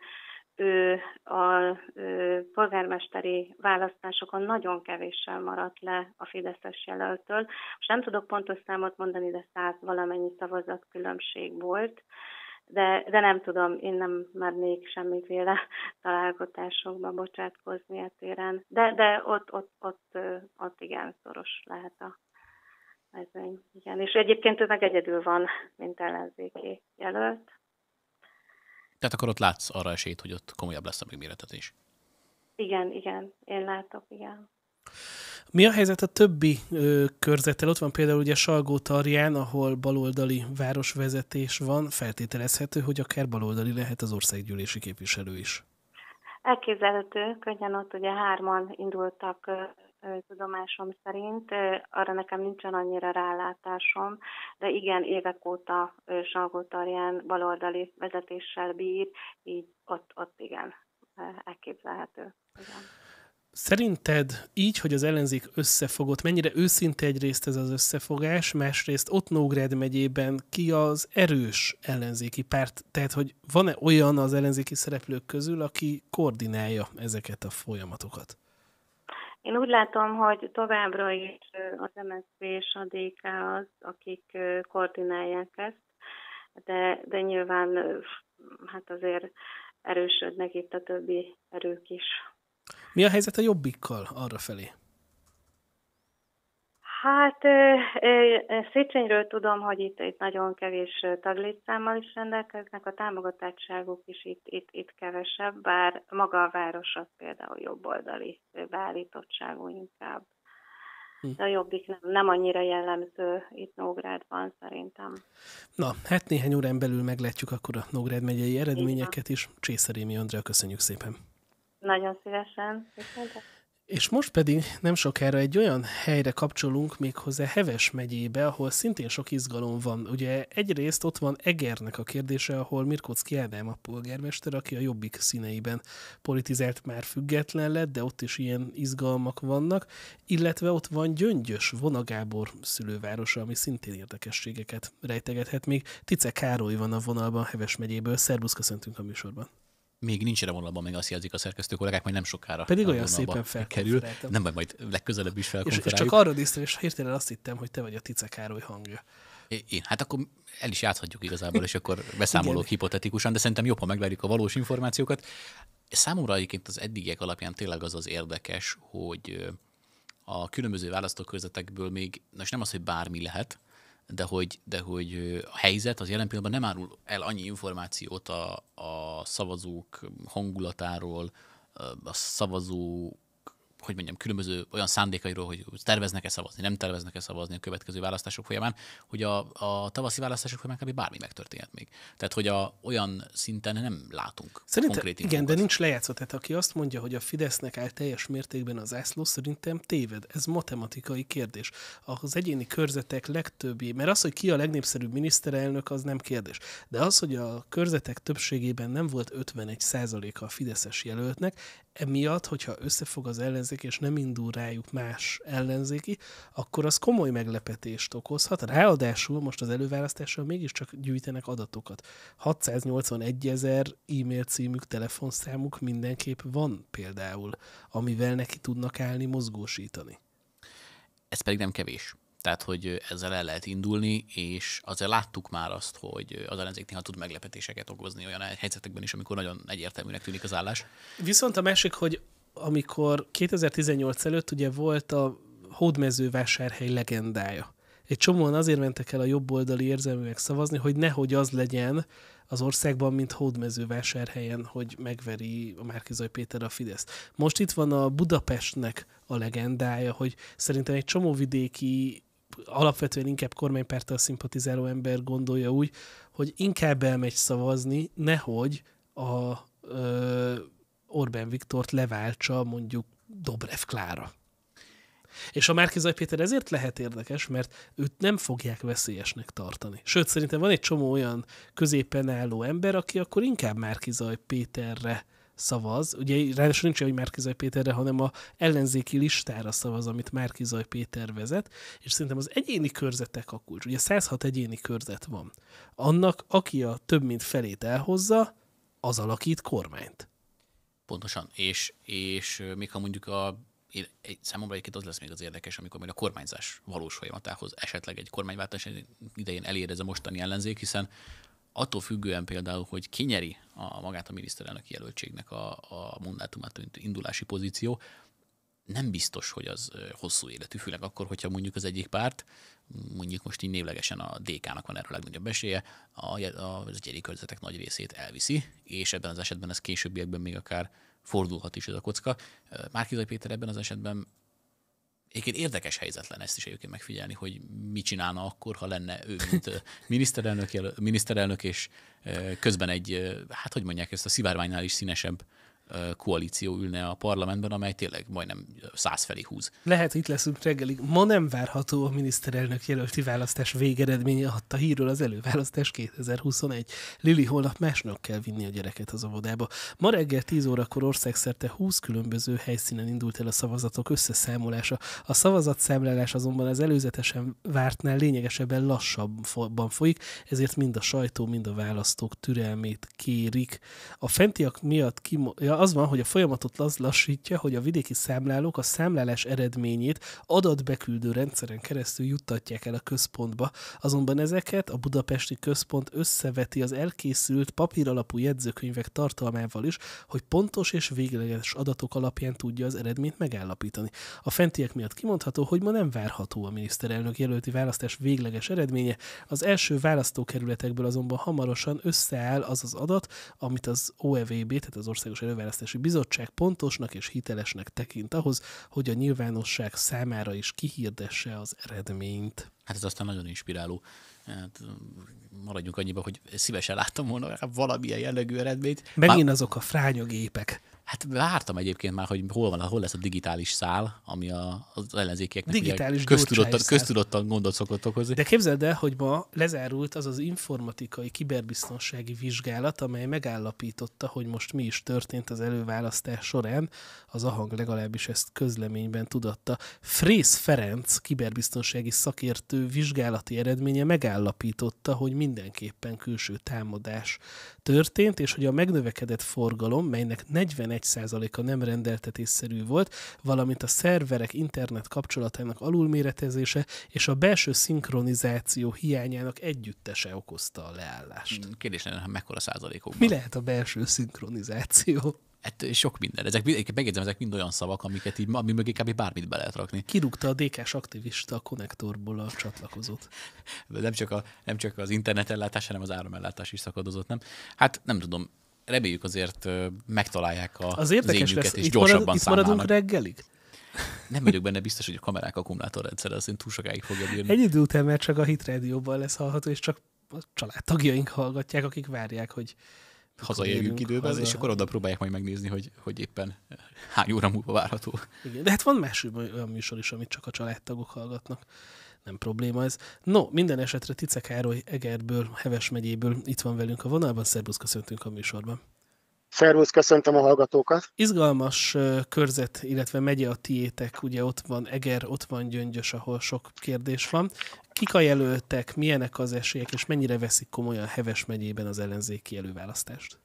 ő a polgármesteri választásokon nagyon kevéssel maradt le a fideszes jelöltől. Most nem tudok pontos számot mondani, de 100 valamennyi szavazatkülönbség volt, de nem tudom, én nem mernék semmiféle találgatásokba bocsátkozni a téren. De ott igen, szoros lehet a mezőny. Igen. És egyébként ő meg egyedül van, mint ellenzéki jelölt. Tehát akkor ott látsz arra esélyt, hogy ott komolyabb lesz a megmérettetés. Igen, én látok, igen. Mi a helyzet a többi körzettel? Ott van például ugye Salgó-Tarján, ahol baloldali városvezetés van, feltételezhető, hogy akár baloldali lehet az országgyűlési képviselő is. Elképzelhető, könnyen ott ugye 3-an indultak tudomásom szerint, arra nekem nincsen annyira rálátásom, de igen, évek óta Salgó-Tarján baloldali vezetéssel bír, így ott igen, elképzelhető. Igen. Szerinted így, hogy az ellenzék összefogott, mennyire őszinte egyrészt ez az összefogás, másrészt ott Nógrád megyében ki az erős ellenzéki párt? Tehát, hogy van-e olyan az ellenzéki szereplők közül, aki koordinálja ezeket a folyamatokat? Én úgy látom, hogy továbbra is az MSZP és a DK az, akik koordinálják ezt, de nyilván hát azért erősödnek itt a többi erők is. Mi a helyzet a Jobbikkal arrafelé? Hát Széchenyről tudom, hogy itt nagyon kevés taglétszámmal is rendelkeznek, a támogatottságuk is itt kevesebb, bár maga a város az például jobboldali beállítottságú inkább. De a Jobbik nem annyira jellemző itt Nógrádban szerintem. Na, hát néhány órán belül meglátjuk akkor a Nógrád megyei eredményeket is. Csészerémi Andrea, köszönjük szépen. Nagyon szívesen. Köszönöm. És most pedig nem sokára egy olyan helyre kapcsolunk, méghozzá Heves megyébe, ahol szintén sok izgalom van. Ugye egyrészt ott van Egernek a kérdése, ahol Mirkóczky Ádám a polgármester, aki a Jobbik színeiben politizált, már független lett, de ott is ilyen izgalmak vannak, illetve ott van Gyöngyös, Vona Gábor szülővárosa, ami szintén érdekességeket rejtegethet. Még Tice Károly van a vonalban Heves megyéből. Szerbusz, köszöntünk a műsorban. Még nincs erre vonalban, meg azt jelzik a szerkesztő kollégák, majd nem sokára. Pedig olyan szépen felkerül. Nem baj, majd legközelebb is felkonferáljuk. És csak arra néztem, és hirtelen azt hittem, hogy te vagy a Tice Károly hangja. Én, hát akkor el is játszhatjuk igazából, és akkor beszámolok hipotetikusan, de szerintem jobb, ha megvárjuk a valós információkat. Számomra egyébként az eddigiek alapján tényleg az érdekes, hogy a különböző választókörzetekből még, nem az, hogy bármi lehet, de hogy a helyzet az jelen pillanatban nem árul el annyi információt a szavazók hangulatáról, a szavazók, hogy mondjam, különböző olyan szándékairól, hogy terveznek-e szavazni, nem terveznek-e szavazni a következő választások folyamán, hogy a tavaszi választások folyamán kb. Bármi megtörténhet még. Tehát, hogy olyan szinten nem látunk konkrét igen, de nincs lejátszva. Tehát aki azt mondja, hogy a Fidesznek áll teljes mértékben az zászló, szerintem téved. Ez matematikai kérdés. Az egyéni körzetek legtöbbé, mert az, hogy ki a legnépszerűbb miniszterelnök, az nem kérdés. De az, hogy a körzetek többségében nem volt 51%-a a fideszes jelöltnek, emiatt, hogyha összefog az ellenzék, és nem indul rájuk más ellenzéki, akkor az komoly meglepetést okozhat. Ráadásul most az előválasztással mégiscsak gyűjtenek adatokat. 681 000 e-mail címük, telefonszámuk mindenképp van például, amivel neki tudnak állni, mozgósítani. Ez pedig nem kevés. Tehát, hogy ezzel el lehet indulni, és azért láttuk már azt, hogy az ellenzék néha tud meglepetéseket okozni olyan helyzetekben is, amikor nagyon egyértelműnek tűnik az állás. Viszont a másik, hogy amikor 2018 előtt ugye volt a Hódmezővásárhely legendája. Egy csomóan azért mentek el a jobboldali érzelműek szavazni, hogy nehogy az legyen az országban, mint Hódmezővásárhelyen, hogy megveri a Márki-Zay Péter a Fideszt. Most itt van a Budapestnek a legendája, hogy szerintem egy csomó vidéki, alapvetően inkább kormánypárttal szimpatizáló ember gondolja úgy, hogy inkább elmegy szavazni, nehogy a Orbán Viktort leváltsa mondjuk Dobrev Klára. És a Márki-Zay Péter ezért lehet érdekes, mert őt nem fogják veszélyesnek tartani. Sőt, szerintem van egy csomó olyan középen álló ember, aki akkor inkább Márki-Zay Péterre szavaz. Ugye ráadásul nincs, hogy Márki-Zay Péterre, hanem a ellenzéki listára szavaz, amit Márki-Zay Péter vezet, és szerintem az egyéni körzetek a kulcs. Ugye 106 egyéni körzet van. Annak, aki a több mint felét elhozza, az alakít kormányt. Pontosan. És még ha mondjuk számomra egyébként az lesz még az érdekes, amikor majd a kormányzás valós folyamatához esetleg egy kormányváltás idején elér ez a mostani ellenzék, hiszen attól függően például, hogy ki nyeri magát a miniszterelnök jelöltségnek a mandátumát indulási pozíció, nem biztos, hogy az hosszú életű, főleg akkor, hogyha mondjuk az egyik párt, mondjuk most így névlegesen a DK-nak van erre a legnagyobb esélye, az egyéni körzetek nagy részét elviszi, és ebben az esetben ez későbbiekben még akár fordulhat is ez a kocka. Márki-Zay Péter ebben az esetben egyébként érdekes helyzet lenne ezt is egyébként megfigyelni, hogy mit csinálna akkor, ha lenne ő, mint miniszterelnök, és közben egy, hát hogy mondják ezt, a szivárványnál is színesebb koalíció ülne a parlamentben, amely tényleg majdnem 100 felé húz. Lehet, itt leszünk reggelig. Ma nem várható a miniszterelnök jelölti választás végeredménye, adta hírről az előválasztás 2021. Lili, holnap másnak kell vinni a gyereket az óvodába. Ma reggel 10 órakor országszerte 20 különböző helyszínen indult el a szavazatok összeszámolása. A szavazatszámlálás azonban az előzetesen vártnál lényegesebben lassabban folyik, ezért mind a sajtó, mind a választók türelmét kérik. A fentiak miatt írja, az van, hogy a folyamatot az lassítja, hogy a vidéki számlálók a számlálás eredményét adatbeküldő rendszeren keresztül juttatják el a központba, azonban ezeket a budapesti központ összeveti az elkészült papíralapú jegyzőkönyvek tartalmával is, hogy pontos és végleges adatok alapján tudja az eredményt megállapítani. A fentiek miatt kimondható, hogy ma nem várható a miniszterelnök jelölti választás végleges eredménye, az első választókerületekből azonban hamarosan összeáll az az adat, amit az OEVB, tehát az Országos Előválasztási Bizottság pontosnak és hitelesnek tekint ahhoz, hogy a nyilvánosság számára is kihirdesse az eredményt. Hát ez aztán nagyon inspiráló. Hát, maradjunk annyiba, hogy szívesen láttam volna valamilyen jellegű eredményt. Megint azok a frányogépek. Hát vártam egyébként már, hogy hol lesz a digitális szál, ami az ellenzékieknek digitális köztudottan gondot szokott okozni. De képzeld el, hogy ma lezárult az az informatikai kiberbiztonsági vizsgálat, amely megállapította, hogy most mi is történt az előválasztás során. Az AHANG legalábbis ezt közleményben tudatta. Frész Ferenc kiberbiztonsági szakértő vizsgálati eredménye megállapította, hogy mindenképpen külső támadás történt, és hogy a megnövekedett forgalom, melynek 41%-a nem rendeltetésszerű volt, valamint a szerverek internet kapcsolatának alulméretezése és a belső szinkronizáció hiányának együttese okozta a leállást. Kérdés lenne, mekkora százalékokban? Mi lehet a belső szinkronizáció? Hát sok minden. Megjegyzem, ezek mind olyan szavak, amiket így, ami mögé kb. Bármit be lehet rakni. Kirúgta a DK-s aktivista a konnektorból a csatlakozót. Nem csak az internetellátás, hanem az áramellátás is szakadozott, nem? Hát nem tudom, reméljük azért megtalálják az ényüket, és gyorsabban itt maradunk reggelig? Nem vagyok benne biztos, hogy a kamerák akkumulátorrendszer az túl sokáig fogja bírni. Egy idő után már csak a Hit Rádióban lesz hallható, és csak a családtagjaink hallgatják, akik várják, hogy hazaérjünk időben, és akkor oda próbálják majd megnézni, hogy éppen hány óra múlva várható. Igen, de hát van más olyan műsor is, amit csak a családtagok hallgatnak. Nem probléma ez. No, minden esetre Tice Károly Egerből, Heves megyéből itt van velünk a vonalban. Szerbusz, köszöntünk a műsorban. Szervusz, köszöntöm a hallgatókat. Izgalmas körzet, illetve megye a tiétek, ugye ott van Eger, ott van Gyöngyös, ahol sok kérdés van. Kik a jelöltek, milyenek az esélyek, és mennyire veszik komolyan Heves megyében az ellenzéki előválasztást?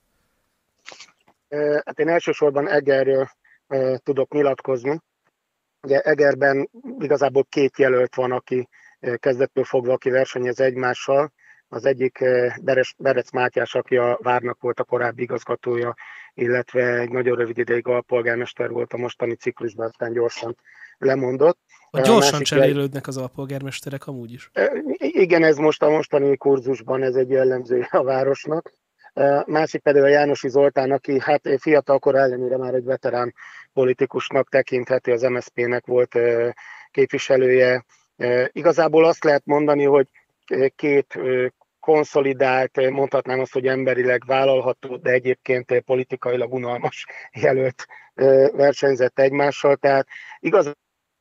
Hát én elsősorban Egerről tudok nyilatkozni. Ugye Egerben igazából két jelölt van, aki kezdettől fogva, aki versenyez egymással. Az egyik Berec Mátyás, aki a Várnak volt a korábbi igazgatója, illetve egy nagyon rövid ideig alpolgármester volt a mostani ciklusban, aztán gyorsan lemondott. Gyorsan cserélődnek az alpolgármesterek amúgy is. Igen, ez most a mostani kurzusban, ez egy jellemzője a városnak. Másik pedig a Jánosi Zoltán, aki hát fiatalkor ellenére már egy veterán politikusnak tekintheti, az MSZP-nek volt képviselője. Igazából azt lehet mondani, hogy két konszolidált, mondhatnám azt, hogy emberileg vállalható, de egyébként politikailag unalmas jelölt versenyzett egymással, tehát igazából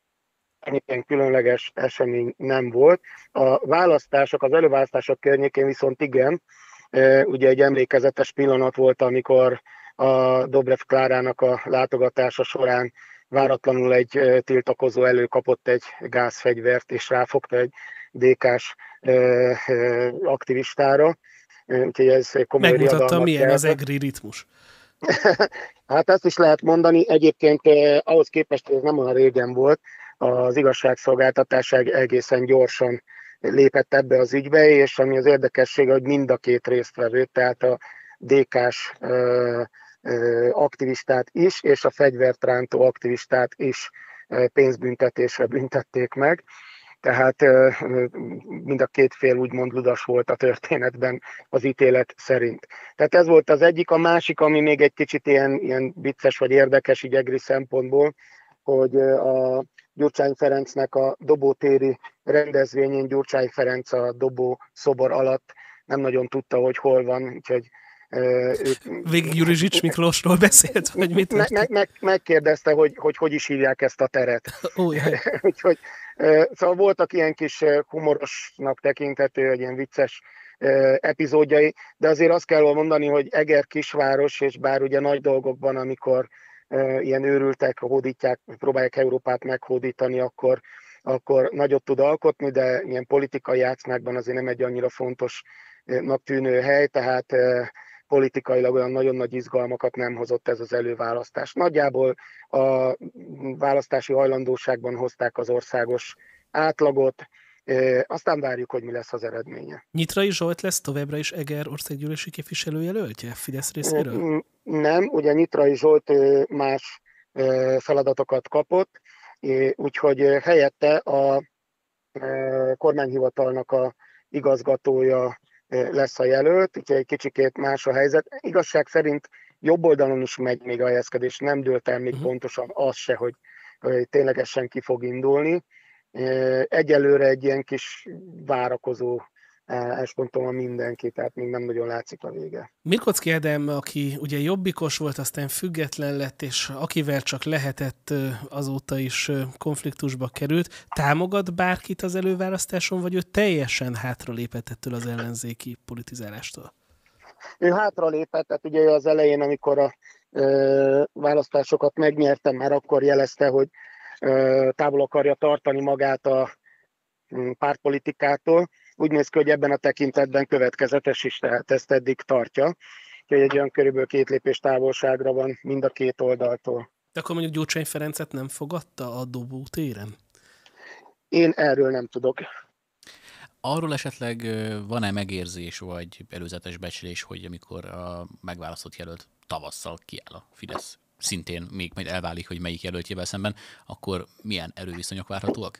különleges esemény nem volt. A választások, az előválasztások környékén viszont igen, ugye egy emlékezetes pillanat volt, amikor a Dobrev Klárának a látogatása során váratlanul egy tiltakozó előkapott egy gázfegyvert, és ráfogta egy DK-s aktivistára. Úgyhogy ez komoly megmutatta, milyen az egri ritmus. Hát ezt is lehet mondani. Egyébként ahhoz képest, hogy ez nem olyan régen volt, az igazságszolgáltatás egészen gyorsan lépett ebbe az ügybe, és ami az érdekesség, hogy mind a két résztvevő, tehát a DK-s aktivistát is, és a fegyvert rántó aktivistát is pénzbüntetésre büntették meg. Tehát mind a két fél úgymond ludas volt a történetben az ítélet szerint. Tehát ez volt az egyik, a másik, ami még egy kicsit ilyen vicces vagy érdekes így egri szempontból, hogy a Gyurcsány Ferencnek a dobótéri rendezvényén Gyurcsány Ferenc a dobó szobor alatt nem nagyon tudta, hogy hol van, úgyhogy végig Gyuri Zsics Miklósról beszélt, vagy mit? Megkérdezte, hogy is hívják ezt a teret. Úgyhogy szóval voltak ilyen kis humorosnak tekinthető, egy ilyen vicces epizódjai, de azért azt kell mondani, hogy Eger kisváros, és bár ugye nagy dolgokban, amikor ilyen őrültek hódítják, próbálják Európát meghódítani, akkor nagyot tud alkotni, de ilyen politikai játszmákban azért nem egy annyira fontosnak tűnő hely, tehát politikailag olyan nagyon nagy izgalmakat nem hozott ez az előválasztás. Nagyjából a választási hajlandóságban hozták az országos átlagot, aztán várjuk, hogy mi lesz az eredménye. Nyitrai Zsolt lesz továbbra is Eger országgyűlési képviselőjelöltje Fidesz részéről? Nem, ugye Nyitrai Zsolt más feladatokat kapott, úgyhogy helyette a kormányhivatalnak a igazgatója lesz a jelölt, úgyhogy egy kicsikét más a helyzet. Igazság szerint jobb oldalon is megy még a helyezkedés, nem dőlt el még pontosan az se, hogy ténylegesen ki fog indulni. Egyelőre egy ilyen kis várakozó esponton van mindenki, tehát még nem nagyon látszik a vége. Mirkocki Ádám, aki ugye jobbikos volt, aztán független lett, és akivel csak lehetett, azóta is konfliktusba került, támogat bárkit az előválasztáson, vagy ő teljesen hátralépett ettől az ellenzéki politizálástól? Ő hátralépett, tehát ugye az elején, amikor a választásokat megnyertem, már akkor jelezte, hogy távol akarja tartani magát a pártpolitikától. Úgy néz ki, hogy ebben a tekintetben következetes is, tehát ezt eddig tartja. Úgyhogy egy olyan körülbelül 2 lépés távolságra van mind a két oldaltól. De akkor mondjuk Gyurcsány Ferencet nem fogadta a Dobó téren? Én erről nem tudok. Arról esetleg van-e megérzés, vagy előzetes becslés, hogy amikor a megválasztott jelölt tavasszal kiáll a Fidesz, szintén még majd elválik, hogy melyik jelöltjével szemben, akkor milyen erőviszonyok várhatóak?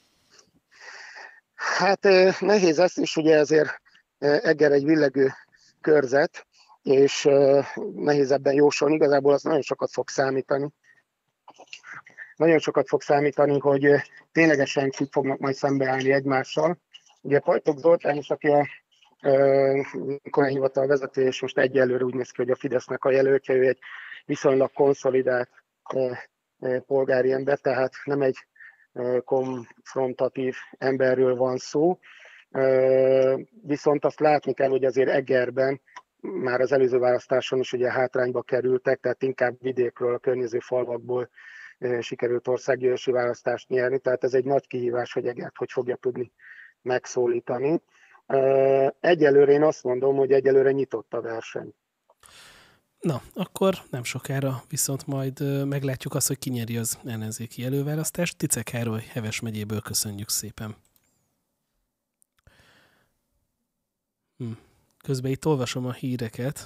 Hát nehéz ezt is, ugye ezért Eger egy villegő körzet, és nehéz ebben jósolni, igazából az nagyon sokat fog számítani. Nagyon sokat fog számítani, hogy ténylegesen kik fognak majd szembeállni egymással. Ugye Pajtok Zoltán is, aki a kormányhivatal vezető, és most egyelőre úgy néz ki, hogy a Fidesznek a jelöltje, ő egy viszonylag konszolidált polgári ember, tehát nem egy konfrontatív emberről van szó. Viszont azt látni kell, hogy azért Egerben már az előző választáson is ugye hátrányba kerültek, tehát inkább vidékről, a környező falvakból sikerült országgyűlési választást nyerni, tehát ez egy nagy kihívás, hogy Egert hogy fogja tudni megszólítani. Egyelőre én azt mondom, hogy egyelőre nyitott a verseny. Na, akkor nem sokára viszont majd meglátjuk azt, hogy ki nyeri az ellenzéki előválasztást. Tice Károly Heves megyéből köszönjük szépen. Közben itt olvasom a híreket,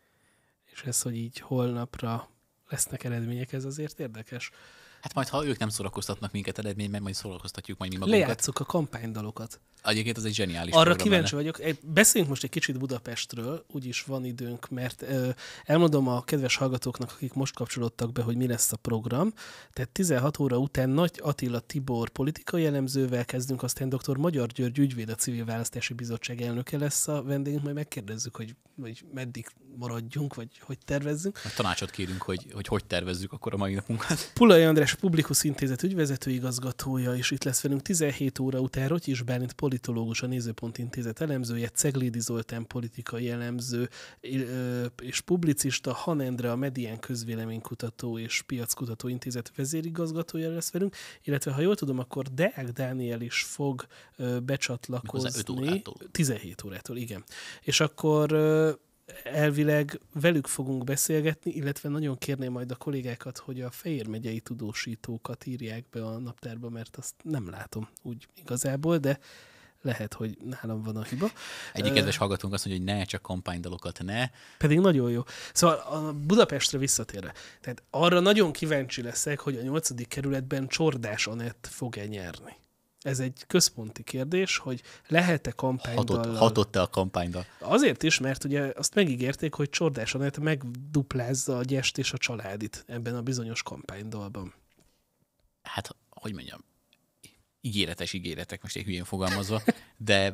és ez, hogy így holnapra lesznek eredmények, ez azért érdekes. Hát majd, ha ők nem szórakoztatnak minket eredményben, majd szórakoztatjuk majd mi magunkat. Lejátszuk a kampánydalokat. Egyébként az egy zseniális arra kíváncsi vagyok. Beszéljünk most egy kicsit Budapestről, úgyis van időnk, mert elmondom a kedves hallgatóknak, akik most kapcsolódtak be, hogy mi lesz a program. Tehát 16 óra után Nagy Attila Tibor politikai elemzővel kezdünk, aztán dr. Magyar György ügyvéd, a Civil Választási Bizottság elnöke lesz a vendégünk, majd megkérdezzük, hogy meddig maradjunk, vagy hogy tervezzünk. A tanácsot kérünk, hogy tervezzük akkor a mai napunkat. Pulai András, Publikus Intézet ügyvezető igazgatója is itt lesz velünk 17 óra után, Rotyis Bálint politológus, a Nézőpont Intézet elemzője, Ceglédi Zoltán politikai elemző és publicista, Han Endre, a Medián Közvéleménykutató és Piackutató Intézet vezérigazgatója lesz velünk, illetve ha jól tudom, akkor Deák Dániel is fog becsatlakozni. 17 órától, igen. És akkor elvileg velük fogunk beszélgetni, illetve nagyon kérném majd a kollégákat, hogy a Fejér megyei tudósítókat írják be a naptárba, mert azt nem látom úgy igazából, de lehet, hogy nálam van a hiba. Egyik kedves hallgatónk azt mondja, hogy ne, csak kampánydalokat ne. Pedig nagyon jó. Szóval a Budapestre visszatérve. Tehát arra nagyon kíváncsi leszek, hogy a 8. kerületben Csordás Anett fog-e nyerni. Ez egy központi kérdés, hogy lehet-e kampánydallal... Hatott-e a kampánydal? Azért is, mert ugye azt megígérték, hogy Csordás Anett megduplázza a Gyest és a Családit ebben a bizonyos kampánydalban. Hát, hogy mondjam, ígéretek, most egy hülyén fogalmazva, de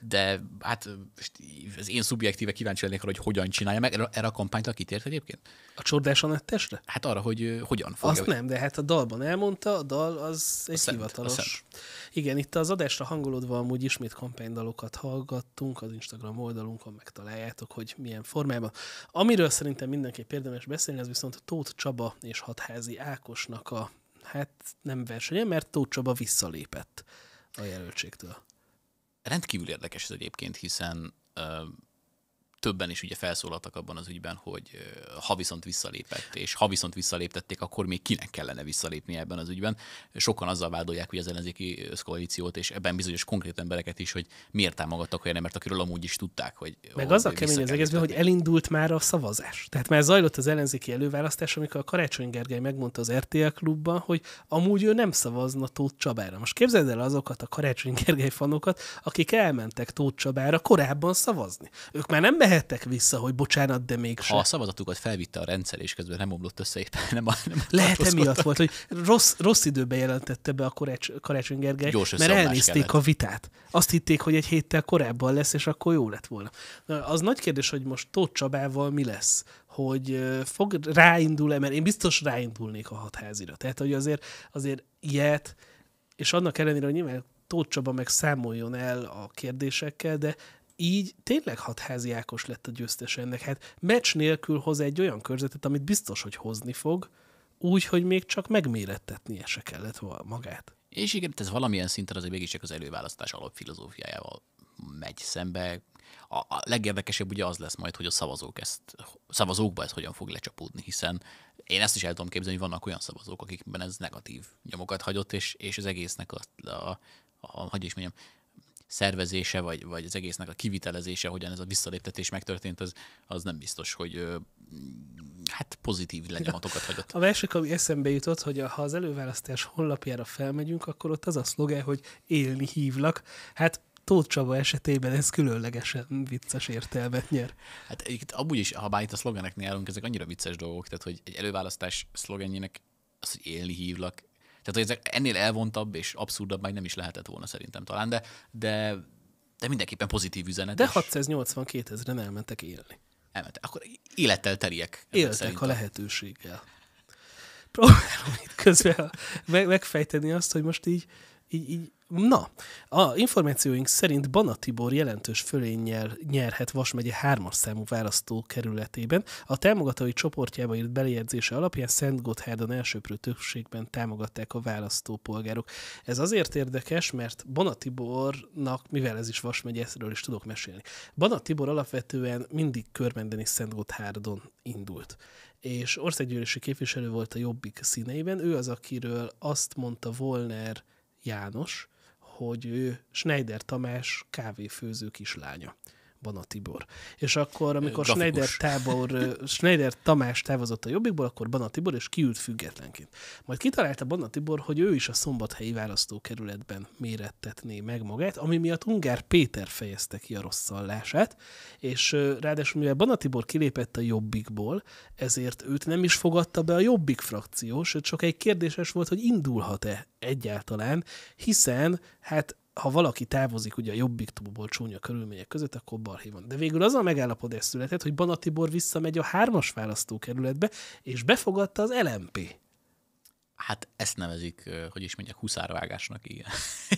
hát az én szubjektíve kíváncsi lennék arra, hogy hogyan csinálja meg. Erre a kampánytal kitért egyébként? A Csordás Anettesre? Hát arra, hogy hogyan fogja. Azt nem, de hát a dalban elmondta, a dal az egy hivatalos. Igen, itt az adásra hangolódva amúgy ismét kampánydalokat hallgattunk, az Instagram oldalunkon megtaláljátok, hogy milyen formában. Amiről szerintem mindenképp érdemes beszélni, az viszont Tóth Csaba és Hatházi Ákosnak a nem versenye, mert Tóth Csaba visszalépett a jelöltségtől. Rendkívül érdekes ez egyébként, hiszen többen is ugye felszólaltak abban az ügyben, hogy ha viszont visszalépett, és ha viszont visszaléptették, akkor még kinek kellene visszalépni ebben az ügyben. Sokan azzal vádolják ugye az ellenzéki összkoalíciót, és ebben bizonyos konkrét embereket is, hogy miért támogattak olyan embert, akiről amúgy is tudták, hogy... Meg az a kemény az egészben, hogy elindult már a szavazás. Tehát már zajlott az ellenzéki előválasztás, amikor a Karácsony Gergely megmondta az RTL Klubban, hogy amúgy ő nem szavazna Tóth Csabára. Most képzeld el azokat a Karácsony Gergely fanokat, akik elmentek Tóth Csabára korábban szavazni. Ők már nem mehettek vissza, hogy bocsánat, de mégsem. Ha a szavazatukat felvitte a rendszer, és közben nem omlott össze, éppen nem lehet emiatt volt, hogy rossz időben jelentette be a Karácsony Gergely, mert elnézték a vitát. Azt hitték, hogy egy héttel korábban lesz, és akkor jó lett volna. Az nagy kérdés, hogy most Tóth Csabával mi lesz, hogy ráindul-e, mert én biztos ráindulnék a hatházira. Tehát, hogy azért ilyet, és annak ellenére, hogy nyilván Tóth Csaba meg számoljon el a kérdésekkel, de így tényleg Hatházi Ákos lett a győztes ennek. Hát meccs nélkül hoz egy olyan körzetet, amit biztos, hogy hozni fog, úgy, hogy még csak megmérettetnie se kellett magát. És igen, ez valamilyen szinten azért mégiscsak az előválasztás alapfilozófiájával megy szembe. A legérdekesebb ugye az lesz majd, hogy a szavazókba ez hogyan fog lecsapódni, hiszen én ezt is el tudom képzelni, hogy vannak olyan szavazók, akikben ez negatív nyomokat hagyott, és az egésznek hogy is mondjam, szervezése, vagy az egésznek a kivitelezése, hogyan ez a visszaléptetés megtörtént, az nem biztos, hogy hát pozitív lenyomatokat hagyott. A másik, ami eszembe jutott, hogy ha az előválasztás honlapjára felmegyünk, akkor ott az a szlogán, hogy élni hívlak. Hát Tóth Csaba esetében ez különlegesen vicces értelmet nyer. Hát amúgy is, ha bár itt a szlogeneknél járunk, ezek annyira vicces dolgok, tehát hogy egy előválasztás szlogenjének az, hogy élni hívlak, tehát, hogy ezek ennél elvontabb és abszurdabb meg nem is lehetett volna szerintem talán, de mindenképpen pozitív üzenet. De 682 000-en elmentek élni. Elmentek. Akkor élettel teliek. Éltek a lehetőséggel. Próbálom itt közben megfejteni azt, hogy most így na, a információink szerint Bana Tibor jelentős fölénnyel nyerhet Vas megye 3-as számú választókerületében. A támogatói csoportjába írt bejegyzése alapján Szentgotthárdon elsőprő többségben támogatták a választópolgárok. Ez azért érdekes, mert Bana Tibornak, mivel ez is Vas megye, erről is tudok mesélni. Bana Tibor alapvetően mindig Körmendeni Szentgotthárdon indult. És országgyűlési képviselő volt a Jobbik színeiben. Ő az, akiről azt mondta Volner János, hogy ő Schneider Tamás kávéfőző kislánya, Bana Tibor. És akkor, amikor Schneider Tamás távozott a Jobbikból, akkor Bana Tibor, és kiült függetlenként. Majd kitalálta Bana Tibor, hogy ő is a szombathelyi választókerületben mérettetné meg magát, ami miatt Ungár Péter fejezte ki a rosszallását, és ráadásul mivel Bana Tibor kilépett a Jobbikból, ezért őt nem is fogadta be a Jobbik frakció, sőt csak egy kérdéses volt, hogy indulhat-e egyáltalán, hiszen hát ha valaki távozik ugye a Jobbikból csúnya körülmények között, akkor balhé van. De végül az a megállapodás született, hogy Bana Tibor visszamegy a 3-as választókerületbe, és befogadta az LMP. Hát ezt nevezik, hogy is mondják, huszárvágásnak, igen.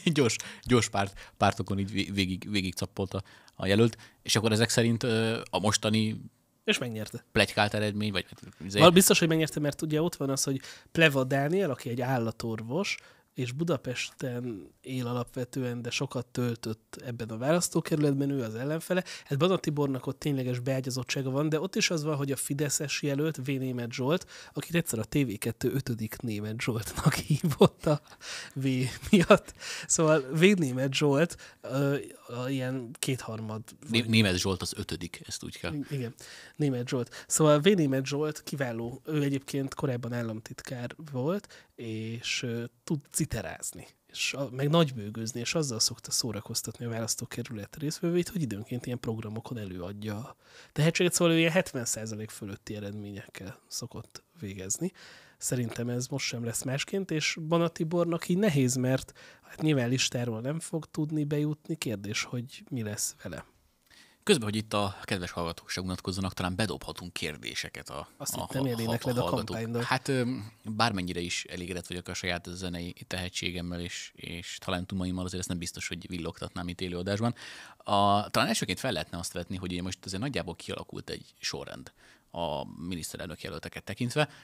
gyors pártokon így végig cappolta a jelölt, és akkor ezek szerint a mostani és megnyerte. Pletykált eredmény, vagy... Biztos, hogy megnyerte, mert ugye ott van az, hogy Pleva Dániel, aki egy állatorvos, és Budapesten él alapvetően, de sokat töltött ebben a választókerületben, ő az ellenfele. Hát Bana Tibornak ott tényleges beágyazottsága van, de ott is az van, hogy a fideszes jelölt, V. Németh Zsolt, akit egyszer a TV2 5. Németh Zsoltnak hívott a V miatt. Szóval V. Németh Zsolt ilyen kétharmad... Németh Zsolt az 5., ezt úgy kell. Igen, Németh Zsolt. Szóval V. Németh Zsolt kiváló, ő egyébként korábban államtitkár volt, és tud citerázni, és meg nagybőgőzni, és azzal szokta szórakoztatni a választókerület résztvevőit, hogy időnként ilyen programokon előadja a tehetséget, szóval ő ilyen 70% fölötti eredményekkel szokott végezni. Szerintem ez most sem lesz másként, és Bana Tibornak így nehéz, mert hát nyilván listáról nem fog tudni bejutni, kérdés, hogy mi lesz vele. Közben, hogy itt a kedves hallgatók se unatkozzanak, talán bedobhatunk kérdéseket Azt hittem élénekled a kampánydal. Hát bármennyire is elégedett vagyok a saját zenei tehetségemmel és talentumaimmal, azért ezt nem biztos, hogy villogtatnám itt élőadásban. Talán elsőként fel lehetne azt vetni, hogy most azért nagyjából kialakult egy sorrend a miniszterelnök jelölteket tekintve.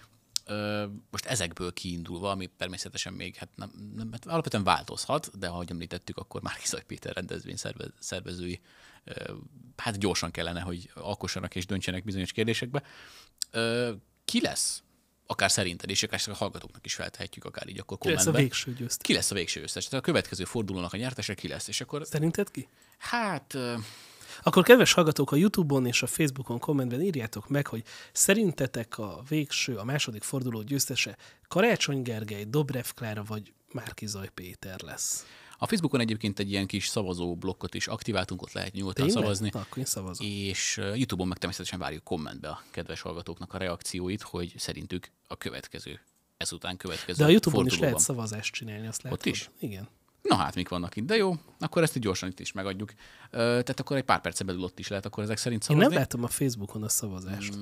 Most ezekből kiindulva, ami természetesen még nem alapvetően változhat, de ahogy említettük, akkor Márki-Zay Péter rendezvény szervezői hát gyorsan kellene, hogy alkossanak és döntsenek bizonyos kérdésekbe. Ki lesz? Akár szerinted, és akár a hallgatóknak is feltehetjük, akár így akkor kommentben. Ki lesz a végső győztes? Ki lesz a végső győztes? Tehát a következő fordulónak a nyertese ki lesz? És akkor... Szerinted ki? Hát... Akkor kedves hallgatók, a YouTube-on és a Facebookon kommentben írjátok meg, hogy szerintetek a második forduló győztese Karácsony Gergely, Dobrev Klára vagy Márki-Zay Péter lesz. A Facebookon egyébként egy ilyen kis szavazó blokkot is aktiváltunk, ott lehet nyugodtan szavazni. Na, akkor én szavazom. És YouTube-on meg természetesen várjuk kommentbe a kedves hallgatóknak a reakcióit, hogy szerintük ezután következő De a YouTube-on is fordulóban. lehet szavazást csinálni, azt látod? Ott is? Igen. Na hát, mik vannak itt, de jó, akkor ezt így gyorsan itt is megadjuk. Tehát akkor egy pár percen belül ott is lehet akkor ezek szerint szavazni. Én nem látom a Facebookon a szavazást.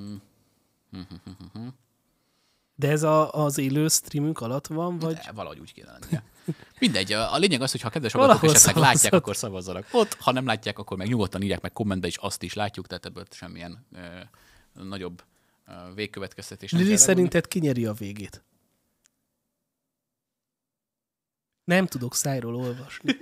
De ez az élő streamünk alatt van, vagy? De, valahogy úgy kéne lennie. Mindegy, a lényeg az, hogy ha a kedves hallgatók esetleg látják, akkor szavazzanak ott, ha nem látják, akkor meg nyugodtan írják meg kommentbe, és azt is látjuk, tehát ebből semmilyen nagyobb végkövetkeztetés nem. Lili, szerinted ki nyeri a végét? Nem tudok szájról olvasni.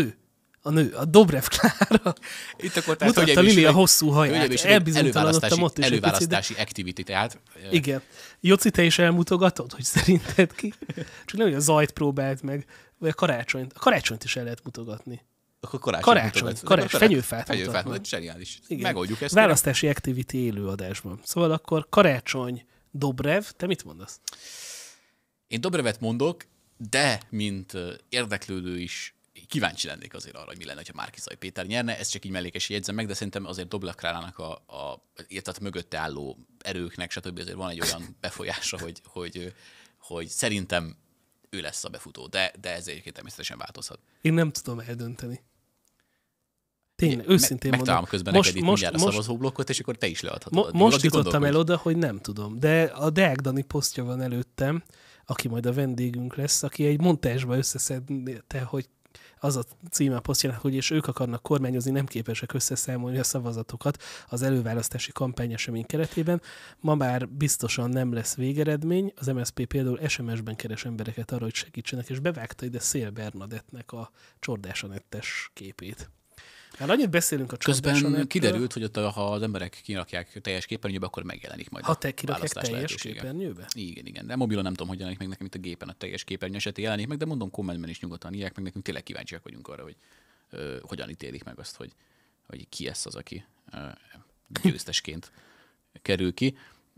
A Dobrev Klára. Itt akkor tehát, mutatta Lili a hosszú haját. Elbizonytalanodtam ott is. Előválasztási activity, tehát. Igen. Joci, te is elmutogatod, hogy szerinted ki? Csak nem, hogy a Zajt próbált meg, vagy a Karácsonyt. A Karácsonyt is el lehet mutogatni. Akkor Karácsony, fenyőfát mutatni. Zseniális. Megoldjuk ezt. Választási activity élőadásban. Szóval akkor Karácsony, Dobrev, te mit mondasz? Én Dobrevet mondok, de mint érdeklődő is kíváncsi lennék azért arra, hogy mi lenne, ha Márki-Zay Péter nyerne. Ez csak így mellékesen jegyzem meg, de szerintem azért Dobrev Klárának illetve mögötte álló erőknek, stb. Azért van egy olyan befolyása, hogy szerintem ő lesz a befutó, de ez egyébként természetesen változhat. Én nem tudom eldönteni. Tényleg, őszintén mondom. Megtalálom közben neked itt mindjárt a szavazóblokkot, és akkor te is leadhatod. Most jutottam el oda, hogy nem tudom. De a Deák Dani posztja van előttem, aki majd a vendégünk lesz, aki egy montázsba összeszedte, hogy az a címe a posztjának, hogy és ők akarnak kormányozni, nem képesek összeszámolni a szavazatokat az előválasztási kampányesemény keretében. Ma már biztosan nem lesz végeredmény. Az MSZP például SMS-ben keres embereket arra, hogy segítsenek, és bevágta ide Szél Bernadettnek a Csordás Anettes képét. Hát annyit beszélünk a Csordás Közben kiderült, hogy ott, ha az emberek kirakják teljes képernyőbe, akkor megjelenik majd ha te kirakják teljes képernyőbe? Igen. De mobilon nem tudom, hogy jelenik meg nekem itt a gépen a teljes képernyő esetén jelenik meg, de mondom, kommentben is nyugodtan írják meg, nekünk tényleg kíváncsiak vagyunk arra, hogy hogyan ítélik meg azt, hogy ki lesz az, aki győztesként kerül ki.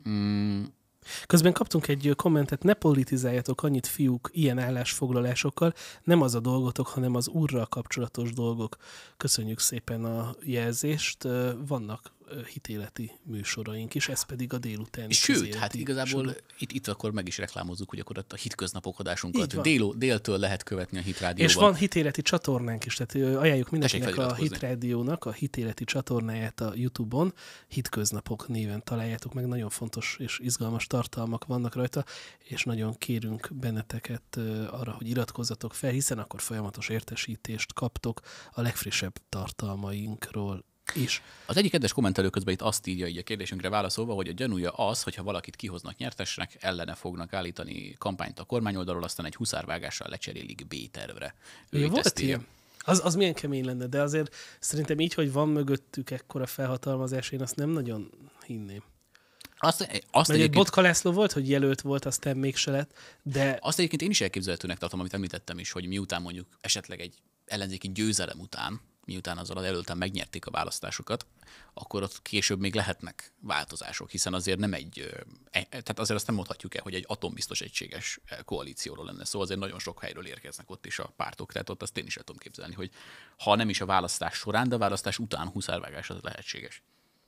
Közben kaptunk egy kommentet, ne politizáljatok annyit, fiúk, ilyen állásfoglalásokkal, nem az a dolgotok, hanem az úrral kapcsolatos dolgok. Köszönjük szépen a jelzést, vannak hitéleti műsoraink is, ez pedig a délutáni. Sőt, hát igazából itt akkor meg is reklámozzuk, hogy akkor a hitköznapok adásunkat déltől lehet követni a Hit Rádióban. És van hitéleti csatornánk is, tehát ajánljuk mindenkinek a Hit Rádiónak a hitéleti csatornáját a YouTube-on, Hitköznapok néven találjátok meg, nagyon fontos és izgalmas tartalmak vannak rajta, és nagyon kérünk benneteket arra, hogy iratkozzatok fel, hiszen akkor folyamatos értesítést kaptok a legfrissebb tartalmainkról is. Az egyik kedves kommentelő közben itt azt írja így a kérdésünkre válaszolva, hogy a gyanúja az, hogyha valakit kihoznak nyertesnek, ellene fognak állítani kampányt a kormányoldalról, aztán egy huszárvágással lecserélik B-tervre. Volt ilyen? Az milyen kemény lenne, de azért szerintem így, hogy van mögöttük ekkora felhatalmazás, én azt nem nagyon hinném. Mert egy Botka László volt, hogy jelölt volt, aztán mégse lett, de... Azt egyébként én is elképzelhetőnek tartom, amit említettem is, hogy miután mondjuk esetleg egy ellenzéki győzelem után, miután azzal az előttem megnyerték a választásokat, akkor ott később még lehetnek változások, hiszen azért nem tehát azért azt nem mondhatjuk el, hogy egy atombiztos egységes koalícióról lenne szó, azért nagyon sok helyről érkeznek ott is a pártok, tehát ott azt én is el tudom képzelni, hogy ha nem is a választás során, de a választás után huszárvágás az lehetséges.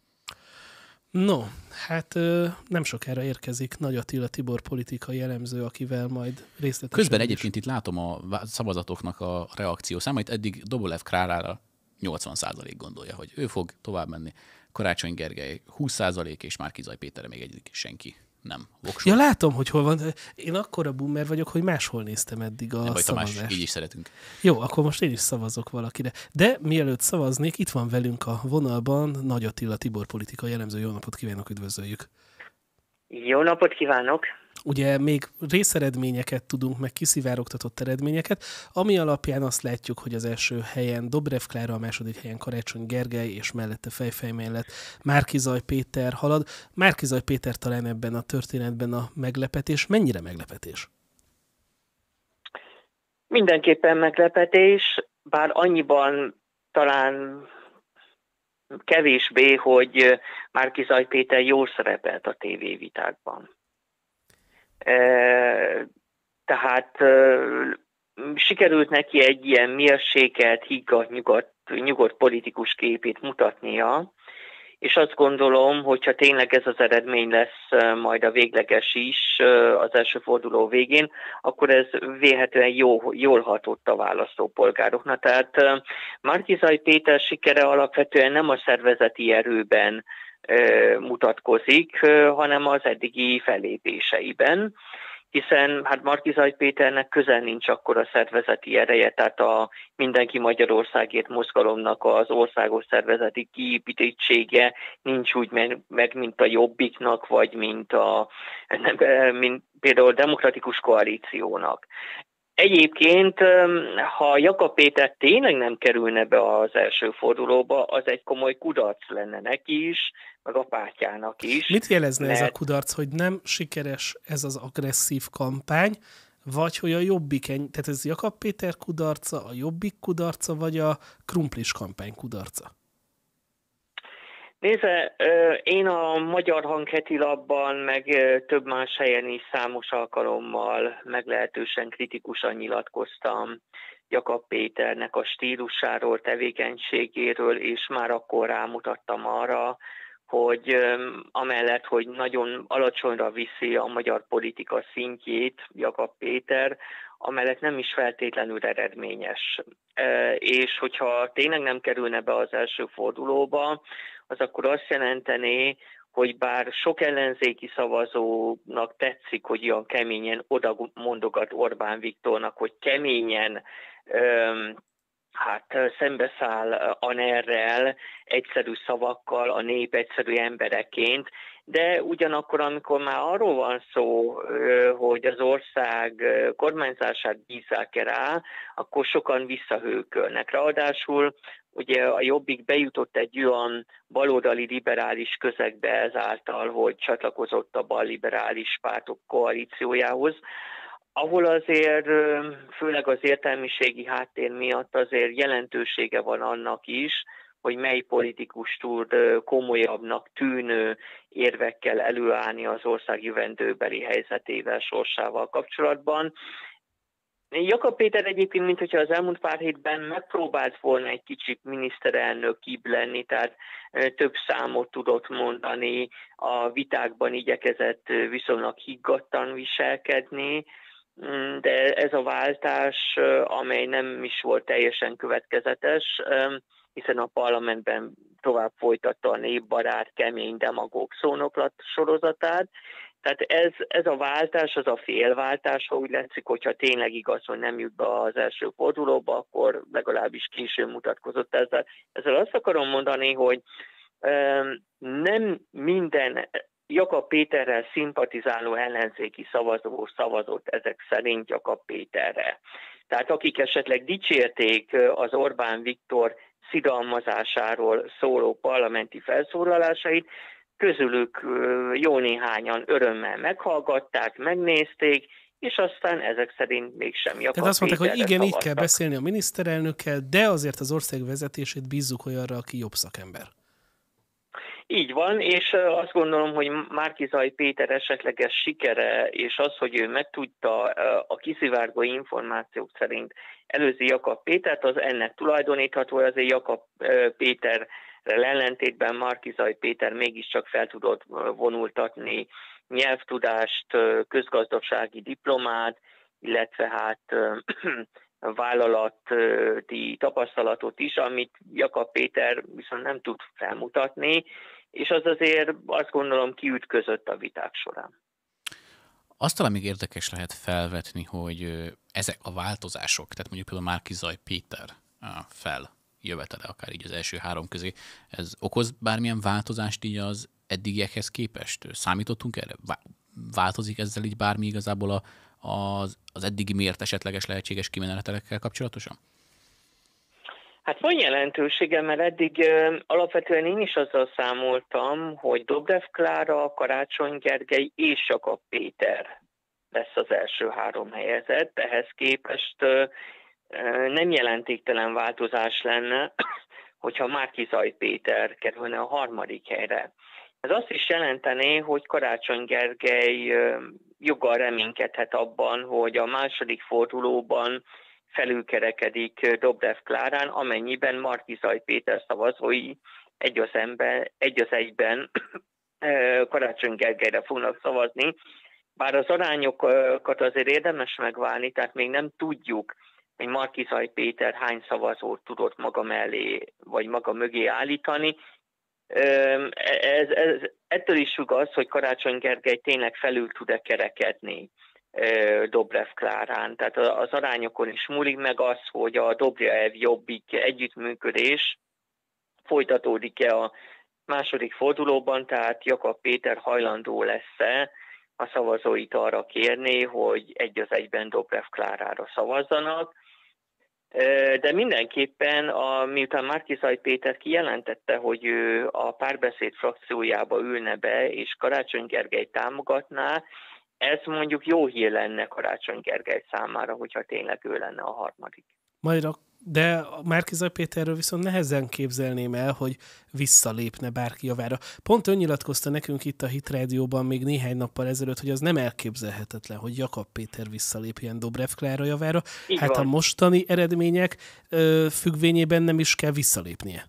No, hát nem sokára érkezik Nagy Attila Tibor politikai elemző, akivel majd részletesen... Közben egyébként itt látom a szavazatoknak a reakció számait, eddig Dobrev Klárára 80% gondolja, hogy ő fog tovább menni. Karácsony Gergely 20% és Márki-Zay Péterre még egyik senki nem voksol. Ja, látom, hogy hol van. Én akkora boomer vagyok, hogy máshol néztem eddig a szavazást. Tamás, így is szeretünk. Jó, akkor most én is szavazok valakire. De mielőtt szavaznék, itt van velünk a vonalban Nagy Attila Tibor politikai elemző. Jó napot kívánok, üdvözöljük! Jó napot kívánok! ugye még részeredményeket tudunk, meg kiszivárogtatott eredményeket, ami alapján azt látjuk, hogy az első helyen Dobrev Klára, a második helyen Karácsony Gergely, és mellette fejfej mellett Márki-Zay Péter halad. Márki-Zay Péter talán ebben a történetben a meglepetés. Mennyire meglepetés? Mindenképpen meglepetés, bár annyiban talán kevésbé, hogy Márki-Zay Péter jól szerepelt a tévévitákban. Tehát sikerült neki egy ilyen mérsékelt, higgadt, nyugodt politikus képét mutatnia, és azt gondolom, hogyha tényleg ez az eredmény lesz majd a végleges is az első forduló végén, akkor ez vélhetően jól hatott a választópolgároknak. Tehát Márki-Zay Péter sikere alapvetően nem a szervezeti erőben mutatkozik, hanem az eddigi fellépéseiben, hiszen hát Márki-Zay Péternek közel nincs akkora szervezeti ereje, tehát a Mindenki Magyarországért mozgalomnak az országos szervezeti kiépítettsége nincs úgy meg, mint a Jobbiknak, vagy mint például a Demokratikus Koalíciónak. Egyébként, ha Jakab Péter tényleg nem kerülne be az első fordulóba, az egy komoly kudarc lenne neki is, meg a pártjának is. Mit jelezne ez a kudarc, hogy nem sikeres ez az agresszív kampány, vagy hogy a Jobbik, tehát ez Jakab Péter kudarca, a Jobbik kudarca, vagy a krumplis kampány kudarca? Nézze, én a Magyar Hang heti lapban, meg több más helyen is számos alkalommal meglehetősen kritikusan nyilatkoztam Jakab Péternek a stílusáról, tevékenységéről, és már akkor rámutattam arra, hogy amellett, hogy nagyon alacsonyra viszi a magyar politika szintjét Jakab Péter, amellett nem is feltétlenül eredményes. És hogyha tényleg nem kerülne be az első fordulóba, az akkor azt jelentené, hogy bár sok ellenzéki szavazónak tetszik, hogy ilyen keményen oda mondogat Orbán Viktornak, hogy keményen szembeszáll a NER-rel, egyszerű szavakkal, a nép egyszerű embereként, de ugyanakkor, amikor már arról van szó, hogy az ország kormányzását bízzák rá, akkor sokan visszahőkölnek. Ráadásul ugye a Jobbik bejutott egy olyan baloldali liberális közegbe ezáltal, hogy csatlakozott a balliberális pártok koalíciójához, ahol azért, főleg az értelmiségi háttér miatt azért jelentősége van annak is, hogy mely politikus tud komolyabbnak tűnő érvekkel előállni az ország jövendőbeli helyzetével, sorsával kapcsolatban. Jakab Péter egyébként, mint hogyha az elmúlt pár hétben megpróbált volna egy kicsit miniszterelnökibb lenni, tehát több számot tudott mondani, a vitákban igyekezett viszonylag higgadtan viselkedni, de ez a váltás, amely nem is volt teljesen következetes, hiszen a parlamentben tovább folytatta a népbarát, kemény demagóg szónoklat sorozatát. Tehát ez a váltás, az a félváltás, ha úgy látszik, hogyha tényleg igaz, hogy nem jut be az első fordulóba, akkor legalábbis későn mutatkozott ezzel. Ezzel azt akarom mondani, hogy nem minden Jakab Péterrel szimpatizáló ellenzéki szavazó szavazott ezek szerint Jakab Péterre. Tehát akik esetleg dicsérték az Orbán Viktor szidalmazásáról szóló parlamenti felszólalásait, közülük jó néhányan örömmel meghallgatták, megnézték, és aztán ezek szerint mégsem Jakab Tehát azt mondták, hogy igen, szavaztak. így kell beszélni a miniszterelnökkel, de azért az ország vezetését bízzuk olyanra, aki jobb szakember. Így van, és azt gondolom, hogy Márki-Zay Péter esetleges sikere, és az, hogy ő meg tudta a kiszivárgó információk szerint előzni Jakab Pétert, az ennek tulajdonítható, azért Jakab Péterrel ellentétben Márki-Zay Péter mégiscsak fel tudott vonultatni nyelvtudást, közgazdasági diplomát, illetve hát vállalati tapasztalatot is, amit Jakab Péter viszont nem tud felmutatni, és az azért azt gondolom kiütközött a viták során. Azt talán még érdekes lehet felvetni, hogy ezek a változások, tehát mondjuk például Márki-Zay Péter feljövetele, akár így az első három közé, ez okoz bármilyen változást így az eddigiekhez képest? Számítottunk erre? változik ezzel így bármi igazából az eddigi mért esetleges lehetséges kimenetelekkel kapcsolatosan? Hát van jelentősége, mert eddig alapvetően én is azzal számoltam, hogy Dobrev Klára, Karácsony Gergely és Jakab Péter lesz az első 3 helyezett. Ehhez képest nem jelentéktelen változás lenne, hogyha Márki-Zay Péter kerülne a 3. helyre. Ez azt is jelentené, hogy Karácsony Gergely joggal reménykedhet abban, hogy a második fordulóban felülkerekedik Dobrev Klárán, amennyiben Márki-Zay Péter szavazói egy az egyben Karácsony Gergelyre fognak szavazni. Bár az arányokat azért érdemes megválni, tehát még nem tudjuk, hogy Márki-Zay Péter hány szavazót tudott maga mellé, vagy maga mögé állítani. Ettől is függ az, hogy Karácsony Gergely tényleg felül tud-e kerekedni Dobrev Klárán. Tehát az arányokon is múlik, meg az, hogy a Dobrjaev-Jobbik együttműködés folytatódik-e a második fordulóban, tehát Jakab Péter hajlandó lesz-e a szavazóit arra kérni, hogy egy az egyben Dobrev Klárára szavazzanak. De mindenképpen, miután Márki-Zay Péter kijelentette, hogy ő a Párbeszéd frakciójába ülne be, és Karácsony Gergely támogatná, ez mondjuk jó hír lenne Karácsony Gergely számára, hogyha tényleg ő lenne a 3. De Márki-Zay Péterről viszont nehezen képzelném el, hogy visszalépne bárki javára. Pont ön nyilatkozta nekünk itt a Hit Rádióban még néhány nappal ezelőtt, hogy az nem elképzelhetetlen, hogy Jakab Péter visszalépjen Dobrev Klára javára. Hát a mostani eredmények függvényében nem is kell visszalépnie.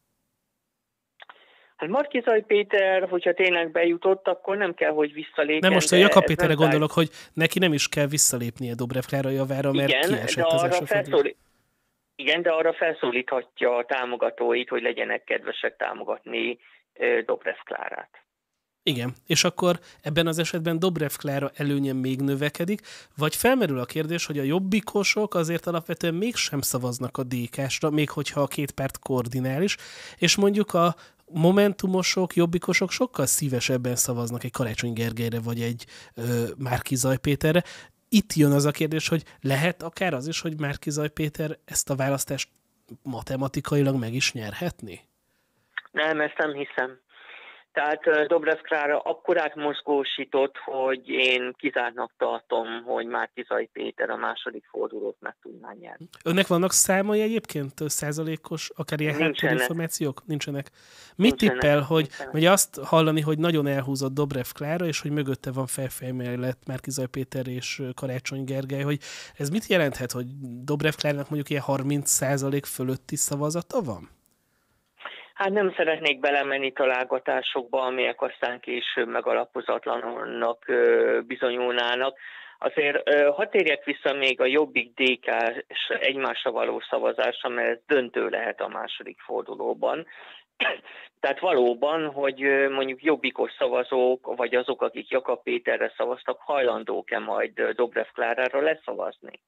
Hát Márki-Zay Péter, hogyha tényleg bejutott, akkor nem kell, hogy visszalépjen. Nem, most a Jakab Péterre gondolok, hogy neki nem is kell visszalépnie Dobrev Klára javára, mert kiesett az első forduló. Igen, de arra felszólíthatja a támogatóit, hogy legyenek kedvesek támogatni Dobrev Klárát. Igen, és akkor ebben az esetben Dobrev Klára előnye még növekedik, vagy felmerül a kérdés, hogy a jobbikosok azért alapvetően mégsem szavaznak a DK-sra, még hogyha a két párt koordinális, és mondjuk a momentumosok, jobbikosok sokkal szívesebben szavaznak egy Karácsony Gergelyre, vagy egy Márki-Zay Péterre. Itt jön az a kérdés, hogy lehet akár az is, hogy Márki-Zay Péter ezt a választást matematikailag meg is nyerhetni? Nem, ezt nem hiszem. Tehát Dobrev Klára akkorát mozgósított, hogy én kizártnak tartom, hogy Márki-Zay Péter a második fordulót meg tudná nyerni. Önnek vannak számai egyébként, százalékos, akár ilyen háttérinformációk? Nincsenek. Mit tippel, hogy ugye azt hallani, hogy nagyon elhúzott Dobrev Klára, és hogy mögötte van fejfej mellett Márki-Zay Péter és Karácsony Gergely, hogy ez mit jelenthet, hogy Dobrev Klárának mondjuk ilyen 30% fölötti szavazata van? Hát nem szeretnék belemenni találgatásokba, amelyek aztán később megalapozatlannak bizonyulnának. Azért hadd térjek vissza még a Jobbik DK-s egymásra való szavazásra, mert ez döntő lehet a második fordulóban. Tehát valóban, hogy mondjuk jobbikos szavazók, vagy azok, akik Jakab Péterre szavaztak, hajlandók-e majd Dobrev Klárára leszavazni.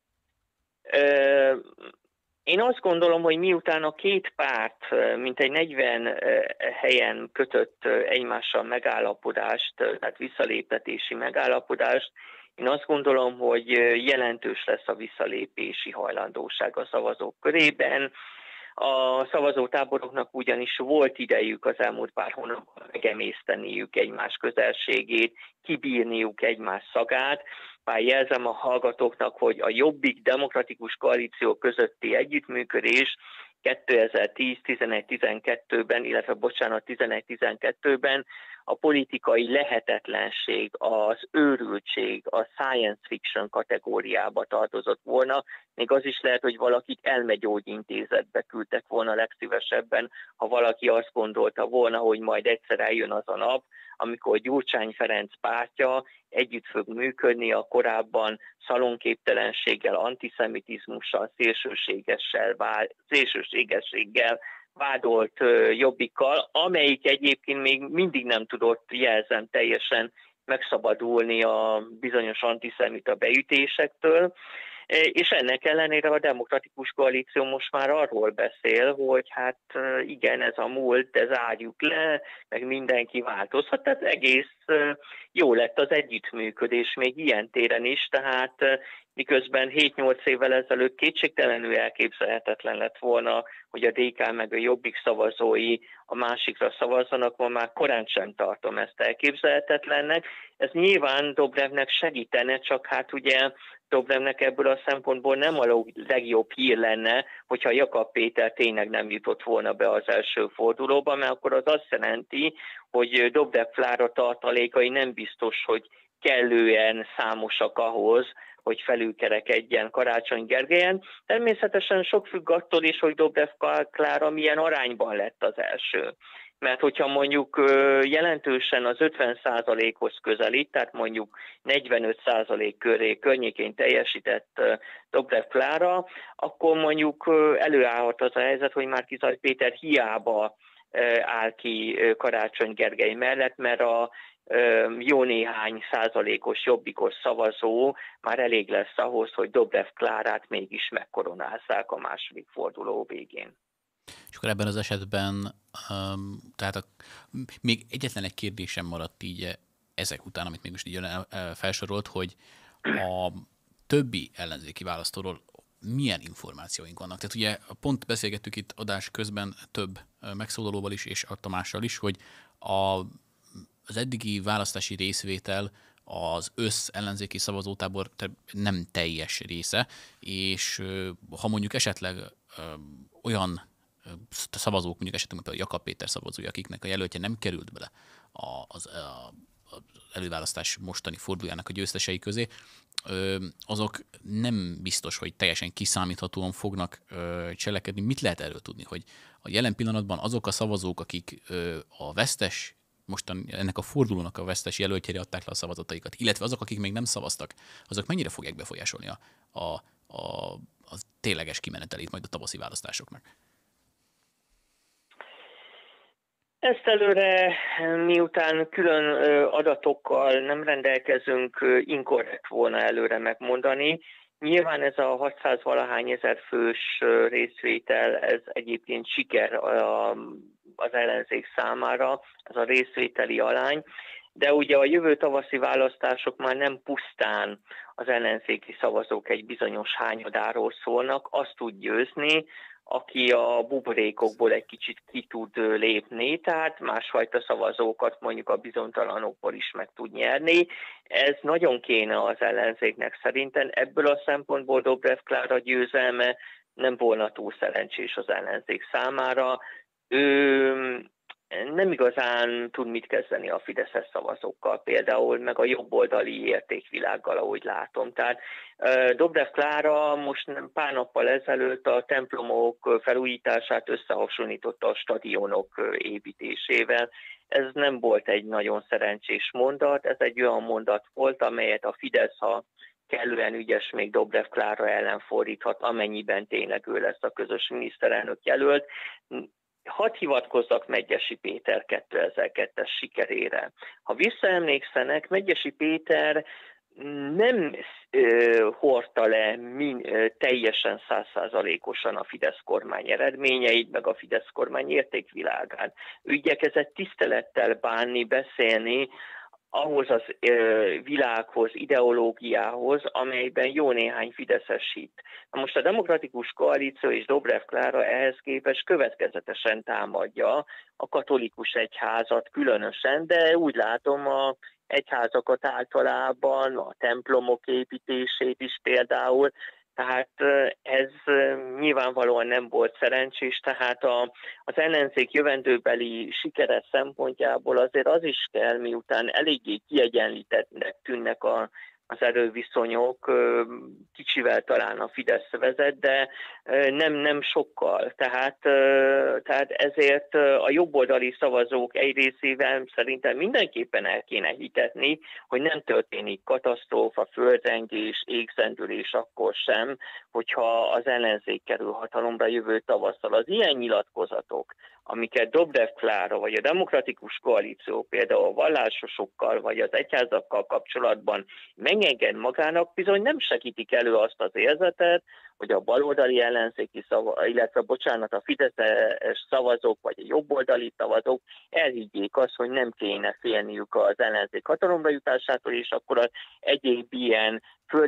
Én azt gondolom, hogy miután a két párt mintegy 40 helyen kötött egymással megállapodást, tehát visszaléptetési megállapodást, én azt gondolom, hogy jelentős lesz a visszalépési hajlandóság a szavazók körében. A szavazótáboroknak ugyanis volt idejük az elmúlt pár hónapban megemészteniük egymás közelségét, kibírniuk egymás szagát. Bár jelzem a hallgatóknak, hogy a Jobbik Demokratikus Koalíció közötti együttműködés 2010-11-12-ben, illetve 11-12-ben a politikai lehetetlenség, az őrültség, a science fiction kategóriába tartozott volna. Még az is lehet, hogy valakit elmegyógyintézetbe küldtek volna legszívesebben, ha valaki azt gondolta volna, hogy majd egyszer eljön az a nap, amikor Gyurcsány Ferenc pártja együtt fog működni a korábban szalonképtelenséggel, antiszemitizmussal, szélsőségességgel vádolt Jobbikkal, amelyik egyébként még mindig nem tudott, jelzem, teljesen megszabadulni a bizonyos antiszemita beütésektől. És ennek ellenére a demokratikus koalíció most már arról beszél, hogy hát igen, ez a múlt, de zárjuk le, meg mindenki változhat. Tehát egész jó lett az együttműködés még ilyen téren is, tehát miközben 7-8 évvel ezelőtt kétségtelenül elképzelhetetlen lett volna, hogy a DK meg a Jobbik szavazói a másikra szavazzanak, ma már korán sem tartom ezt elképzelhetetlennek. Ez nyilván Dobrevnek segítene, csak hát ugye Dobrevnek ebből a szempontból nem a legjobb hír lenne, hogyha Jakab Péter tényleg nem jutott volna be az első fordulóba, mert akkor az azt jelenti, hogy Dobrev Klára tartalékai nem biztos, hogy kellően számosak ahhoz, hogy felülkerekedjen Karácsony Gergelyen. Természetesen sok függ attól is, hogy Dobrev Klára milyen arányban lett az első. Mert hogyha mondjuk jelentősen az 50%-hoz közelít, tehát mondjuk 45% környékén teljesített Dobrev Klára, akkor mondjuk előállhat az a helyzet, hogy Márki-Zay Péter hiába áll ki Karácsony Gergely mellett, mert a jó néhány százalékos jobbikos szavazó már elég lesz ahhoz, hogy Dobrev Klárát mégis megkoronázzák a második forduló végén. És akkor ebben az esetben még egyetlen egy kérdésem maradt így ezek után, amit még most így felsorolt, hogy a többi ellenzéki választóról milyen információink vannak. Tehát ugye pont beszélgettük itt adás közben több megszólalóval is, és a Tamással is, hogy az eddigi választási részvétel az ellenzéki szavazótábor nem teljes része, és ha mondjuk esetleg olyan szavazók, mondjuk esetleg például Jakab Péter szavazója, akiknek a jelöltje nem került bele az előválasztás mostani fordulójának a győztesei közé, azok nem biztos, hogy teljesen kiszámíthatóan fognak cselekedni. Mit lehet erről tudni, hogy a jelen pillanatban azok a szavazók, akik a vesztes, mostan ennek a fordulónak a vesztes jelöltjére adták le a szavazataikat, illetve azok, akik még nem szavaztak, azok mennyire fogják befolyásolni a tényleges kimenetelét majd a tavaszi választásoknak? Ezt előre, miután külön adatokkal nem rendelkezünk, inkorrekt volna előre megmondani. Nyilván ez a 600-valahány ezer fős részvétel, ez egyébként siker az ellenzék számára, ez a részvételi arány, de ugye a jövő tavaszi választások már nem pusztán az ellenzéki szavazók egy bizonyos hányadáról szólnak, azt tud győzni, aki a buborékokból egy kicsit ki tud lépni, tehát másfajta szavazókat mondjuk a bizonytalanokból is meg tud nyerni. Ez nagyon kéne az ellenzéknek szerintem. Ebből a szempontból Dobrev Klára győzelme nem volna túl szerencsés az ellenzék számára. Ő nem igazán tud mit kezdeni a fideszes szavazókkal, például meg a jobboldali értékvilággal, ahogy látom. Tehát Dobrev Klára most pár nappal ezelőtt a templomok felújítását összehasonlította a stadionok építésével. Ez nem volt egy nagyon szerencsés mondat, ez egy olyan mondat volt, amelyet a Fidesz, ha kellően ügyes, még Dobrev Klára ellen fordíthat, amennyiben tényleg ő lesz a közös miniszterelnök jelölt. Hadd hivatkozzak Medgyessy Péter 2002-es sikerére. Ha visszaemlékszenek, Medgyessy Péter nem hordta le teljesen 100%-osan a Fidesz kormány eredményeit, meg a Fidesz kormány értékvilágát. Ő igyekezett tisztelettel bánni, beszélni ahhoz az világhoz, ideológiához, amelyben jó néhány fideszes hitt. Na most a Demokratikus Koalíció és Dobrev Klára ehhez képest következetesen támadja a katolikus egyházat különösen, de úgy látom a egyházakat általában, a templomok építését is például, tehát ez nyilvánvalóan nem volt szerencsés, tehát az ellenzék jövendőbeli sikere szempontjából azért az is kell, miután eléggé kiegyenlítettnek tűnnek az erőviszonyok, kicsivel talán a Fidesz vezet, de nem sokkal. Tehát ezért a jobboldali szavazók egy részével szerintem mindenképpen el kéne hitetni, hogy nem történik katasztrófa, földrengés, égzendülés akkor sem, hogyha az ellenzék kerül hatalomra jövő tavasszal. Az ilyen nyilatkozatok, amiket Dobrev Klára vagy a Demokratikus Koalíció például a vallásosokkal vagy az egyházakkal kapcsolatban megenged magának, bizony nem segítik elő azt az érzetet, hogy a baloldali ellenzéki illetve a fideszes szavazók, vagy a jobboldali szavazók elhiggyék azt, hogy nem kéne félniük az ellenzék hatalomra jutásától, és akkor az egyéb ilyen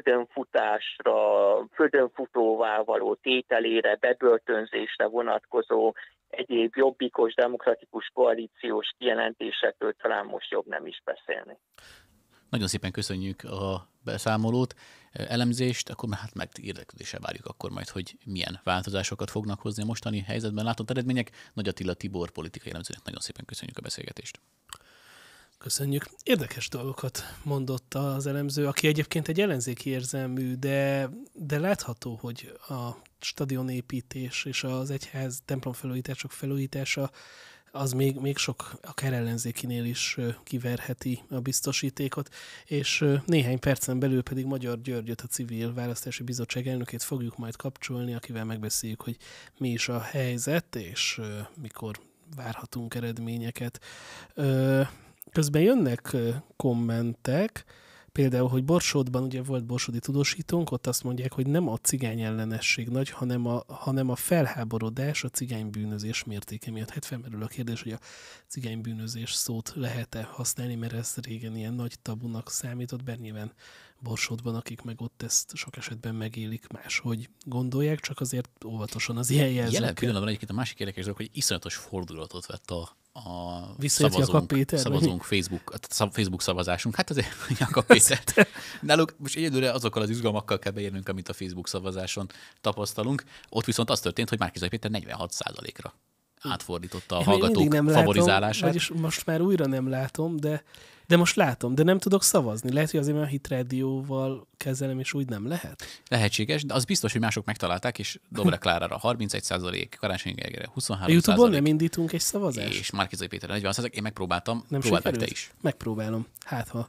földönfutóvá való tételére, bebörtönzésre vonatkozó egyéb jobbikos, demokratikus koalíciós kijelentésekről talán most jobb nem is beszélni. Nagyon szépen köszönjük a beszámolót, elemzést, akkor már hát meg érdeklődéssel várjuk akkor majd, hogy milyen változásokat fognak hozni a mostani helyzetben látott eredmények. Nagy Attila Tibor politikai elemzőnek nagyon szépen köszönjük a beszélgetést. Köszönjük. Érdekes dolgokat mondott az elemző, aki egyébként egy ellenzéki érzelmű, de látható, hogy a stadionépítés és az egyház templomfelújítások felújítása az még sok, akár ellenzékinél is kiverheti a biztosítékot, és néhány percen belül pedig Magyar Györgyöt, a Civil Választási Bizottság elnökét fogjuk majd kapcsolni, akivel megbeszéljük, hogy mi is a helyzet, és mikor várhatunk eredményeket. Közben jönnek kommentek, például, hogy Borsódban, ugye volt borsodi tudósítónk, ott azt mondják, hogy nem a cigány ellenesség nagy, hanem a felháborodás a cigánybűnözés mértéke miatt. Hát felmerül a kérdés, hogy a cigánybűnözés szót lehet-e használni, mert ez régen ilyen nagy tabunak számított, bár nyilván Borsódban, akik meg ott ezt sok esetben megélik, máshogy gondolják, csak azért óvatosan az ilyen jelzőkkel. Jelen pillanatban egyébként a másik érdekes dolog, hogy iszonyatos fordulatot vett a szavazónk Facebook szavazásunk. Hát azért Jakab Péter. Náluk most egyedülre azokkal az izgalmakkal kell beérnünk, amit a Facebook szavazáson tapasztalunk. Ott viszont az történt, hogy Márki-Zay Péter 46%-ra átfordította a hallgatók favorizálását. Vagyis most már újra nem látom, de most látom, de nem tudok szavazni. Lehet, hogy azért már a Hit Rádióval kezelem, és úgy nem lehet? Lehetséges, de az biztos, hogy mások megtalálták, és Dobre Klárára 31%, Karácsony Gergelyre 23%. A YouTube-on nem indítunk egy szavazást? És Márki-Zay Péterre 40%, én megpróbáltam, nem próbáld meg te is. Megpróbálom, hát ha.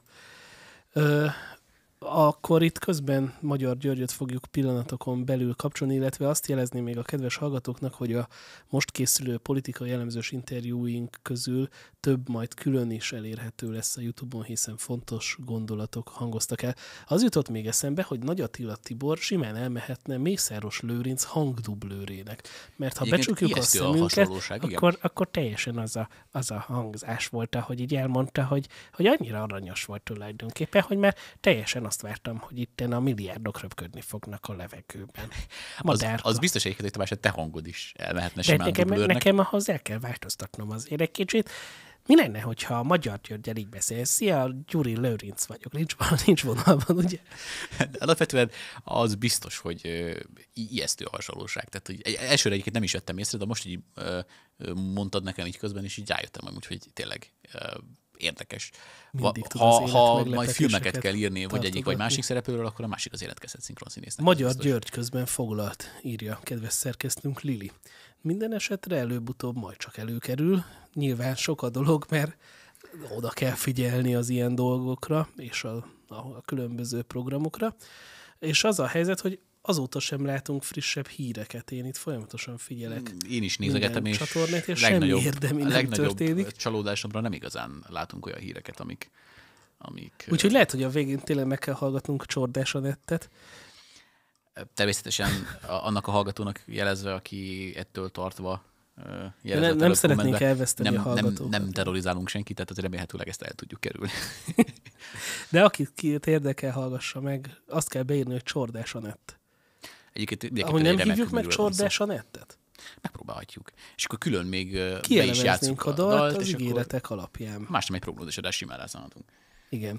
Akkor itt közben Magyar Györgyöt fogjuk pillanatokon belül kapcsolni, illetve azt jelezni még a kedves hallgatóknak, hogy a most készülő politikai elemzős interjúink közül több majd külön is elérhető lesz a YouTube-on, hiszen fontos gondolatok hangoztak el. Az jutott még eszembe, hogy Nagy Attila Tibor simán elmehetne Mészáros Lőrinc hangdublőrének. Mert ha becsukjuk a szemünket, akkor teljesen az a hangzás volt, ahogy így elmondta, hogy annyira aranyos volt tulajdonképpen, hogy már teljesen azt vártam, hogy itten a milliárdok röpködni fognak a levegőben. Az biztos egyébként, hogy Tamás, a te hangod is elmehetne simán dublőrnek. Nekem ahhoz el kell változtatnom azért egy kicsit. Mi lenne, hogyha a Magyar Györgyel így beszélsz? Szia, Gyuri Lőrinc vagyok, nincs vonalban, ugye? De alapvetően az biztos, hogy ijesztő a hasonlóság. Tehát, hogy elsőre egyébként nem is vettem észre, de most így mondtad nekem így közben, és így rájöttem, úgyhogy tényleg érdekes. Ha majd filmeket kell írni, vagy egyik vagy másik szereplőről, akkor a másik az jelentkezhet szinkronszínésznek. Magyar György közben foglalt, írja kedves szerkesztőnk Lili. Minden esetre előbb-utóbb majd csak előkerül. Nyilván sok a dolog, mert oda kell figyelni az ilyen dolgokra, és a különböző programokra. És az a helyzet, hogy azóta sem látunk frissebb híreket. Én itt folyamatosan figyelek. Én is nézegetem, és csatornát, és semmi érdemi nem történik. Csalódásomra nem igazán látunk olyan híreket, amik Úgyhogy lehet, hogy a végén tényleg meg kell hallgatnunk Csordás Anettet. Természetesen annak a hallgatónak jelezve, aki ettől tartva nem szeretnénk elveszteni a hallgatókat. Nem terrorizálunk senkit, tehát azért remélhetőleg ezt el tudjuk kerülni. De akit érdekel, hallgassa meg. Azt kell beírni, hogy Csordás Anett. Ahogy nem hívjuk meg Csordás Anettet? Megpróbálhatjuk. És akkor külön még be is játszunk a dalt az ígéretek alapján. Más nem egy prognózisadás, simán rászállhatunk. Igen.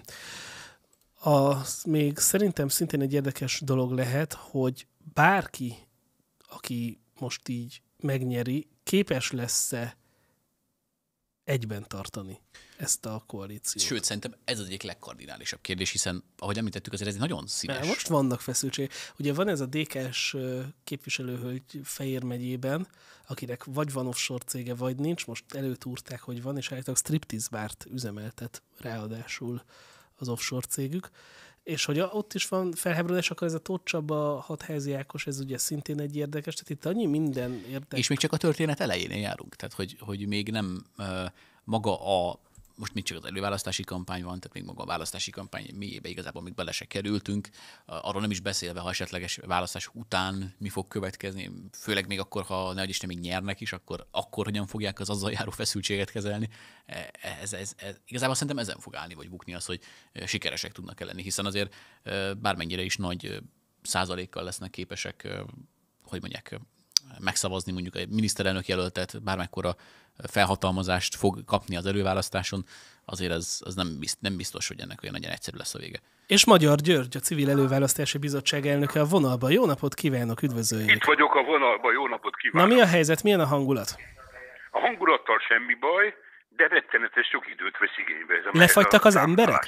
Még szerintem szintén egy érdekes dolog lehet, hogy bárki, aki most így megnyeri, képes lesz-e egyben tartani ezt a koalíciót. Sőt, szerintem ez az egyik legkardinálisabb kérdés, hiszen, ahogy említettük, azért ez nagyon színes. Most vannak feszültségek. Ugye van ez a DK-s képviselőhölgy Fejér megyében, akinek vagy van offshore cége, vagy nincs. Most előtúrták, hogy van, és állítólag striptease bárt üzemeltet ráadásul az offshore cégük. És hogy ott is van felháborodás, akkor ez a Tóth Csaba, Hatházi Ákos, ez ugye szintén egy érdekes, tehát itt annyi minden érdekes. És még csak a történet elején járunk, tehát hogy még nem maga a most még csak az előválasztási kampány van, tehát még maga a választási kampány mélyébe igazából még bele se kerültünk. Arról nem is beszélve, ha esetleges választás után mi fog következni, főleg még akkor, ha nehogy Isten még nyernek is, akkor hogyan fogják az azzal járó feszültséget kezelni. Igazából szerintem ezen fog állni vagy bukni az, hogy sikeresek tudnak lenni, hiszen azért bármennyire is nagy százalékkal lesznek képesek, hogy mondják, megszavazni mondjuk egy miniszterelnök jelöltet, bármekkora felhatalmazást fog kapni az előválasztáson, azért az nem biztos, hogy ennek olyan nagyon egyszerű lesz a vége. És Magyar György, a Civil Előválasztási Bizottság elnöke a vonalban. Jó napot kívánok, üdvözöljük! Itt vagyok a vonalban, jó napot kívánok! Na mi a helyzet, milyen a hangulat? A hangulattal semmi baj, de rettenetes sok időt vesz igénybe. Lefagytak az emberek?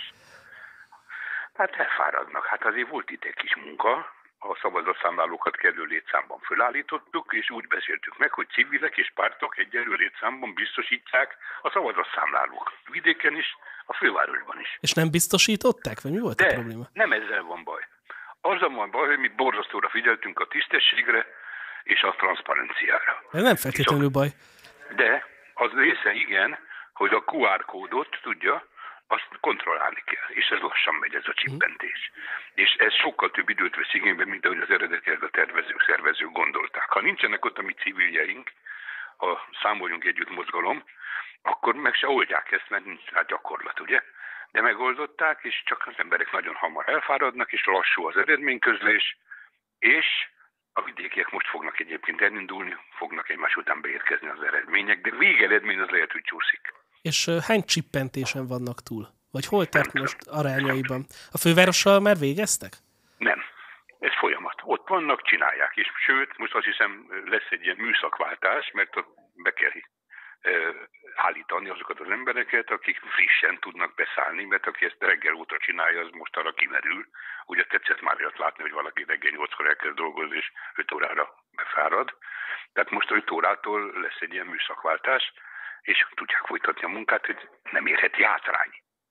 Hát elfáradnak. Hát azért volt itt egy kis munka, a szavazatszámlálókat kellő létszámban fölállítottuk, és úgy beszéltük meg, hogy civilek és pártok egyenlő létszámban biztosítják a szavazatszámlálók. Vidéken is, a fővárosban is. És nem biztosították? Vagy mi volt a probléma? Nem ezzel van baj. Azzal van baj, hogy mi borzasztóra figyeltünk a tisztességre és a transzparenciára. Ez nem feltétlenül baj. De az része igen, hogy a QR kódot, tudja, azt kontrollálni kell, és ez lassan megy, ez a csippentés. És ez sokkal több időt vesz igénybe, mint ahogy az eredetileg a tervezők, szervezők gondolták. Ha nincsenek ott a mi civiljeink, a Számoljunk Együtt mozgalom, akkor meg se oldják ezt, mert nincs rá gyakorlat, ugye? De megoldották, és csak az emberek nagyon hamar elfáradnak, és lassú az eredményközlés, és a vidékiek most fognak egyébként elindulni, fognak egymás után beérkezni az eredmények, de végeredmény az lehet, hogy csúszik. És hány csippentésen vannak túl? Vagy hol tart most arányaiban? A fővárossal már végeztek? Nem. Ez folyamat. Ott vannak, csinálják is. Sőt, most azt hiszem lesz egy ilyen műszakváltás, mert be kell állítani azokat az embereket, akik frissen tudnak beszállni, mert aki ezt reggel óta csinálja, az most arra kimerül. Ugye tetszett már olyat látni, hogy valaki reggel 8-kor elkezd dolgozni, és 5 órára befárad. Tehát most 5 órától lesz egy ilyen műszakváltás, és tudják folytatni a munkát, hogy nem érheti hátrány.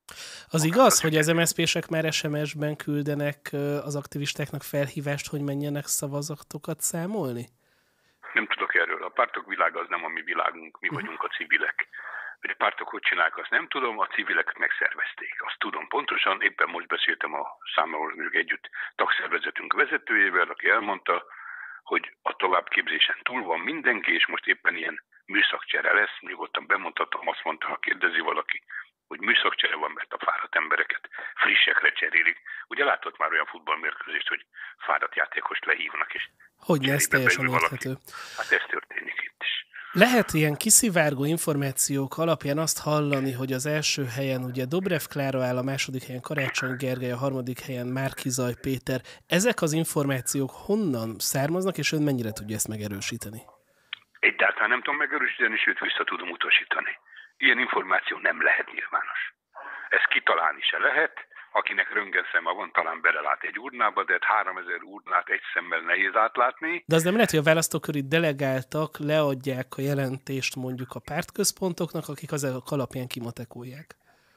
Az igaz, hogy az MSZP-sek már SMS-ben küldenek az aktivistáknak felhívást, hogy menjenek szavazatokat számolni? Nem tudok erről. A pártok világa az nem a mi világunk, mi vagyunk a civilek. Hogy a pártok hogy csinálják, azt nem tudom, a civilek megszervezték. Azt tudom pontosan, éppen most beszéltem a Számoljuk Együtt tagszervezetünk vezetőjével, aki elmondta, hogy a továbbképzésen túl van mindenki, és most éppen ilyen műszakcsere lesz, nyugodtan bemondhatom, azt mondta, ha kérdezi valaki, hogy műszakcsere van, mert a fáradt embereket frissekre cserélik. Ugye látott már olyan futballmérkőzést, hogy fáradt játékost lehívnak, és hogy ez teljesen érthető. Hát ez történik itt is. Lehet ilyen kiszivárgó információk alapján azt hallani, hogy az első helyen ugye Dobrev Klára áll, a második helyen Karácsony Gergely, a harmadik helyen Márki-Zay Péter. Ezek az információk honnan származnak, és ön mennyire tudja ezt megerősíteni? Egyáltalán nem tudom megerősíteni, sőt vissza tudom utasítani. Ilyen információ nem lehet nyilvános. Ezt kitalálni se lehet, akinek röntgenszeme van, talán belelát egy urnába, de 3000 urnát egy szemmel nehéz átlátni. De az nem lehet, hogy a választóköri delegáltak leadják a jelentést mondjuk a pártközpontoknak, akik azok alapján kimatekolják.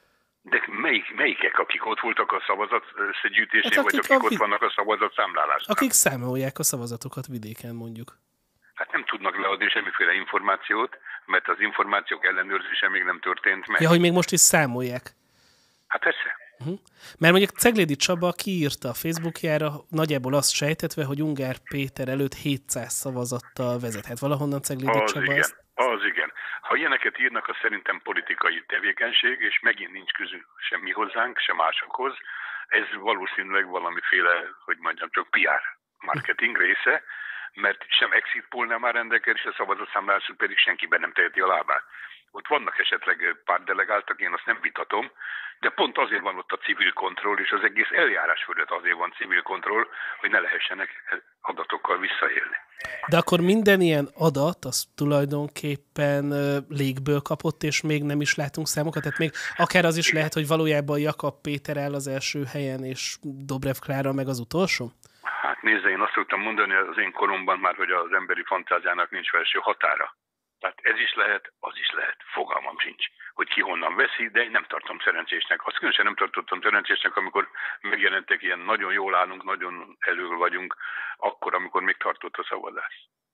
De melyikek, akik ott voltak a szavazat összegyűjtésén, hát vagy akik ott vannak a szavazat számlálásnál? Akik számolják a szavazatokat vidéken mondjuk. Hát nem tudnak leadni semmiféle információt, mert az információk ellenőrzése még nem történt meg. Ja, hogy még most is számolják. Hát persze. Mert mondjuk Ceglédi Csaba kiírta a Facebookjára, nagyjából azt sejtetve, hogy Ungár Péter előtt 700 szavazattal vezethet. Valahonnan Ceglédi Csaba igen, ezt... Az igen. Ha ilyeneket írnak, az szerintem politikai tevékenység, és megint nincs közül semmi hozzánk, sem másokhoz. Ez valószínűleg valamiféle, hogy mondjam, csak PR marketing része, mert sem exit poll nem áll rendelkezésre, és a szavazatszámlálásuk pedig senkiben nem teheti a lábát. Ott vannak esetleg pártdelegáltak, én azt nem vitatom, de pont azért van ott a civil kontroll, és az egész eljárás fölött azért van civil kontroll, hogy ne lehessenek adatokkal visszaélni. De akkor minden ilyen adat, az tulajdonképpen légből kapott, és még nem is látunk számokat? Tehát még akár az is lehet, hogy valójában Jakab Péter áll az első helyen, és Dobrev Klára meg az utolsó? Hát nézze, én azt szoktam mondani az én koromban már, hogy az emberi fantáziának nincs felső határa. Tehát ez is lehet, az is lehet, fogalmam sincs, hogy ki honnan veszi, de én nem tartom szerencsésnek. Azt különösen nem tartottam szerencsésnek, amikor megjelentek ilyen nagyon jól állunk, nagyon elő vagyunk, akkor, amikor még tartott a szavazás.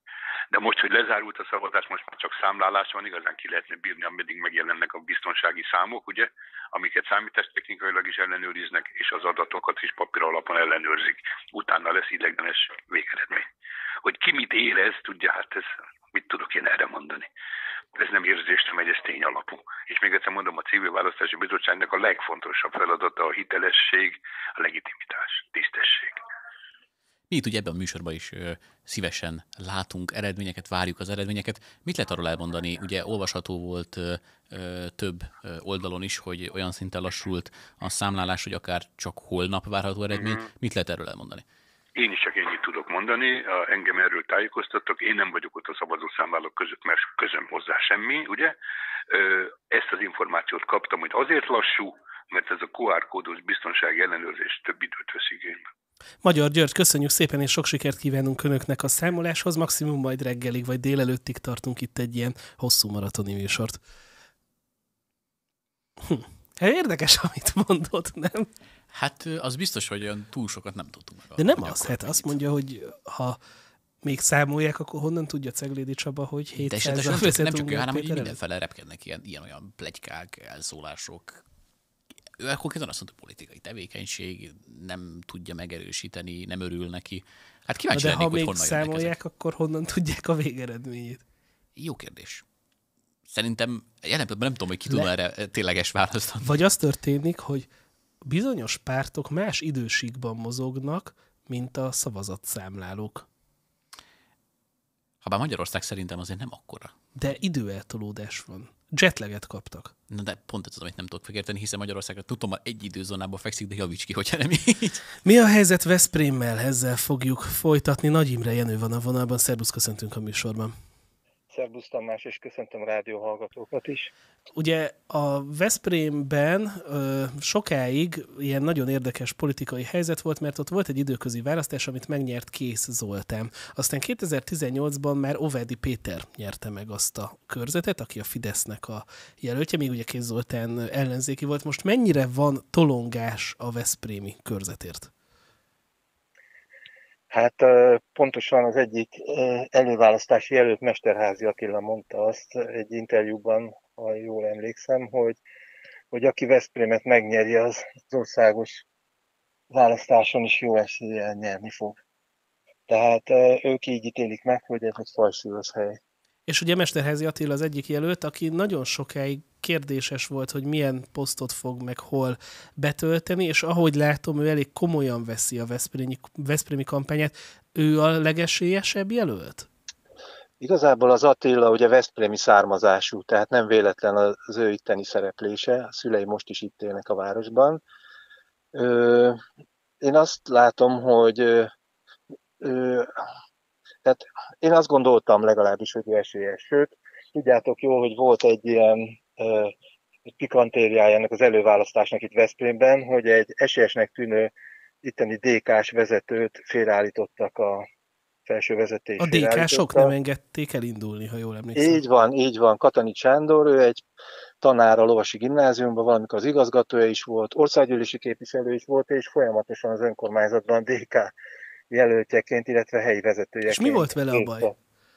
De most, hogy lezárult a szavazás, most már csak számlálás van, igazán ki lehetne bírni, ameddig megjelennek a biztonsági számok, ugye, amiket számítástechnikailag is ellenőriznek, és az adatokat is papír alapon ellenőrzik. Utána lesz ideiglenes végeredmény. Hogy ki mit érez, tudja, hát ez, mit tudok én erre mondani. Ez nem érzésre megy, ez tény alapú. És még egyszer mondom, a Civil Választási Bizottságnak a legfontosabb feladata a hitelesség, a legitimitás, tisztesség. Mi itt ugye ebben a műsorban is szívesen látunk eredményeket, várjuk az eredményeket. Mit lehet arról elmondani? Ugye olvasható volt több oldalon is, hogy olyan szinten lassult a számlálás, hogy akár csak holnap várható eredmény. Mit lehet erről elmondani? Én is csak ennyit tudok mondani, engem erről tájékoztattak, én nem vagyok ott a szavazószámlálók között, mert közöm hozzá semmi, ugye? Ezt az információt kaptam, hogy azért lassú, mert ez a QR kódos biztonsági ellenőrzés több időt vesz igénybe. Magyar György, köszönjük szépen, és sok sikert kívánunk Önöknek a számoláshoz. Maximum majd reggelig vagy délelőttig tartunk itt egy ilyen hosszú maratoni műsort. Érdekes, amit mondott, nem? Hát az biztos, hogy olyan túl sokat nem tudtunk meg. De nem az, hát azt mondja, hogy ha még számolják, akkor honnan tudja Ceglédi Csaba, hogy 700-al nem csak ő, hanem hogy mindenfele repkednek ilyen-olyan pletykák, elszólások. Ő konkrétan azt mondta, politikai tevékenység, nem tudja megerősíteni, nem örül neki. Hát kíváncsi lennék, hogy honnan jönnek számolják, ezek. Akkor honnan tudják a végeredményét? Jó kérdés. Szerintem jelen pillanatban nem tudom, hogy ki tudna erre tényleges választ adni. Vagy az történik, hogy bizonyos pártok más idősíkban mozognak, mint a szavazatszámlálók. Habár Magyarország szerintem azért nem akkora. De időeltolódás van. Jetlaget kaptak. Na de pont ez az, amit nem tudok megérteni, hiszen Magyarországra tudom, hogy egy időzónában fekszik, de javíts ki, hogyha nem így. Mi a helyzet Veszprémmel? Ezzel fogjuk folytatni. Nagy Imre Jenő van a vonalban. Szerbusz, köszöntünk a műsorban. Szerbusz Tamás, és köszöntöm rádióhallgatókat is. Ugye a Veszprémben sokáig ilyen nagyon érdekes politikai helyzet volt, mert ott volt egy időközi választás, amit megnyert Kész Zoltán. Aztán 2018-ban már Óvádi Péter nyerte meg azt a körzetet, aki a Fidesznek a jelöltje, még ugye Kész Zoltán ellenzéki volt. Most mennyire van tolongás a veszprémi körzetért? Hát pontosan az egyik előválasztási jelölt Mesterházy Attila mondta azt egy interjúban, ha jól emlékszem, hogy aki Veszprémet megnyeri, az országos választáson is jó eséllyel nyerni fog. Tehát ők így ítélik meg, hogy ez egy fajsúlyos hely. És ugye Mesterházy Attila az egyik jelölt, aki nagyon sokáig kérdéses volt, hogy milyen posztot fog meg hol betölteni, és ahogy látom, ő elég komolyan veszi a veszprémi kampányát. Ő a legesélyesebb jelölt? Igazából az Attila ugye veszprémi származású, tehát nem véletlen az ő itteni szereplése. A szülei most is itt élnek a városban. Én azt látom, hogy tehát én azt gondoltam legalábbis, hogy ő esélyes. Sőt, tudjátok jól, hogy volt egy ilyen pikantériája ennek az előválasztásnak itt Veszprémben, hogy egy esélyesnek tűnő itteni DK-s vezetőt félreállítottak a felső vezetés. A DK-sok nem engedték elindulni, ha jól emlékszem. Így van. Katanics Sándor, ő egy tanár a Lovasi Gimnáziumban, valamikor az igazgatója is volt, országgyűlési képviselő is volt, és folyamatosan az önkormányzatban DK jelöltjeként, illetve helyi vezetőjeként. És mi volt vele a baj?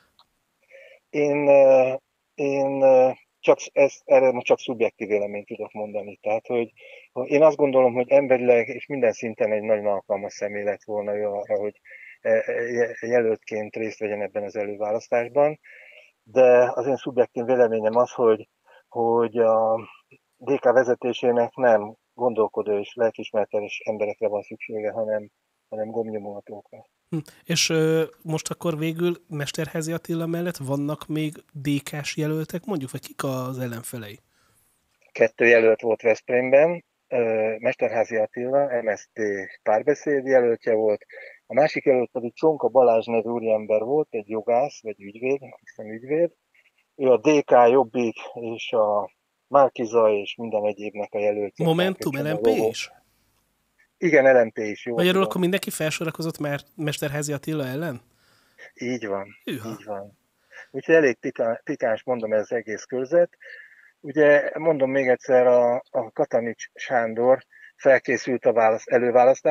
Én erre most csak szubjektív véleményt tudok mondani. Tehát, hogy én azt gondolom, hogy emberileg és minden szinten egy nagyon alkalmas személy lett volna ő arra, hogy jelöltként részt vegyen ebben az előválasztásban. De az én szubjektív véleményem az, hogy a DK vezetésének nem gondolkodó és lelkiismeretes emberekre van szüksége, hanem gombnyomatókra. És most akkor végül Mesterházy Attila mellett vannak még DK-s jelöltek, mondjuk, vagy kik az ellenfelei? 2 jelölt volt Veszprémben, Mesterházy Attila, MSZT párbeszéd jelöltje volt, a másik jelölt pedig Csonka Balázs nevű úriember volt, egy jogász, vagy ügyvéd, hiszem ügyvéd. Ő a DK, Jobbik és a Márki-Zay és minden egyébnek a jelöltje. Momentum, LMP is? Igen, LMP is. Jó. Magyarul akkor mindenki felsorakozott már Mesterházy Attila ellen? Így van. Így van. Úgyhogy elég pikáns, mondom, ez az egész körzet. Ugye, mondom még egyszer, a Katanics Sándor felkészült a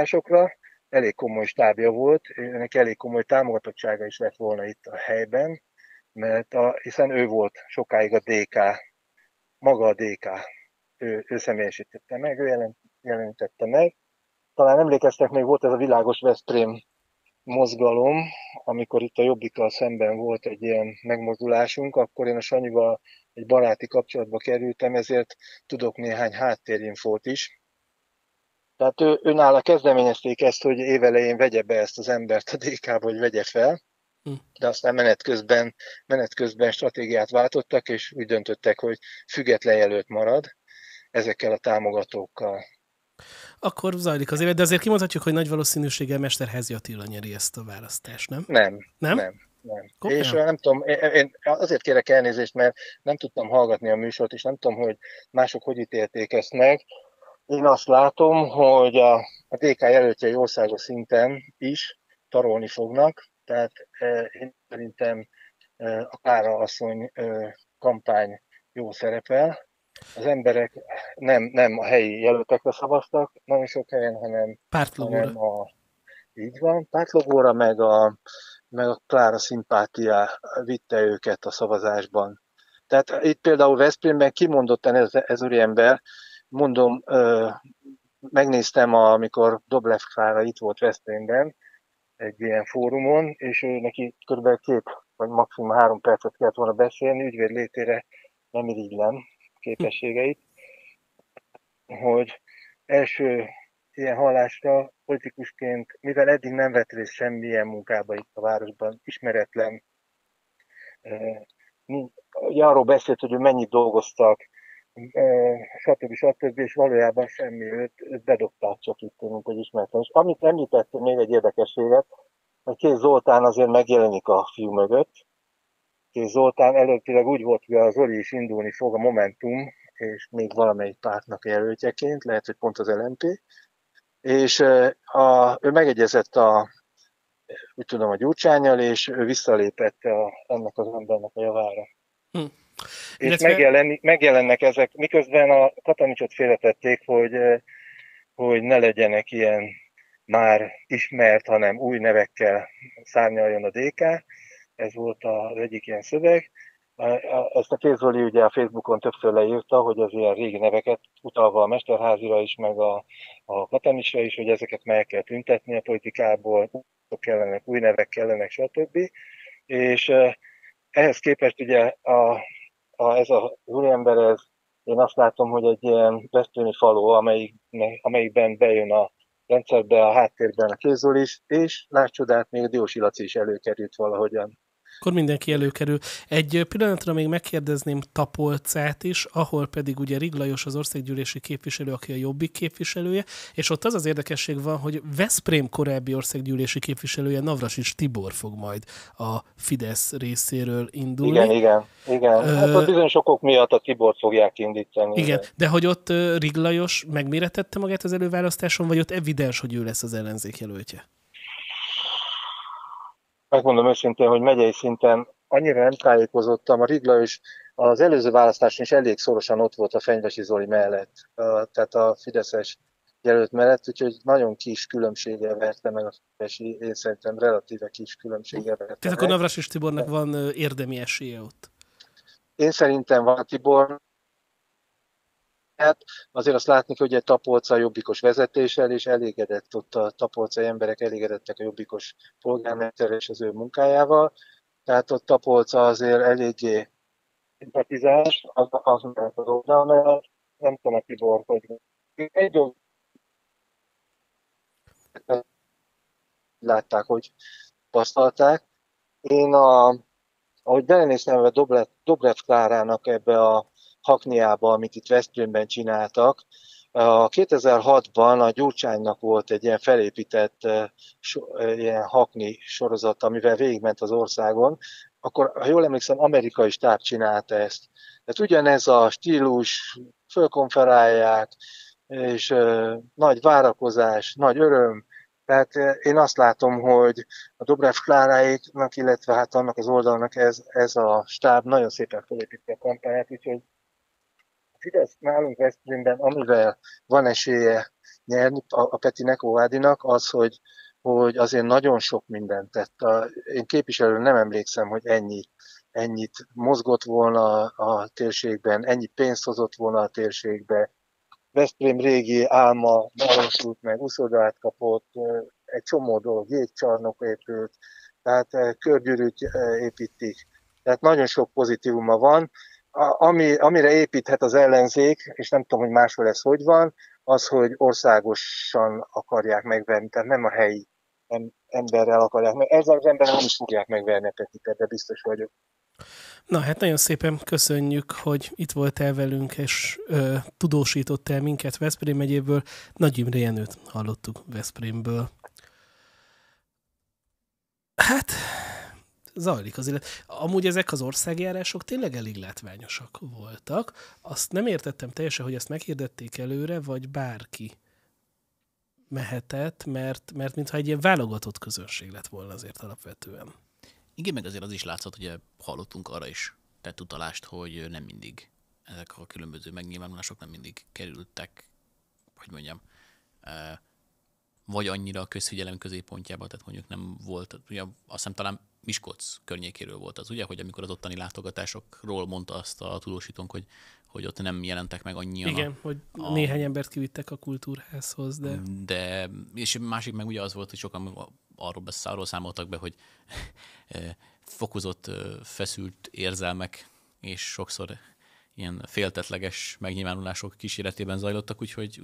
előválasztásokra, elég komoly stábja volt, neki elég komoly támogatottsága is lett volna itt a helyben, mert hiszen ő volt sokáig a DK, maga a DK, ő személyesítette meg, ő jelenítette meg. Talán emlékeztek, még volt ez a Világos Veszprém mozgalom, amikor itt a Jobbikkal szemben volt egy ilyen megmozdulásunk, akkor én a Sanyival egy baráti kapcsolatba kerültem, ezért tudok néhány háttérinfót is. Tehát őnála kezdeményezték ezt, hogy évelején vegye be ezt az embert a DK-ba, hogy vegye fel, de aztán menet közben stratégiát váltottak, és úgy döntöttek, hogy független jelölt marad ezekkel a támogatókkal. Akkor zajlik az élet, de azért kimondhatjuk, hogy nagy valószínűséggel Mesterházy Attila nyeri ezt a választást, nem? Nem. És nem tudom, én azért kérek elnézést, mert nem tudtam hallgatni a műsort, és nem tudom, hogy mások hogy ítélték ezt meg. Én azt látom, hogy a DK jelöltjei országos szinten is tarolni fognak, tehát én szerintem a Klára asszony kampány jó szerepel. Az emberek nem a helyi jelöltekre szavaztak, nagyon sok helyen, hanem így van, pártlogóra, meg a Klára szimpátia vitte őket a szavazásban. Tehát itt például Veszprémben kimondottan ez úriember, mondom, megnéztem, amikor Dobrev Klára itt volt Veszprémben, egy ilyen fórumon, és ő neki kb. 2 vagy maximum 3 percet kellett volna beszélni, ügyvéd létére nem irigylem képességeit, hogy első ilyen hallásra politikusként, mivel eddig nem vett részt semmilyen munkába itt a városban, ismeretlen, ugye arról beszélt, hogy ő mennyit dolgoztak, stb. És valójában semmi, őt bedobták csak itt, mint egy ismeretlen. És amit említettem, még egy érdekességet, hogy Kéz Zoltán azért megjelenik a fiú mögött. Kéz Zoltán előttileg úgy volt, hogy az Zoli is indulni fog, a Momentum, és még valamelyik pártnak jelöltjeként, lehet, hogy pont az LMP, és ő megegyezett a Gyurcsánnyal, és ő visszalépett ennek az embernek a javára. És megjelennek ezek, miközben a Katanicsot félretették, hogy ne legyenek ilyen már ismert, hanem új nevekkel szárnyaljon a DK. Ez volt az egyik ilyen szöveg. Ezt a Kéz Zoli ugye a Facebookon többször leírta, hogy az ilyen régi neveket, utalva a Mesterházira is, meg a Katanicsra is, hogy ezeket meg kell tüntetni a politikából, új nevek kellenek, stb. És ehhez képest ugye ez az úriember, én azt látom, hogy egy ilyen veszprémi falu, amelyikben bejön a rendszerbe, a háttérben a Kéz Zoli is, és láss csodát, még a Diósi Laci is előkerült valahogyan. Akkor mindenki előkerül. Egy pillanatra még megkérdezném Tapolcát is, ahol pedig ugye Rig Lajos az országgyűlési képviselő, aki a Jobbik képviselője, és ott az az érdekesség van, hogy Veszprém korábbi országgyűlési képviselője Navracsics Tibor fog majd a Fidesz részéről indulni. Igen. Hát ott bizonyos okok miatt a Tibort fogják indítani. Igen, de hogy ott Rig Lajos megméretette magát az előválasztáson, vagy ott evidens, hogy ő lesz az ellenzék jelöltje? Megmondom őszintén, hogy megyei szinten annyira nem tájékozottam. A Rig Lajos az előző választáson is elég szorosan ott volt a Fenyvesi Zoli mellett, tehát a fideszes jelölt mellett, úgyhogy nagyon kis különbséggel verte meg a Fenyvesi, én szerintem relatíve kis különbséggel verte meg. Tehát akkor Navracsics Tibornak van érdemi esélye ott? Én szerintem van Tibor. Hát azért azt látni, hogy egy Tapolca jobbikos vezetéssel, és elégedett ott a tapolcai emberek, elégedettek a jobbikos polgármester és az ő munkájával. Tehát ott Tapolca azért eléggé szimpatizás, az mellett az oldal mellett. Nem tudom a Tibor, hogy egy dolog látták, hogy tapasztalták. Én ahogy belenéztem a Dobrev Klárának ebbe a Hakniába, amit itt Veszprémben csináltak. 2006-ban a Gyurcsánynak volt egy ilyen felépített ilyen Hakni sorozat, amivel végigment az országon. Akkor, ha jól emlékszem, amerikai stáb csinálta ezt. Tehát ugyanez a stílus, fölkonferálják, és nagy várakozás, nagy öröm. Tehát én azt látom, hogy a Dobrev Kláráéknak, illetve hát annak az oldalnak ez a stáb nagyon szépen felépíti a kampányát, úgyhogy Fidesz nálunk Veszprémben, amivel van esélye nyerni a Peti Nekovádinak, az, hogy azért nagyon sok mindent tett. Én képviselőn nem emlékszem, hogy ennyi ennyit mozgott volna a térségben, ennyi pénzt hozott volna a térségbe. Veszprém régi álma valósult meg, uszodát kapott, egy csomó dolog, jégcsarnok épült, tehát körgyűrűt építik. Tehát nagyon sok pozitívuma van. Amire építhet az ellenzék, és nem tudom, hogy máshol ez hogy van, az, hogy országosan akarják megverni, tehát nem a helyi emberrel akarják meg. Ezzel az emberrel nem is fogják megverni a Petiket, de biztos vagyok. Na hát nagyon szépen köszönjük, hogy itt voltál velünk, és tudósítottál minket Veszprém megyéből. Nagy Imre Jenőt hallottuk Veszprémből. Hát, zajlik az élet. Amúgy ezek az országjárások tényleg elég látványosak voltak. Azt nem értettem teljesen, hogy ezt meghirdették előre, vagy bárki mehetett, mert mintha egy ilyen válogatott közönség lett volna azért alapvetően. Igen, meg azért az is látszott, hogy hallottunk arra is tett utalást, hogy nem mindig ezek a különböző megnyilvánulások nem mindig kerültek, hogy mondjam, vagy annyira a közfigyelem középpontjába, tehát mondjuk nem volt, ugye azt hiszem talán Miskolc környékéről volt az, ugye, hogy amikor az ottani látogatásokról mondta azt a tudósítónk, hogy ott nem jelentek meg annyian. Igen, hogy néhány embert kivittek a kultúrházhoz, de és másik meg ugye az volt, hogy sokan arról számoltak be, hogy fokozott, feszült érzelmek, és sokszor ilyen féltetleges megnyilvánulások kíséretében zajlottak, úgyhogy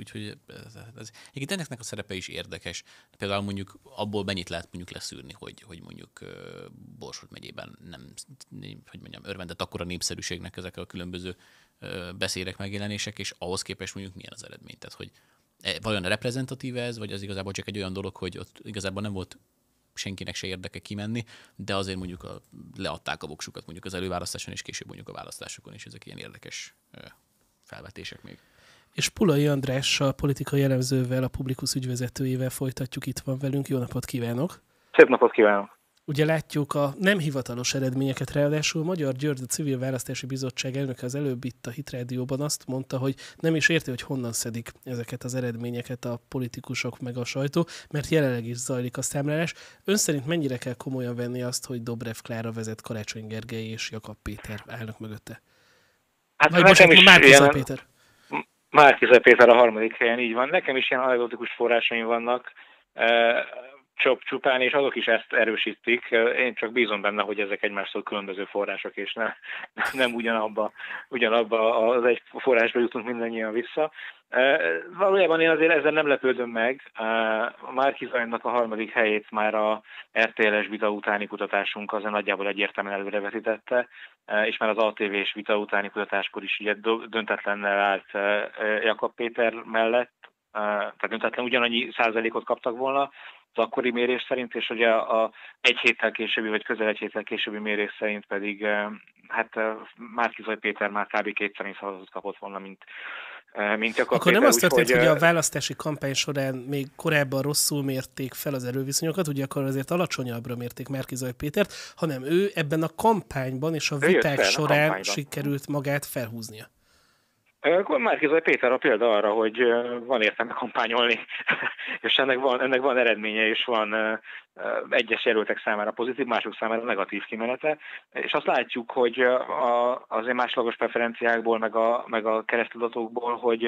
ennek a szerepe is érdekes. Például mondjuk abból mennyit lehet mondjuk leszűrni, hogy mondjuk Borsod megyében nem, hogy mondjam, örvendett akkora népszerűségnek ezek a különböző beszédek, megjelenések, és ahhoz képest mondjuk milyen az eredmény. Tehát, hogy vajon reprezentatív ez, vagy az igazából csak egy olyan dolog, hogy ott igazából nem volt senkinek se érdeke kimenni, de azért mondjuk leadták a voksukat mondjuk az előválasztáson, és később mondjuk a választásokon is ezek ilyen érdekes felvetések még. És Pulai Andrással, politikai elemzővel, a Publikus ügyvezetőjével folytatjuk, itt van velünk. Jó napot kívánok! Szép napot kívánok! Ugye látjuk a nem hivatalos eredményeket, ráadásul Magyar György, a Civil Választási Bizottság elnöke az előbb itt a Hit Rádióban azt mondta, hogy nem is érti, hogy honnan szedik ezeket az eredményeket a politikusok meg a sajtó, mert jelenleg is zajlik a számlálás. Ön szerint mennyire kell komolyan venni azt, hogy Dobrev Klára vezet, Karácsony Gergely és Jakab Péter állnak mögötte? Hát vagy bocsánat, Márki-Zay Péter. Márki-Zay Péter a harmadik helyen, így van. Nekem is ilyen anekdotikus forrásaim vannak, csupán, és azok is ezt erősítik. Én csak bízom benne, hogy ezek egymástól különböző források, és nem ugyanabba az egy forrásba jutunk mindannyian vissza. Valójában én azért ezzel nem lepődöm meg. Márki-Zaynak a harmadik helyét már a RTL-es vita utáni kutatásunk azért nagyjából egyértelműen előrevetítette, és már az ATV-s vita utáni kutatáskor is ugye döntetlennel állt Jakab Péter mellett, tehát döntetlen ugyanannyi százalékot kaptak volna az akkori mérés szerint, és ugye a egy héttel későbbi, vagy közel egy héttel későbbi mérés szerint pedig Márki-Zay Péter már kb. Kétszer szavazatot kapott volna, mint Jakab Akkor Péter. nem azt történt, hogy a választási kampány során még korábban rosszul mérték fel az erőviszonyokat, ugye akkor azért alacsonyabbra mérték Márki-Zay Pétert, hanem ő ebben a kampányban és a viták során sikerült magát felhúznia. Márki-Zay Péter a példa arra, hogy van értelme kampányolni, és ennek van eredménye, és van egyes jelöltek számára pozitív, mások számára negatív kimenete, és azt látjuk, hogy azért másodlagos preferenciákból, meg a keresztadatokból, hogy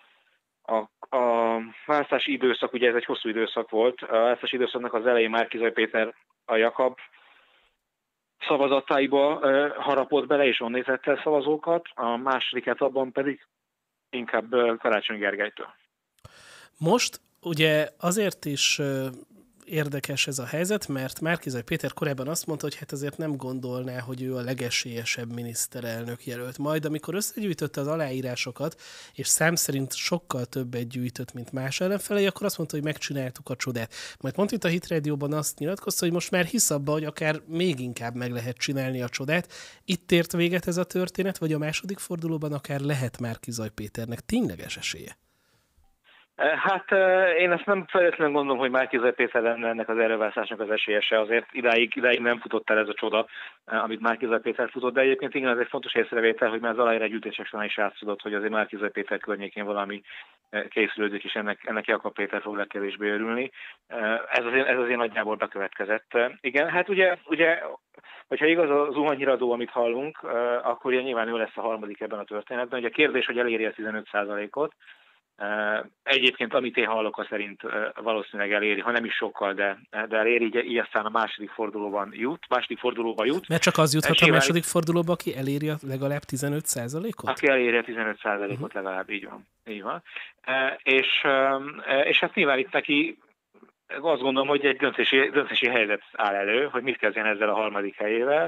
a választási időszak, ugye ez egy hosszú időszak volt, a választási időszaknak az elején Márki-Zay Péter a Jakab szavazataiba harapott bele, és onnézett el szavazókat, a második etapban pedig inkább Karácsony Gergelytől. Most ugye azért is érdekes ez a helyzet, mert Márki-Zay Péter korábban azt mondta, hogy hát azért nem gondolná, hogy ő a legesélyesebb miniszterelnök jelölt. Majd amikor összegyűjtötte az aláírásokat, és szám szerint sokkal többet gyűjtött, mint más ellenfelei, akkor azt mondta, hogy megcsináltuk a csodát. Majd pont itt a Hit Rádióban azt nyilatkozta, hogy most már hisz abba, hogy akár még inkább meg lehet csinálni a csodát. Itt ért véget ez a történet, vagy a második fordulóban akár lehet Márki-Zay Péternek tényleges esélye? Hát én ezt nem feltétlenül gondolom, hogy Márki-Zay Péter lenne ennek az erőválasztásnak az esélyese. Azért idáig nem futott el ez a csoda, amit Márki-Zay Péter futott, de egyébként igen, ez egy fontos észrevétel, hogy már az aláírásgyűjtések során is átszódott, hogy azért Márki-Zay Péter környékén valami készülődik, és ennek Jakab Péter fog legkevésbé örülni. Ez azért nagyjából bekövetkezett. Igen, hát ugye hogyha igaz a zuhanyhíradó, amit hallunk, akkor ugye nyilván ő lesz a harmadik ebben a történetben. Ugye a kérdés, hogy eléri a 15%-ot. Egyébként, amit én hallok, az szerint valószínűleg eléri, ha nem is sokkal, de eléri, így aztán a második fordulóba jut. Mert csak az juthat a második fordulóba, aki eléri a legalább 15%-ot? Aki eléri a 15%-ot legalább, így van. És hát nyilván itt neki azt gondolom, hogy egy döntési helyzet áll elő, hogy mit kezdjen ezzel a harmadik helyével.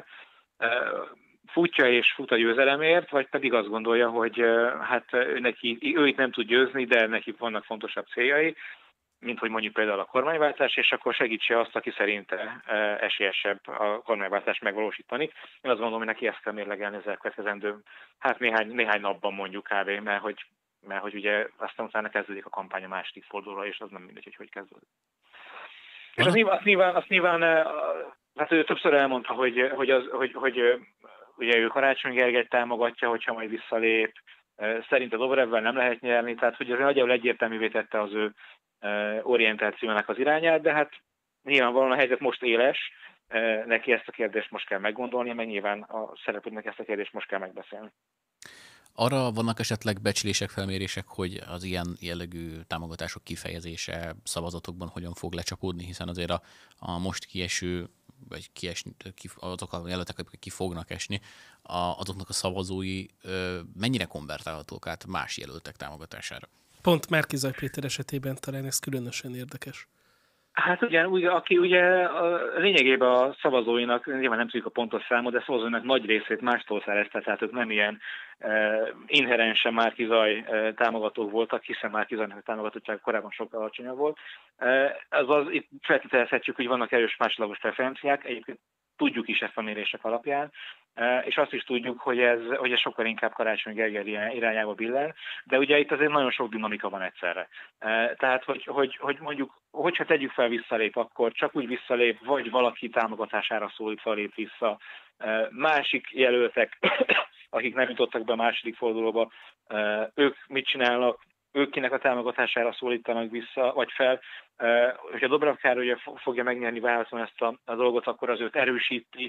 Futja és fut a győzelemért, vagy pedig azt gondolja, hogy hát ő itt nem tud győzni, de neki vannak fontosabb céljai, mint hogy mondjuk például a kormányváltás, és akkor segítse azt, aki szerinte esélyesebb a kormányváltást megvalósítani. Én azt gondolom, hogy neki ezt kell mérlegelni az elkövetkezendő, hát néhány napban mondjuk kb., mert hogy ugye aztán utána kezdődik a kampány a második fordulóra, és az nem mindegy, hogy kezdődik. És azt nyilván hát ő többször elmondta, hogy ugye ő Karácsony Gergelyt támogatja, hogyha majd visszalép. Szerinte Dobrevvel nem lehet nyerni, tehát hogy nagyjából egyértelművé tette az ő orientációnak az irányát, de hát nyilvánvalóan a helyzet most éles, neki ezt a kérdést most kell meggondolni, meg nyilván a szereplőknek ezt a kérdést most kell megbeszélni. Arra vannak esetleg becslések, felmérések, hogy az ilyen jellegű támogatások kifejezése szavazatokban hogyan fog lecsapódni, hiszen azért a most kieső, vagy azok a jelöltek, akik ki fognak esni, azoknak a szavazói mennyire konvertálhatók át más jelöltek támogatására? Pont Márki-Zay Péter esetében talán ez különösen érdekes. Hát aki ugye lényegében a szavazóinak, nyilván nem tudjuk a pontos számot, de szavazóinak nagy részét mástól szerezte, tehát ők nem ilyen inherensen Márki-Zay támogatók voltak, hiszen Márki-Zaynak a támogatottsága korábban sokkal alacsonyabb volt. Itt feltételezhetjük, hogy vannak erős másodlagos preferenciák, egyébként tudjuk is ezt a mérések alapján, és azt is tudjuk, hogy ez sokkal inkább Karácsony Gergely irányába billen, de ugye itt azért nagyon sok dinamika van egyszerre. Tehát, hogy mondjuk, hogyha tegyük fel visszalép, akkor csak úgy visszalép, vagy valaki támogatására szólítva lép vissza. Másik jelöltek, akik nem jutottak be a második fordulóba, ők mit csinálnak, ők kinek a támogatására szólítanak vissza, vagy fel. Hogyha Dobrev Károly fogja megnyerni válaszolni ezt a dolgot, akkor az őt erősíti,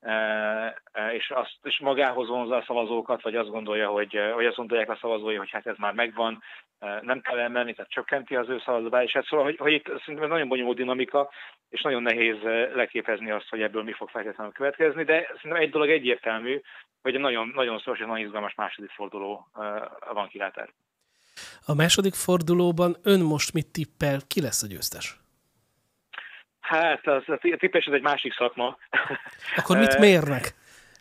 és magához vonzza a szavazókat, vagy azt gondolja, hogy azt gondolják a szavazói, hogy hát ez már megvan, nem kell elmenni, tehát csökkenti az ő szavazóbázisát. Szóval, hogy itt szerintem nagyon bonyolult dinamika, és nagyon nehéz leképezni azt, hogy ebből mi fog feltétlenül következni, de szerintem egy dolog egyértelmű, hogy nagyon, nagyon szoros és nagyon izgalmas második forduló van kilátás. A második fordulóban ön most mit tippel, ki lesz a győztes? Hát a tippes ez egy másik szakma. Akkor mit mérnek?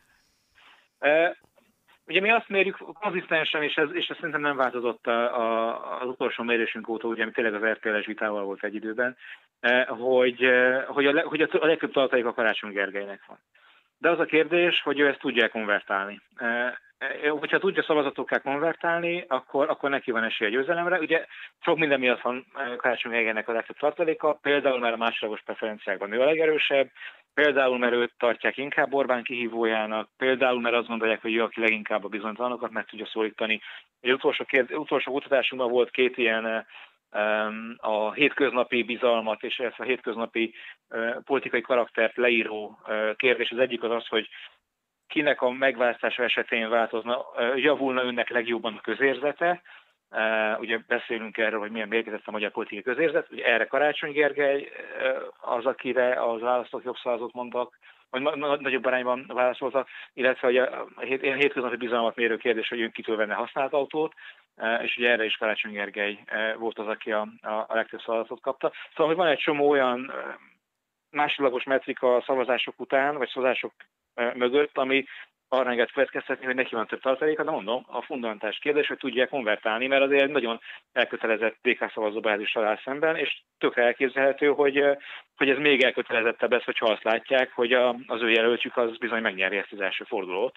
Ugye mi azt mérjük konzisztensen, és ez szerintem nem változott az utolsó mérésünk óta, ugye, ami tényleg az RTL-es vitával volt egy időben, hogy a legtöbb tartalék a Karácsony Gergelynek van. De az a kérdés, hogy ő ezt tudja konvertálni. Hogyha tudja szavazatokká konvertálni, akkor neki van esélye a győzelemre. Ugye sok minden miatt van Karácsony Gergelynek a legtöbb tartaléka, például mert a másodlagos preferenciákban ő a legerősebb, például mert őt tartják inkább Orbán kihívójának, például mert azt gondolják, hogy ő aki leginkább a bizonytalanokat meg tudja szólítani. Egy utolsó kutatásunkban volt két ilyen a hétköznapi bizalmat és ezt a hétköznapi politikai karaktert leíró kérdés. Az egyik az, hogy kinek a megválasztása esetén javulna önnek legjobban a közérzete. Ugye beszélünk erről, hogy milyen mérgezett a magyar politikai közérzet. Ugye erre Karácsony Gergely az, akire az választók jobb szavazót mondtak, vagy nagyobb arányban válaszoltak, illetve hogy a hétköznapi bizalmat mérő kérdés, hogy ön kitől venne használt autót, és ugye erre is Karácsony Gergely volt az, aki a legtöbb szavazatot kapta. Szóval, hogy van egy csomó olyan másodlagos metrika a szavazások után, vagy szavazások mögött, ami arra enged következtetni, hogy neki van több tartaléka, de mondom, a fundamentális kérdés, hogy tudják konvertálni, mert azért egy nagyon elkötelezett DK szavazóbázissal áll szemben, és tökre elképzelhető, hogy ez még elkötelezettebb lesz, hogyha azt látják, hogy az ő jelöltjük az bizony megnyeri ezt az első fordulót.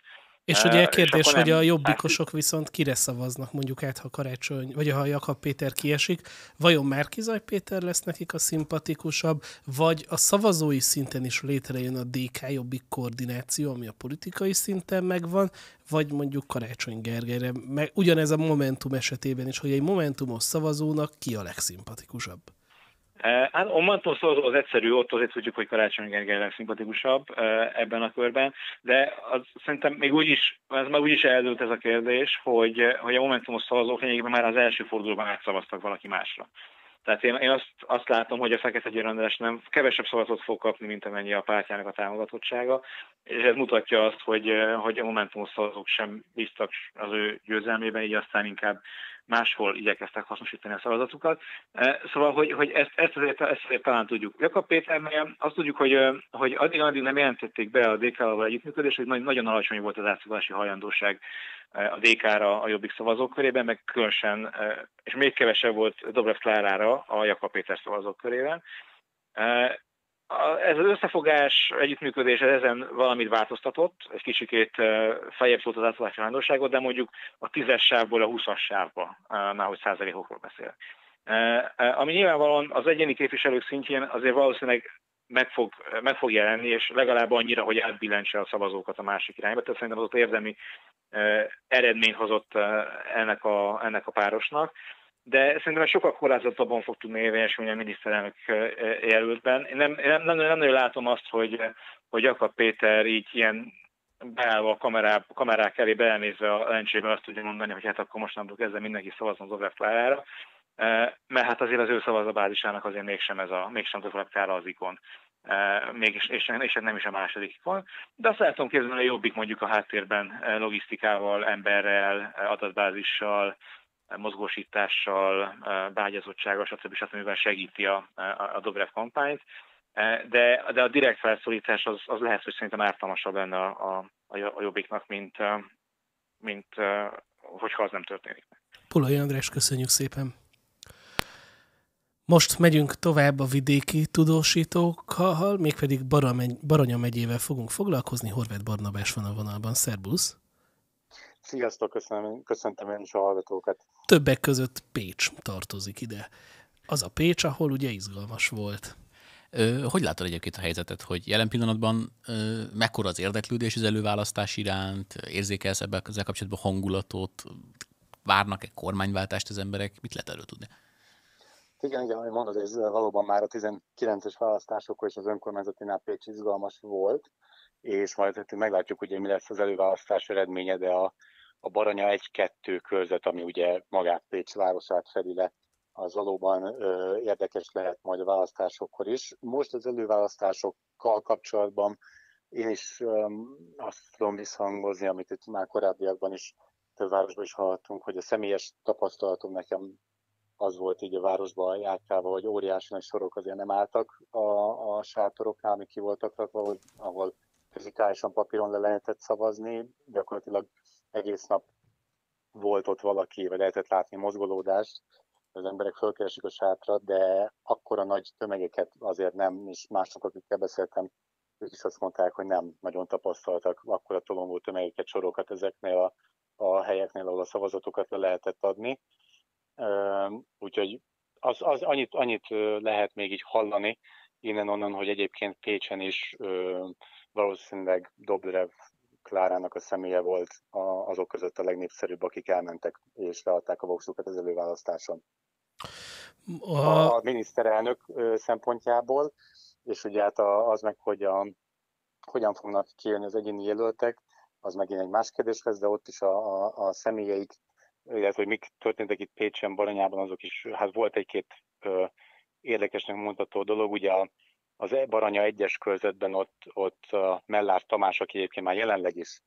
És ugye kérdés, hogy a jobbikosok viszont kire szavaznak, mondjuk át, ha Karácsony, vagy ha Jakab Péter kiesik, vajon Márki-Zay Péter lesz nekik a szimpatikusabb, vagy a szavazói szinten is létrejön a DK-Jobbik koordináció, ami a politikai szinten megvan, vagy mondjuk Karácsony Gergelyre. Ugyanez a Momentum esetében is, hogy egy Momentumos szavazónak ki a legszimpatikusabb. Hát a Momentum szavazó az egyszerű, ott azért tudjuk, hogy Karácsony Gergely legszimpatikusabb ebben a körben, de szerintem még úgyis eldőlt ez a kérdés, hogy a Momentumos szavazók lényegében már az első fordulóban átszavaztak valaki másra. Tehát én azt látom, hogy a Fekete Győr András nem kevesebb szavazatot fog kapni, mint amennyi a pártjának a támogatottsága, és ez mutatja azt, hogy a Momentumos szavazók sem bíztak az ő győzelmében, így aztán inkább máshol igyekeztek hasznosítani a szavazatukat. Szóval, hogy ezt azért talán tudjuk. Jakab Péternél azt tudjuk, hogy addig nem jelentették be a DK-val együttműködést, hogy nagyon alacsony volt az átszavazási hajlandóság a DK-ra a Jobbik szavazók körében, meg különösen, és még kevesebb volt Dobrev Klárára a Jakab Péter szavazók körében. Ez az összefogás, együttműködés ezen valamit változtatott, egy kicsikét feljebb szólt az átszavazási hajlandóságot, de mondjuk a 10-es sávból a 20-as sávba, már hogy százalékokról beszél. Ami nyilvánvalóan az egyéni képviselők szintjén azért valószínűleg meg fog jelenni, és legalább annyira, hogy átbillentse a szavazókat a másik irányba. Tehát szerintem az ott érdemi eredményt hozott ennek a párosnak. De szerintem sokkal korlátozottabban fog tudni érvényesülni a miniszterelnök jelöltben. Én nem nagyon látom azt, hogy Jakab Péter így ilyen beállva a kamerák elé belenézve a lencsébe azt tudja mondani, hogy hát akkor mostantól kezdve mindenki szavazzon Dobrev Klárára, mert hát azért az ő szavazóbázisának azért mégsem Dobrev Klára az ikon. És nem is a második ikon. De azt látom képzelni, hogy a Jobbik mondjuk a háttérben logisztikával, emberrel, adatbázissal, mozgósítással, bágyazottsággal, stb. Segíti a Dobrev kampányt, de a direkt felszólítás az lehet, hogy szerintem ártalmasabb lenne a Jobbiknak, mint hogyha az nem történik. Pulai András, köszönjük szépen! Most megyünk tovább a vidéki tudósítókkal, mégpedig Baranya megyével fogunk foglalkozni. Horváth Barnabás van a vonalban. Szerbusz! Sziasztok, köszöntöm én is a hallgatókat. Többek között Pécs tartozik ide. Az a Pécs, ahol ugye izgalmas volt. Hogy látod egyébként a helyzetet, hogy jelen pillanatban mekkora az érdeklődés az előválasztás iránt, érzékelsz ezzel kapcsolatban hangulatot, várnak-e kormányváltást az emberek, mit lehet erről tudni? Igen, ahogy mondod, ez valóban már a 19-es választásokon és az önkormányzatinál Pécs izgalmas volt, és majd meglátjuk, hogy mi lesz az előválasztás eredménye, de a Baranya 1-2 körzet, ami ugye magát Pécs városát fedi le, az valóban érdekes lehet majd a választásokkor is. Most az előválasztásokkal kapcsolatban én is azt tudom visszhangozni, amit itt már korábbiakban is több városban is hallottunk, hogy a személyes tapasztalatom nekem az volt így a városban járkálva, hogy óriási nagy sorok azért nem álltak a sátoroknál, amik ki voltak rakva, ahol fizikálisan papíron le lehetett szavazni, gyakorlatilag egész nap volt ott valaki, vagy lehetett látni mozgolódást, az emberek fölkeresik a sátrat, de akkora nagy tömegeket azért nem, és mások, akikkel beszéltem, ők is azt mondták, hogy nem nagyon tapasztaltak akkora tolongó tömegeket, sorokat ezeknél a helyeknél, ahol a szavazatokat le lehetett adni. Úgyhogy annyit lehet még így hallani innen-onnan, hogy egyébként Pécsen is valószínűleg Dobrev Klárának a személye volt azok között a legnépszerűbb, akik elmentek és leadták a voksukat az előválasztáson. A miniszterelnök szempontjából, és ugye hát az meg, hogy hogyan fognak kijönni az egyéni jelöltek, az megint egy más kérdés lesz, de ott is a személyeik, illetve hogy mik történtek itt Pécsen, Baranyában, azok is, hát volt egy-két érdekesnek mondható dolog, ugye az Baranya 1-es körzetben ott Mellár Tamás, aki egyébként már jelenleg is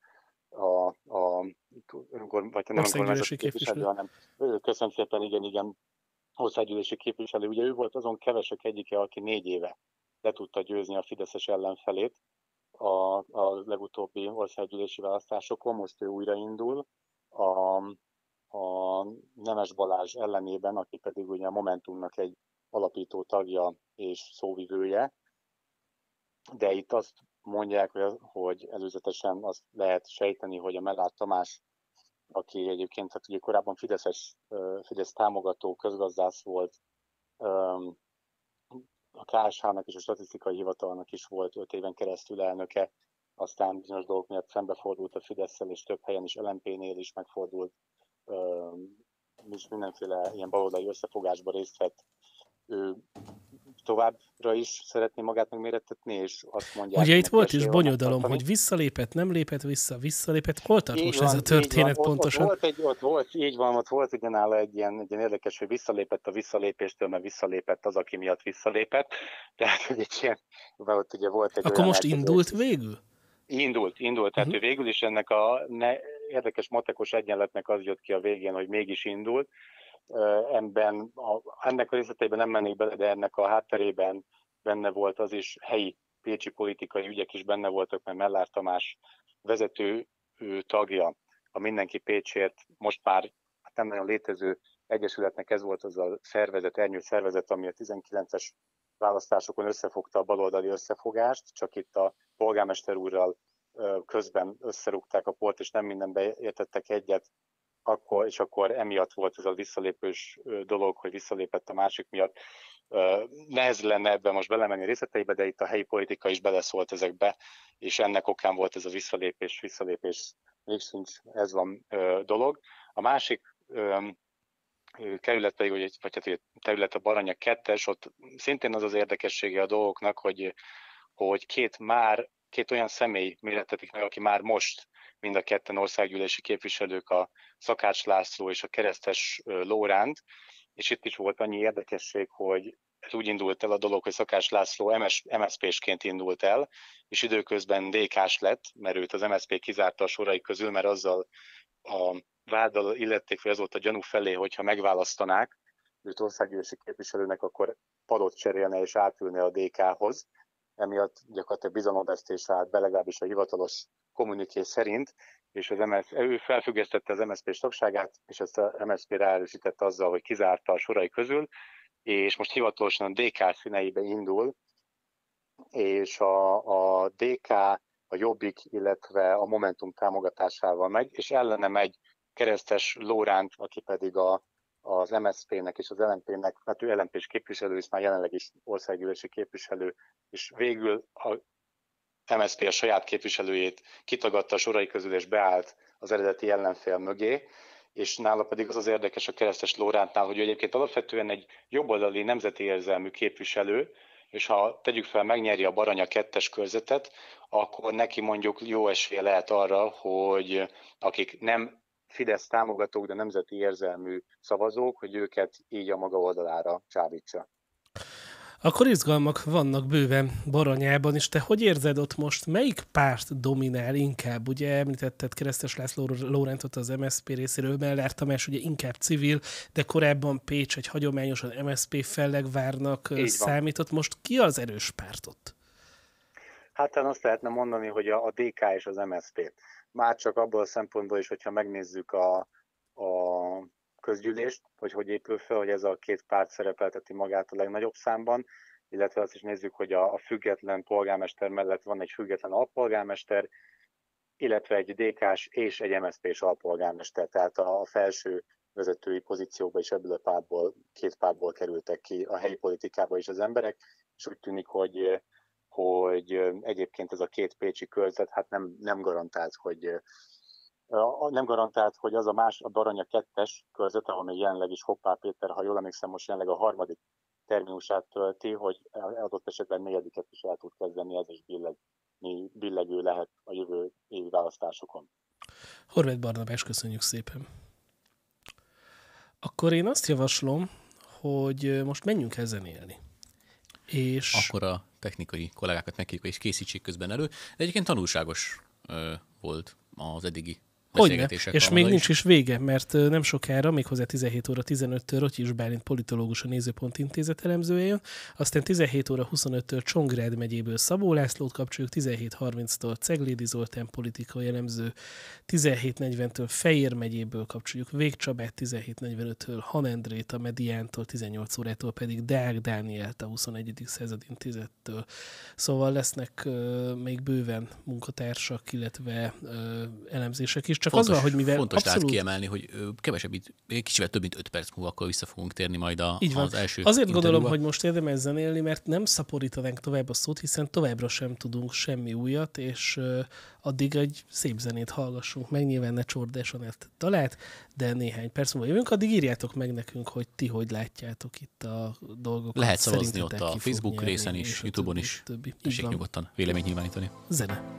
országgyűlési képviselő, hanem köszönöm szépen, igen, országgyűlési képviselő. Ugye ő volt azon kevesek egyike, aki 4 éve le tudta győzni a fideszes ellenfelét a legutóbbi országgyűlési választásokon, most ő újraindul. A Nemes Balázs ellenében, aki pedig ugye a Momentumnak egy alapító tagja és szóvivője. De itt azt mondják, hogy előzetesen azt lehet sejteni, hogy a Mellár Tamás, aki egyébként hát ugye korábban Fidesz támogató közgazdász volt, a KSH-nak és a Statisztikai Hivatalnak is volt 5 éven keresztül elnöke, aztán bizonyos dolgok miatt szembefordult a Fidesszel, és több helyen is LMP-nél is megfordult, és mindenféle ilyen baloldali összefogásba részt vett. Ő továbbra is szeretné magát megmérettetni, és azt mondják... Ugye itt volt is bonyodalom, hogy visszalépett, nem lépett vissza, visszalépett. Hol tart most ez a történet pontosan? Ott volt ugyanála egy ilyen érdekes, hogy visszalépett a visszalépéstől, mert visszalépett az, aki miatt visszalépett. Tehát, hogy egy ilyen, ugye volt egy akkor most indult végül? Indult. Tehát ő végül is ennek a érdekes matekos egyenletnek az jött ki a végén, hogy mégis indult. Ennek a részleteiben nem mennék bele, de ennek a hátterében benne volt az is, helyi pécsi politikai ügyek is benne voltak, mert Mellár Tamás vezető tagja a Mindenki Pécsért, most már nem nagyon létező egyesületnek ez volt az a szervezet, ernyő szervezet, ami a 19-es választásokon összefogta a baloldali összefogást, csak itt a polgármester úrral közben összerúgták a port, és nem mindenben értettek egyet, akkor emiatt volt ez a visszalépős dolog, hogy visszalépett a másik miatt. Nehéz lenne ebben most belemenni részleteibe, de itt a helyi politika is beleszólt ezekbe, és ennek okán volt ez a visszalépés még sincs, ez van dolog. A másik kerület pedig, vagy terület a Baranya 2-es, ott szintén az az érdekessége a dolgoknak, hogy két olyan személy mérettetik meg, aki már most mind a ketten országgyűlési képviselők, a Szakács László és a Keresztes Lóránt, és itt is volt annyi érdekesség, hogy ez úgy indult el a dolog, hogy Szakács László MSZP-sként indult el, és időközben DK-s lett, mert őt az MSZP kizárta a sorai közül, mert azzal a váddal illették, vagy az volt a gyanú felé, hogyha megválasztanák őt országgyűlési képviselőnek, akkor padot cserélne és átülne a DK-hoz. Emiatt gyakorlatilag bizalomvesztés állt be, legalábbis a hivatalos kommuniké szerint, és ő felfüggesztette az MSZP tagságát, és ezt a MSZP ráerősítette azzal, hogy kizárta a sorai közül, és most hivatalosan a DK színeibe indul, és a DK, a Jobbik, illetve a Momentum támogatásával megy, és ellene megy Keresztes Lóránt, aki pedig az MSZP-nek és az LMP-nek, hát ő LMP-s képviselő, és már jelenleg is országgyűlési képviselő, és végül a MSZP a saját képviselőjét kitagadta a sorai közül, és beállt az eredeti ellenfél mögé, és nála pedig az az érdekes a Keresztes Lórántnál, hogy ő egyébként alapvetően egy jobboldali nemzeti érzelmű képviselő, és ha tegyük fel, megnyeri a Baranya 2-es körzetet, akkor neki mondjuk jó esélye lehet arra, hogy akik nem Fidesz támogatók, de nemzeti érzelmű szavazók, hogy őket így a maga oldalára csábítsa. Akkor izgalmak vannak bőven Baranyában is. Te hogy érzed ott most, melyik párt dominál inkább? Ugye említetted Keresztes László Lórántot az MSZP részéről, Mellár Tamás ugye inkább civil, de korábban Pécs egy hagyományosan MSZP fellegvárnak számított. Most ki az erős párt ott? Hát azt lehetne mondani, hogy a DK és az MSZP. Már csak abból a szempontból is, hogyha megnézzük a közgyűlést, hogy épül fel, hogy ez a két párt szerepelteti magát a legnagyobb számban, illetve azt is nézzük, hogy a független polgármester mellett van egy független alpolgármester, illetve egy DK-s és egy MSZP-s alpolgármester, tehát a felső vezetői pozícióba is ebből a pártból, két pártból kerültek ki a helyi politikába is az emberek, és úgy tűnik, hogy egyébként ez a két pécsi körzet hát nem garantált, hogy az a Baranya 2-es körzet, ahol még jelenleg is Hoppá Péter, ha jól emlékszem, most jelenleg a harmadik terminusát tölti, hogy adott esetben negyediket is el tud kezdeni, ez is billegő lehet a jövő évi választásokon. Horváth Barnabás, köszönjük szépen. Akkor én azt javaslom, hogy most menjünk el zenélni. És... Akkor a technikai kollégákat megkérjük, és készítsék közben elő. De egyébként tanulságos volt az eddigi beszélgetések. És még nincs is vége, mert nem sokára, méghozzá 17 óra 15-től Rottyis Bálint politológus, a Nézőpont Intézet elemzője jön, aztán 17 óra 25-től Csongrád megyéből Szabó Lászlót kapcsoljuk, 17:30-tól Ceglédi Zoltán politikai elemző, 17:40-től Fejér megyéből kapcsoljuk Vég Csabát, 17:45-től Han Endrét a Mediántól, 18 órától pedig Deák Dánielt a 21. század intézettől. Szóval lesznek még bőven munkatársak, illetve elemzések is. Csak fontos, az van, hogy mivel fontos abszolút... kiemelni, hogy kicsivel több mint 5 perc múlva akkor vissza fogunk térni majd az első Azért gondolom, hogy most érdemes zenélni, mert nem szaporítanánk tovább a szót, hiszen továbbra sem tudunk semmi újat, és addig egy szép zenét hallgassunk meg. Nyilván ne Csordás Anett dalát, de néhány perc múlva jövünk. Addig írjátok meg nekünk, hogy ti hogy látjátok itt a dolgokat. Lehet szavazni ott a Facebook részen is, YouTube-on is. Tessék nyugodtan véleményt nyilvánítani. Zene.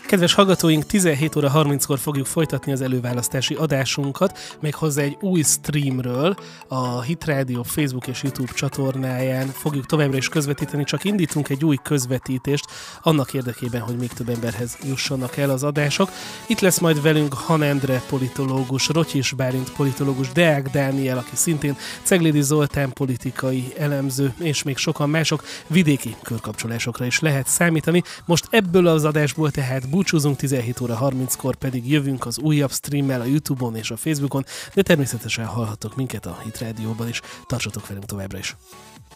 Kedves hallgatóink, 17 óra 30-kor fogjuk folytatni az előválasztási adásunkat, méghozzá egy új streamről, a Hit Radio Facebook és YouTube csatornáján fogjuk továbbra is közvetíteni, csak indítunk egy új közvetítést annak érdekében, hogy még több emberhez jussanak el az adások. Itt lesz majd velünk Han Endre politológus, Rotyis Bálint politológus, Deák Dániel, aki szintén Ceglédi Zoltán politikai elemző, és még sokan mások. Vidéki körkapcsolásokra is lehet számítani. Most ebből az adásból tehát búcsúzunk, 17 óra 30-kor pedig jövünk az újabb streammel a YouTube-on és a Facebookon, de természetesen hallhattok minket a Hit Rádióban is. Tartsatok velünk továbbra is!